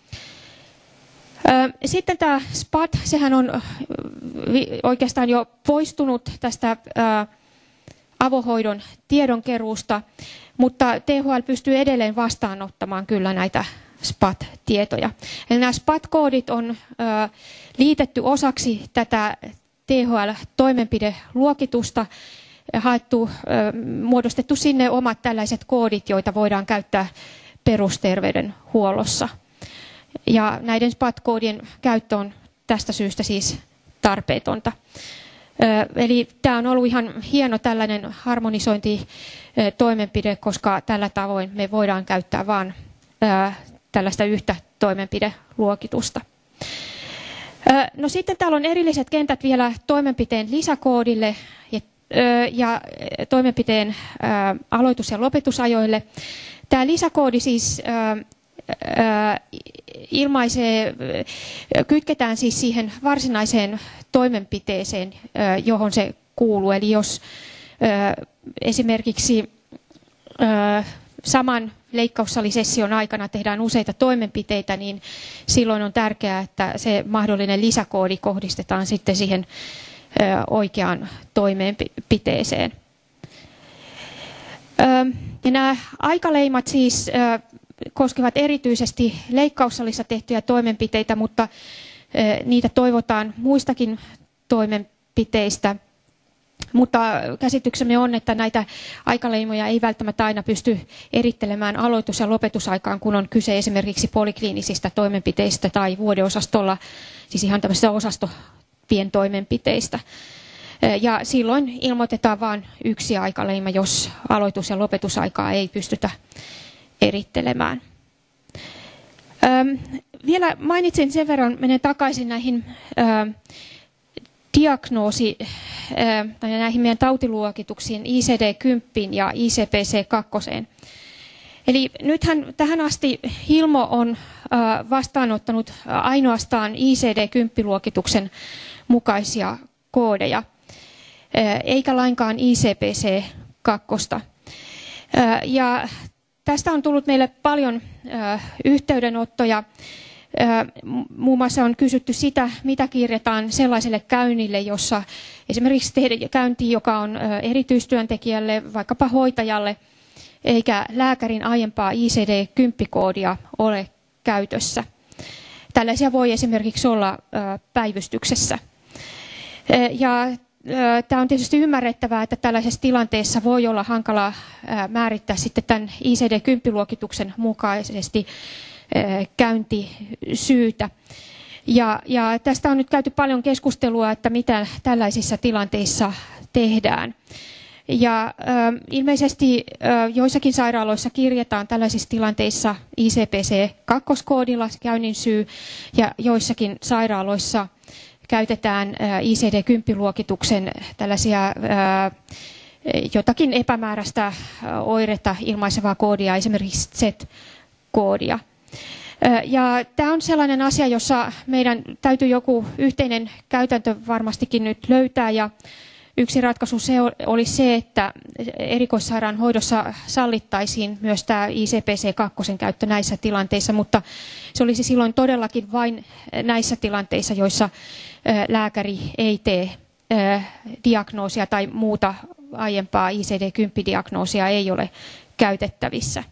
Sitten tämä S P A T, sehän on oikeastaan jo poistunut tästä avohoidon tiedonkeruusta, mutta T H L pystyy edelleen vastaanottamaan kyllä näitä S P A T-tietoja. Eli nämä S P A T-koodit on liitetty osaksi tätä T H L-toimenpideluokitusta, haettu, muodostettu sinne omat tällaiset koodit, joita voidaan käyttää perusterveydenhuollossa. Ja näiden S P A T-koodien käyttö on tästä syystä siis tarpeetonta. Eli tämä on ollut ihan hieno tällainen harmonisointitoimenpide, koska tällä tavoin me voidaan käyttää vain tällaista yhtä toimenpideluokitusta. No sitten täällä on erilliset kentät vielä toimenpiteen lisäkoodille ja, ja toimenpiteen aloitus- ja lopetusajoille. Tämä lisäkoodi siis ilmaisee, kytketään siis siihen varsinaiseen toimenpiteeseen, johon se kuuluu. Eli jos esimerkiksi saman leikkaussalisession aikana tehdään useita toimenpiteitä, niin silloin on tärkeää, että se mahdollinen lisäkoodi kohdistetaan sitten siihen oikeaan toimenpiteeseen. Ja nämä aikaleimat siis koskevat erityisesti leikkaussalissa tehtyjä toimenpiteitä, mutta niitä toivotaan muistakin toimenpiteistä. Mutta käsityksemme on, että näitä aikaleimoja ei välttämättä aina pysty erittelemään aloitus- ja lopetusaikaan, kun on kyse esimerkiksi polikliinisistä toimenpiteistä tai vuodeosastolla, siis ihan tämmöisistä osastopientoimenpiteistä. Ja silloin ilmoitetaan vain yksi aikaleima, jos aloitus- ja lopetusaikaa ei pystytä erittelemään. Öm, vielä mainitsin sen verran, menen takaisin näihin ö, diagnoosi, ö, tai näihin meidän tautiluokituksiin I C D kymmenen ja I C P C kaksi. Eli nythän tähän asti Hilmo on ö, vastaanottanut ainoastaan I C D kymmenen luokituksen mukaisia koodeja, ö, eikä lainkaan I C P C kaksi. Ö, ja Tästä on tullut meille paljon ö, yhteydenottoja. Ö, muun muassa on kysytty sitä, mitä kirjataan sellaiselle käynnille, jossa esimerkiksi tehdään käynti, joka on ö, erityistyöntekijälle, vaikkapa hoitajalle, eikä lääkärin aiempaa I C D kymmenen koodia ole käytössä. Tällaisia voi esimerkiksi olla ö, päivystyksessä. Ö, ja Tämä on tietysti ymmärrettävää, että tällaisessa tilanteessa voi olla hankalaa määrittää sitten tämän I C D kymmenen luokituksen mukaisesti käyntisyytä. Ja, ja tästä on nyt käyty paljon keskustelua, että mitä tällaisissa tilanteissa tehdään. Ja äh, ilmeisesti äh, joissakin sairaaloissa kirjataan tällaisissa tilanteissa I C P C kaksi koodilla käynnin syy, ja joissakin sairaaloissa käytetään I C D kymmenen luokituksen tällaisia jotakin epämääräistä oiretta ilmaisevaa koodia, esimerkiksi Z-koodia. Ja tämä on sellainen asia, jossa meidän täytyy joku yhteinen käytäntö varmastikin nyt löytää, ja yksi ratkaisu se olisi se, että erikoissairaanhoidossa sallittaisiin myös tämä I C P C kaksi käyttö näissä tilanteissa, mutta se olisi silloin todellakin vain näissä tilanteissa, joissa lääkäri ei tee diagnoosia tai muuta aiempaa I C D kymmenen diagnoosia ei ole käytettävissä.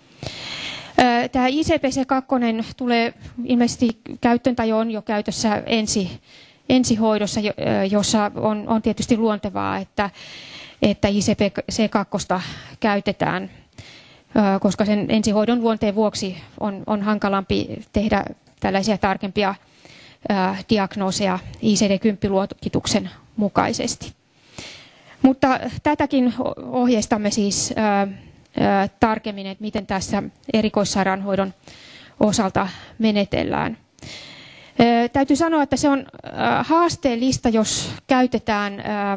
Tämä I C P C kaksi tulee ilmeisesti käyttöön tai on jo käytössä ensi ensihoidossa, jossa on, on tietysti luontevaa, että, että I C P C kaksi käytetään, koska sen ensihoidon luonteen vuoksi on, on hankalampi tehdä tällaisia tarkempia diagnooseja I C D kymmenen luokituksen mukaisesti. Mutta tätäkin ohjeistamme siis tarkemmin, että miten tässä erikoissairaanhoidon osalta menetellään. Täytyy sanoa, että se on haasteellista, jos käytetään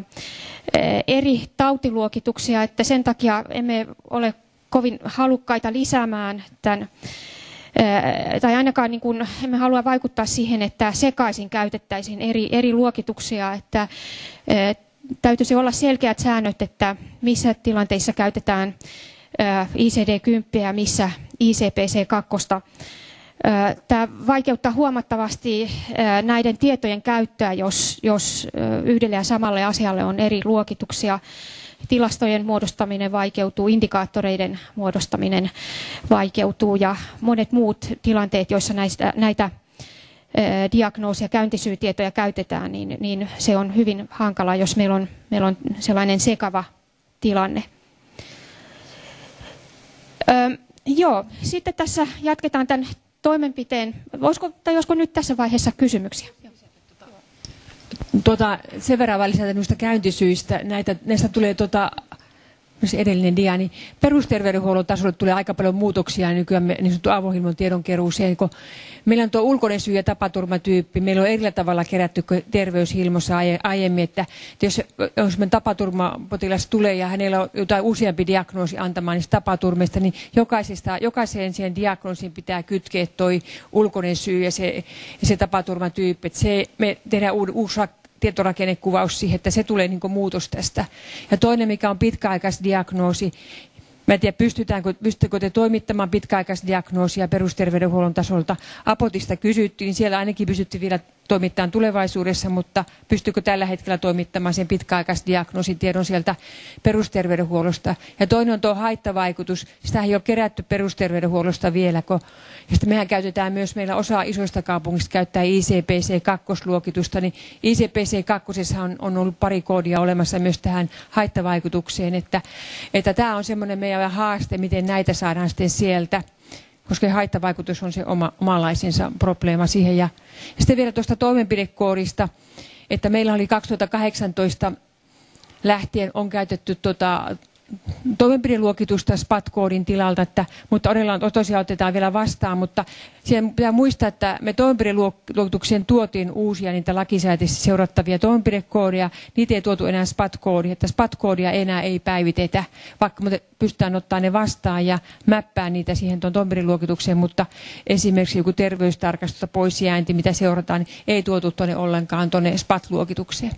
eri tautiluokituksia, että sen takia emme ole kovin halukkaita lisäämään tämän, tai ainakaan niin kuin emme halua vaikuttaa siihen, että sekaisin käytettäisiin eri, eri luokituksia, että täytyisi olla selkeät säännöt, että missä tilanteissa käytetään I C D kymmenen, missä I C P C kaksi. Tämä vaikeuttaa huomattavasti näiden tietojen käyttöä, jos, jos yhdelle ja samalle asialle on eri luokituksia. Tilastojen muodostaminen vaikeutuu, indikaattoreiden muodostaminen vaikeutuu ja monet muut tilanteet, joissa näistä, näitä diagnoosi- ja käyntisyytietoja käytetään, niin, niin se on hyvin hankalaa, jos meillä on, meillä on sellainen sekava tilanne. Ö, joo, sitten tässä jatketaan tämän toimenpiteen. Voisiko, tai olisiko nyt tässä vaiheessa kysymyksiä? Tuota, sen verran vaan lisätä noista käyntisyistä. Näitä, näistä tulee tuota, edellinen dia, niin perusterveydenhuollon tasolla tulee aika paljon muutoksia nykyään niin sanottu avohilmon tiedonkeruuseen, kun meillä on tuo ulkoinen syy- ja tapaturmatyyppi. Meillä on eri tavalla kerätty terveyshilmossa aiemmin, että jos, jos tapaturmapotilas tulee ja hänellä on jotain useampi diagnoosi antamaan niistä tapaturmista, niin jokaisesta, jokaiseen siihen diagnoosiin pitää kytkeä tuo ulkoinen syy ja se, ja se tapaturmatyyppi. Että se, me tehdään uusi tietorakennekuvaus siihen, että se tulee niin kuin muutos tästä. Ja toinen, mikä on pitkäaikaisdiagnoosi, mä en tiedä, pystytäänkö, pystytäänkö te toimittamaan pitkäaikaisdiagnoosia perusterveydenhuollon tasolta. Apotista kysyttiin, niin siellä ainakin pystyttiin vielä toimittamaan tulevaisuudessa, mutta pystyykö tällä hetkellä toimittamaan sen pitkäaikaisdiagnoosin tiedon sieltä perusterveydenhuollosta. Ja toinen on tuo haittavaikutus. Sitä ei ole kerätty perusterveydenhuollosta vielä, kun ja sitten mehän käytetään myös, meillä osa isoista kaupungista käyttää I C P C kaksi -luokitusta, niin I C P C kaksi on, on ollut pari koodia olemassa myös tähän haittavaikutukseen, että, että tämä on semmoinen meidän haaste, miten näitä saadaan sitten sieltä, koska haittavaikutus on se oma, omanlaisensa probleema siihen. Ja, ja sitten vielä tuosta toimenpidekoodista, että meillä oli kaksituhattakahdeksantoista lähtien on käytetty tota, toimenpideluokitusta S P A T-koodin tilalta, että, mutta tosiaan otetaan vielä vastaan, mutta siihen pitää muistaa, että me toimenpideluokitukseen tuotiin uusia niitä lakisääteisesti seurattavia toimenpidekoodia, niitä ei tuotu enää S P A T-koodia, että S P A T-koodia enää ei päivitetä, vaikka me pystytään ottaa ne vastaan ja mäppää niitä siihen tuon toimenpideluokitukseen, mutta esimerkiksi joku terveystarkastusta pois jäänti, mitä seurataan, niin ei tuotu tuonne ollenkaan tuonne S P A T-luokitukseen.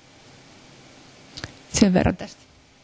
Sen verran tästä.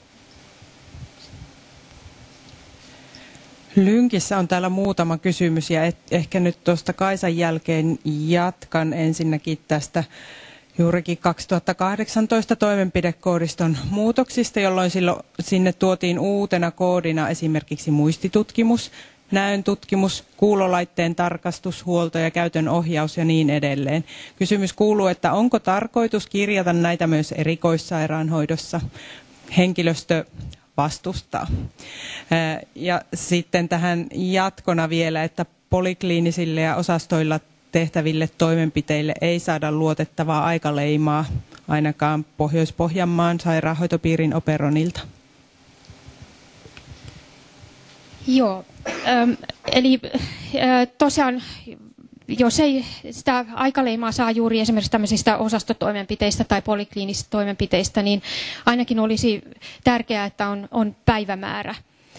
Lynkissä on täällä muutama kysymys ja et, ehkä nyt tuosta Kaisan jälkeen jatkan ensinnäkin tästä juurikin kaksituhattakahdeksantoista toimenpidekoodiston muutoksista, jolloin silloin sinne tuotiin uutena koodina esimerkiksi muistitutkimus, näöntutkimus, kuulolaitteen tarkastus, huolto ja käytön ohjaus ja niin edelleen. Kysymys kuuluu, että onko tarkoitus kirjata näitä myös erikoissairaanhoidossa? Henkilöstö vastustaa. Ja sitten tähän jatkona vielä, että polikliinisille ja osastoilla tehtäville toimenpiteille ei saada luotettavaa aikaleimaa ainakaan Pohjois-Pohjanmaan sairaanhoitopiirin Operonilta. Joo, ähm, eli äh, tosiaan jos ei sitä aikaleimaa saa juuri esimerkiksi tämmöisistä osastotoimenpiteistä tai polikliinisistä toimenpiteistä, niin ainakin olisi tärkeää, että on, on päivämäärä.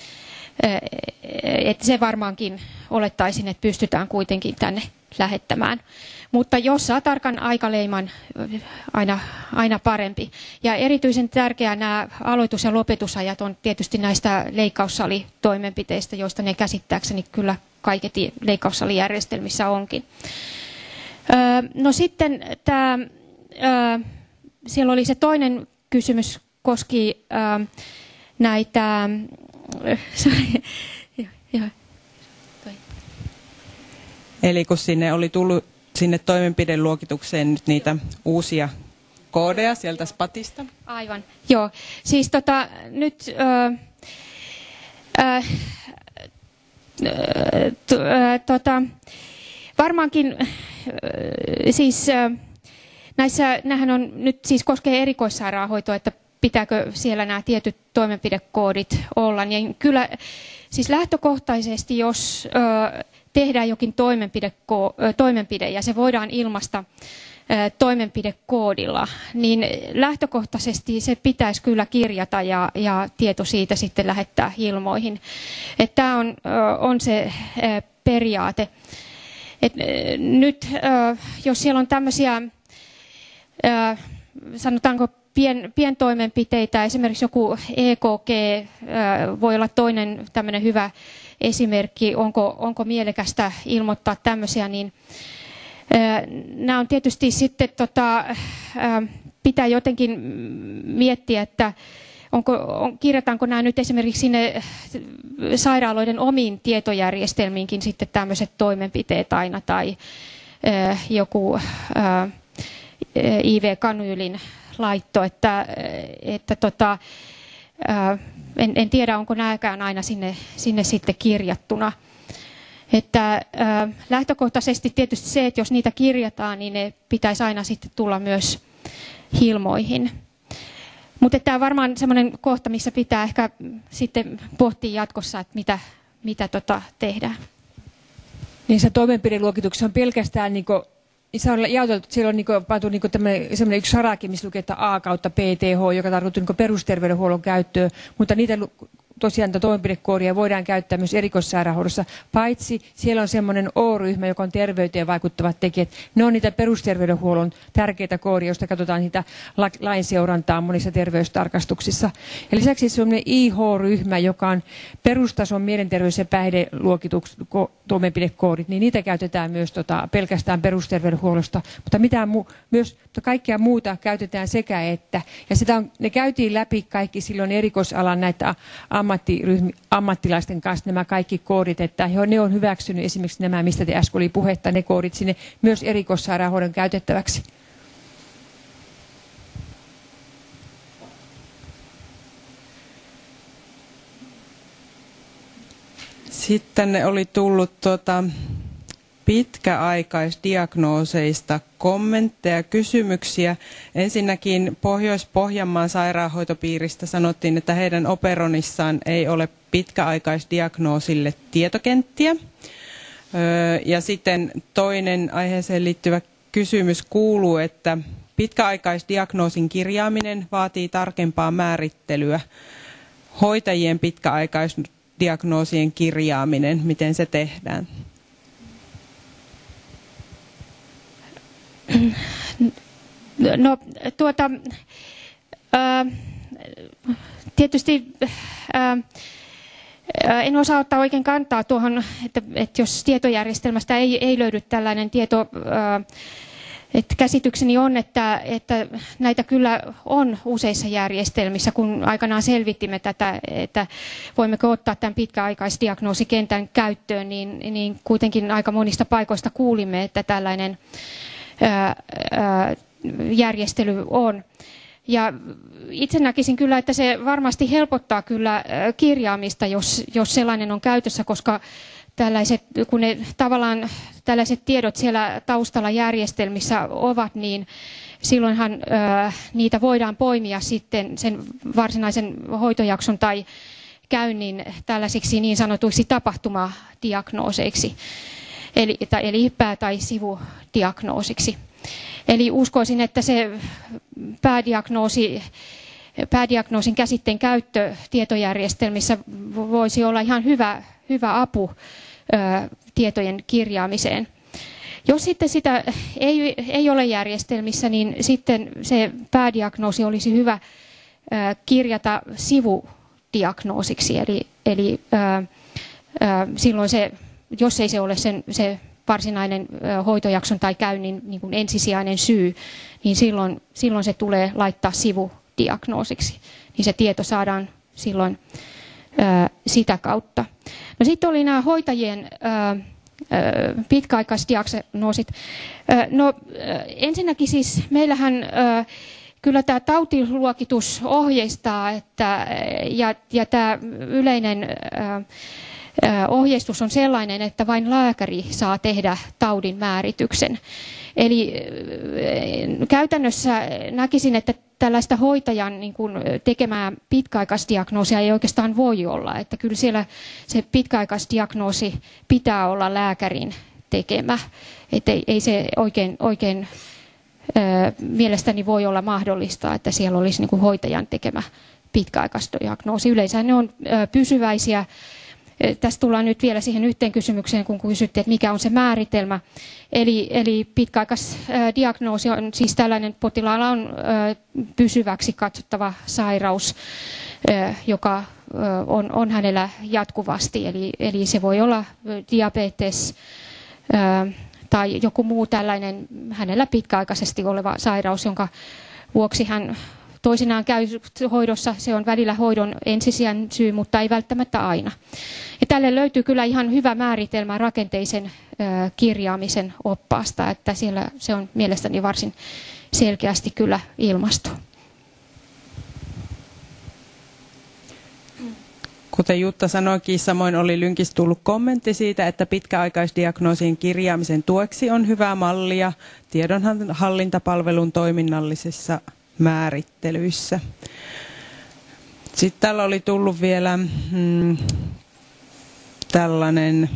Että se varmaankin olettaisin, että pystytään kuitenkin tänne lähettämään. Mutta jos saa tarkan aikaleiman, aina, aina parempi. Ja erityisen tärkeää nämä aloitus- ja lopetusajat on tietysti näistä leikkaussalitoimenpiteistä, joista ne käsittääkseni kyllä kaiketi leikkaussalijärjestelmissä onkin. Öö, no sitten tämä, öö, siellä oli se toinen kysymys, koski öö, näitä, sorry, eli kun sinne oli tullut sinne toimenpideluokitukseen nyt niitä uusia koodeja sieltä SPATista? Aivan, joo. Siis tota, nyt öö, öö, Tota, varmaankin siis näissä, nämähän on nyt siis koskee erikoissairaanhoitoa, että pitääkö siellä nämä tietyt toimenpidekoodit olla, niin kyllä siis lähtökohtaisesti, jos ö, tehdään jokin toimenpide ja se voidaan ilmaista ö, toimenpidekoodilla, niin lähtökohtaisesti se pitäisi kyllä kirjata ja, ja tieto siitä sitten lähettää ilmoihin. Tämä on, ö, on se ö, periaate. Et, nyt ö, jos siellä on tämmöisiä, ö, sanotaanko pien, pientoimenpiteitä, esimerkiksi joku E K G voi olla toinen tämmöinen hyvä esimerkki, onko, onko mielekästä ilmoittaa tämmöisiä, niin nämä on tietysti sitten, tota, pitää jotenkin miettiä, että onko, on, kirjataanko nämä nyt esimerkiksi sinne sairaaloiden omiin tietojärjestelmiinkin sitten tämmöiset toimenpiteet aina, tai joku I V-kanyylin laitto, että, että tota, en, en tiedä, onko nämäkään aina sinne, sinne sitten kirjattuna. Että äh, lähtökohtaisesti tietysti se, että jos niitä kirjataan, niin ne pitäisi aina sitten tulla myös Hilmoihin. Mutta tämä on varmaan semmoinen kohta, missä pitää ehkä sitten pohtia jatkossa, että mitä, mitä tota tehdään. Niin se toimenpideluokituksessa on pelkästään niin kuin, se on jaoteltu, siellä on niin kuin, pantu niin kuin semmoinen yksi saraki, missä lukee, että A kautta P T H, joka tarkoittaa niin perusterveydenhuollon käyttöön, mutta niitä tosiaan toimenpidekoodia voidaan käyttää myös erikoissairaanhoidossa, paitsi siellä on semmoinen O-ryhmä, joka on terveyteen vaikuttavat tekijät. Ne on niitä perusterveydenhuollon tärkeitä koodia, joista katsotaan niitä lainseurantaa monissa terveystarkastuksissa. Ja lisäksi semmoinen I H-ryhmä, joka on perustason mielenterveys- ja päihdeluokitustoimenpidekoodit, niin niitä käytetään myös tota, pelkästään perusterveydenhuollosta, mutta mitään mu- myös mutta kaikkea muuta käytetään sekä että. Ja sitä on, ne käytiin läpi kaikki silloin erikoisalan näitä ammattilaisten kanssa nämä kaikki koodit, että ne on hyväksynyt esimerkiksi nämä, mistä te äsken oli puhetta, ne koodit sinne myös erikoissairaanhoidon käytettäväksi. Sitten oli tullut tuota pitkäaikaisdiagnooseista kommentteja, kysymyksiä. Ensinnäkin Pohjois-Pohjanmaan sairaanhoitopiiristä sanottiin, että heidän operonissaan ei ole pitkäaikaisdiagnoosille tietokenttiä. Ja sitten toinen aiheeseen liittyvä kysymys kuuluu, että pitkäaikaisdiagnoosin kirjaaminen vaatii tarkempaa määrittelyä. Hoitajien pitkäaikaisdiagnoosien kirjaaminen, miten se tehdään? No tuota, ää, tietysti ää, en osaa ottaa oikein kantaa tuohon, että, että jos tietojärjestelmästä ei, ei löydy tällainen tieto, ää, että käsitykseni on, että, että näitä kyllä on useissa järjestelmissä, kun aikanaan selvittimme tätä, että voimmeko ottaa tämän pitkäaikaisdiagnoosikentän käyttöön, niin, niin kuitenkin aika monista paikoista kuulimme, että tällainen ää, ää, järjestely on. Ja itse näkisin kyllä, että se varmasti helpottaa kyllä kirjaamista, jos, jos sellainen on käytössä, koska tällaiset, kun ne tavallaan tällaiset tiedot siellä taustalla järjestelmissä ovat, niin silloinhan ö, niitä voidaan poimia sitten sen varsinaisen hoitojakson tai käynnin tällaisiksi niin sanotuiksi tapahtumadiagnooseiksi, eli, eli pää- tai sivudiagnoosiksi. Eli uskoisin, että se päädiagnoosi, päädiagnoosin käsitteen käyttö tietojärjestelmissä voisi olla ihan hyvä, hyvä apu ö, tietojen kirjaamiseen. Jos sitten sitä ei, ei ole järjestelmissä, niin sitten se päädiagnoosi olisi hyvä ö, kirjata sivudiagnoosiksi. Eli, eli ö, ö, silloin se, jos ei se ole sen, se varsinainen hoitojakson tai käynnin niin kuin ensisijainen syy, niin silloin, silloin se tulee laittaa sivudiagnoosiksi. Niin se tieto saadaan silloin ää, sitä kautta. No sitten oli nämä hoitajien ää, pitkäaikaisdiagnoosit. Ää, no ää, ensinnäkin siis meillähän ää, kyllä tämä tautiluokitus ohjeistaa, että, ja, ja tämä yleinen ää, ohjeistus on sellainen, että vain lääkäri saa tehdä taudin määrityksen. Eli käytännössä näkisin, että tällaista hoitajan niin kuin tekemää pitkäaikaisdiagnoosia ei oikeastaan voi olla. Että kyllä siellä se pitkäaikaisdiagnoosi pitää olla lääkärin tekemä. Että ei, ei se oikein, oikein mielestäni voi olla mahdollista, että siellä olisi niin kuin hoitajan tekemä pitkäaikaisdiagnoosi. Yleensä ne on pysyväisiä Tässä tullaan nyt vielä siihen yhteen kysymykseen, kun kysyttiin, että mikä on se määritelmä. Eli, eli pitkäaikaisdiagnoosi on siis tällainen, potilaalla on pysyväksi katsottava sairaus, joka on, on hänellä jatkuvasti. Eli, eli se voi olla diabetes tai joku muu tällainen hänellä pitkäaikaisesti oleva sairaus, jonka vuoksi hän toisinaan käy hoidossa. Se on välillä hoidon ensisijainen syy, mutta ei välttämättä aina. Ja tälle löytyy kyllä ihan hyvä määritelmä rakenteisen kirjaamisen oppaasta, että siellä se on mielestäni varsin selkeästi kyllä ilmastu. Kuten Jutta sanoikin, samoin oli Lynkistä tullut kommentti siitä, että pitkäaikaisdiagnoosien kirjaamisen tueksi on hyvää mallia tiedonhallintapalvelun toiminnallisissa määrittelyissä. Sitten täällä oli tullut vielä hmm, tällainen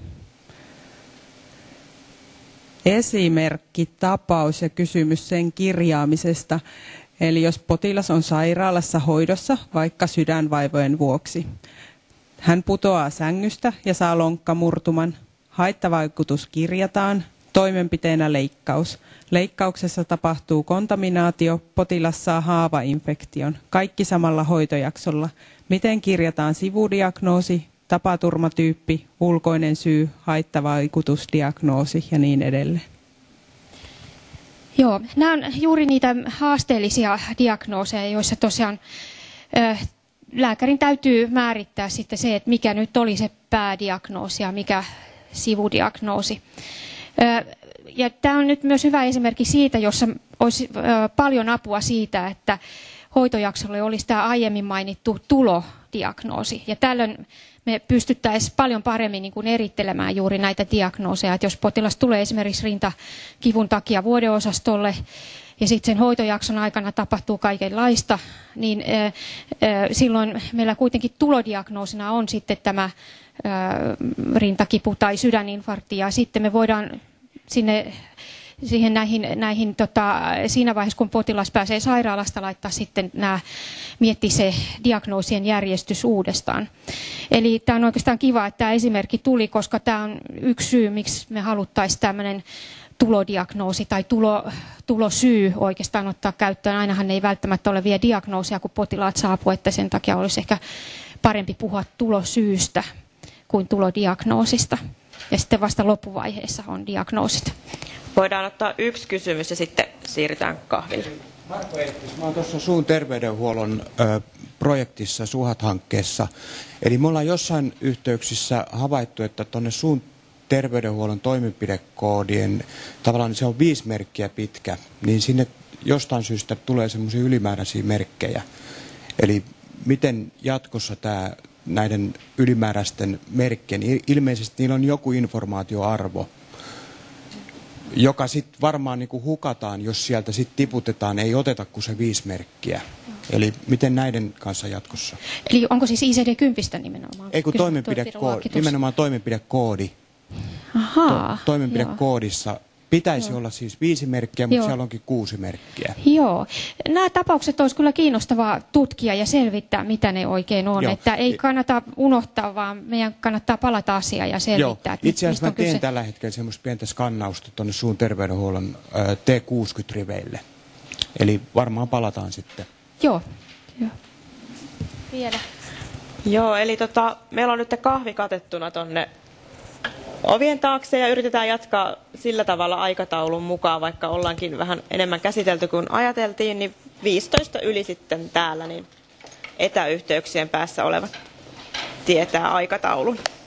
esimerkkitapaus ja kysymys sen kirjaamisesta. Eli jos potilas on sairaalassa hoidossa vaikka sydänvaivojen vuoksi, hän putoaa sängystä ja saa lonkkamurtuman. Haittavaikutus kirjataan, toimenpiteenä leikkaus. Leikkauksessa tapahtuu kontaminaatio, potilas saa haavainfektion. Kaikki samalla hoitojaksolla. Miten kirjataan sivudiagnoosi, tapaturmatyyppi, ulkoinen syy, haittavaikutusdiagnoosi ja niin edelleen? Joo, nämä on juuri niitä haasteellisia diagnooseja, joissa tosiaan ö, lääkärin täytyy määrittää sitten se, että mikä nyt oli se päädiagnoosi ja mikä sivudiagnoosi. Ö, ja tämä on nyt myös hyvä esimerkki siitä, jossa olisi ö, paljon apua siitä, että hoitojaksolle olisi tämä aiemmin mainittu tulodiagnoosi. Ja tällöin me pystyttäisiin paljon paremmin niin kuin erittelemään juuri näitä diagnooseja. Että jos potilas tulee esimerkiksi rintakivun takia vuodeosastolle ja sitten sen hoitojakson aikana tapahtuu kaikenlaista, niin äh, äh, silloin meillä kuitenkin tulodiagnoosina on sitten tämä äh, rintakipu tai sydäninfarkti, ja sitten me voidaan sinne siihen näihin, näihin tota, siinä vaiheessa, kun potilas pääsee sairaalasta, laittaa sitten nämä, miettiä se diagnoosien järjestys uudestaan. Eli tämä on oikeastaan kiva, että tämä esimerkki tuli, koska tämä on yksi syy, miksi me haluttaisiin tämmöinen tulodiagnoosi tai tulo, tulosyy oikeastaan ottaa käyttöön. Ainahan ei välttämättä ole vielä diagnoosia, kun potilaat saapuu, että sen takia olisi ehkä parempi puhua tulosyystä kuin tulodiagnoosista. Ja sitten vasta loppuvaiheessa on diagnoosit. Voidaan ottaa yksi kysymys ja sitten siirrytään kahville. Marko Erkkis, mä oon tuossa suun terveydenhuollon ö, projektissa, SUHAT-hankkeessa. Eli me ollaan jossain yhteyksissä havaittu, että tuonne suun terveydenhuollon toimenpidekoodien, tavallaan se on viisi merkkiä pitkä, niin sinne jostain syystä tulee semmoisia ylimääräisiä merkkejä. Eli miten jatkossa tämä näiden ylimääräisten merkkien, ilmeisesti niillä on joku informaatioarvo, joka sitten varmaan niinku hukataan, jos sieltä sitten tiputetaan, ei oteta kuin se viisi merkkiä. Eli miten näiden kanssa jatkossa? Eli onko siis I C D kymmenen nimenomaan? Ei kun toimenpidekoodi, nimenomaan toimenpidekoodi. Ahaa, to, toimenpidekoodissa joo. Pitäisi joo. olla siis viisi merkkiä, mutta joo. siellä onkin kuusi merkkiä. Joo. Nämä tapaukset olisi kyllä kiinnostavaa tutkia ja selvittää, mitä ne oikein on. Joo. Että ei kannata unohtaa, vaan meidän kannattaa palata asiaan ja selvittää. Joo. Itse asiassa mä teen kyse. tällä hetkellä semmoista pientä skannausta tuonne suun terveydenhuollon ä, T kuusikymmentä-riveille. Eli varmaan palataan sitten. Joo. Joo. Vielä. Joo, eli tota, meillä on nyt kahvi katettuna tuonne ovien taakse ja yritetään jatkaa sillä tavalla aikataulun mukaan, vaikka ollaankin vähän enemmän käsitelty kuin ajateltiin, niin viisitoista yli sitten täällä niin etäyhteyksien päässä olevat tietää aikataulun.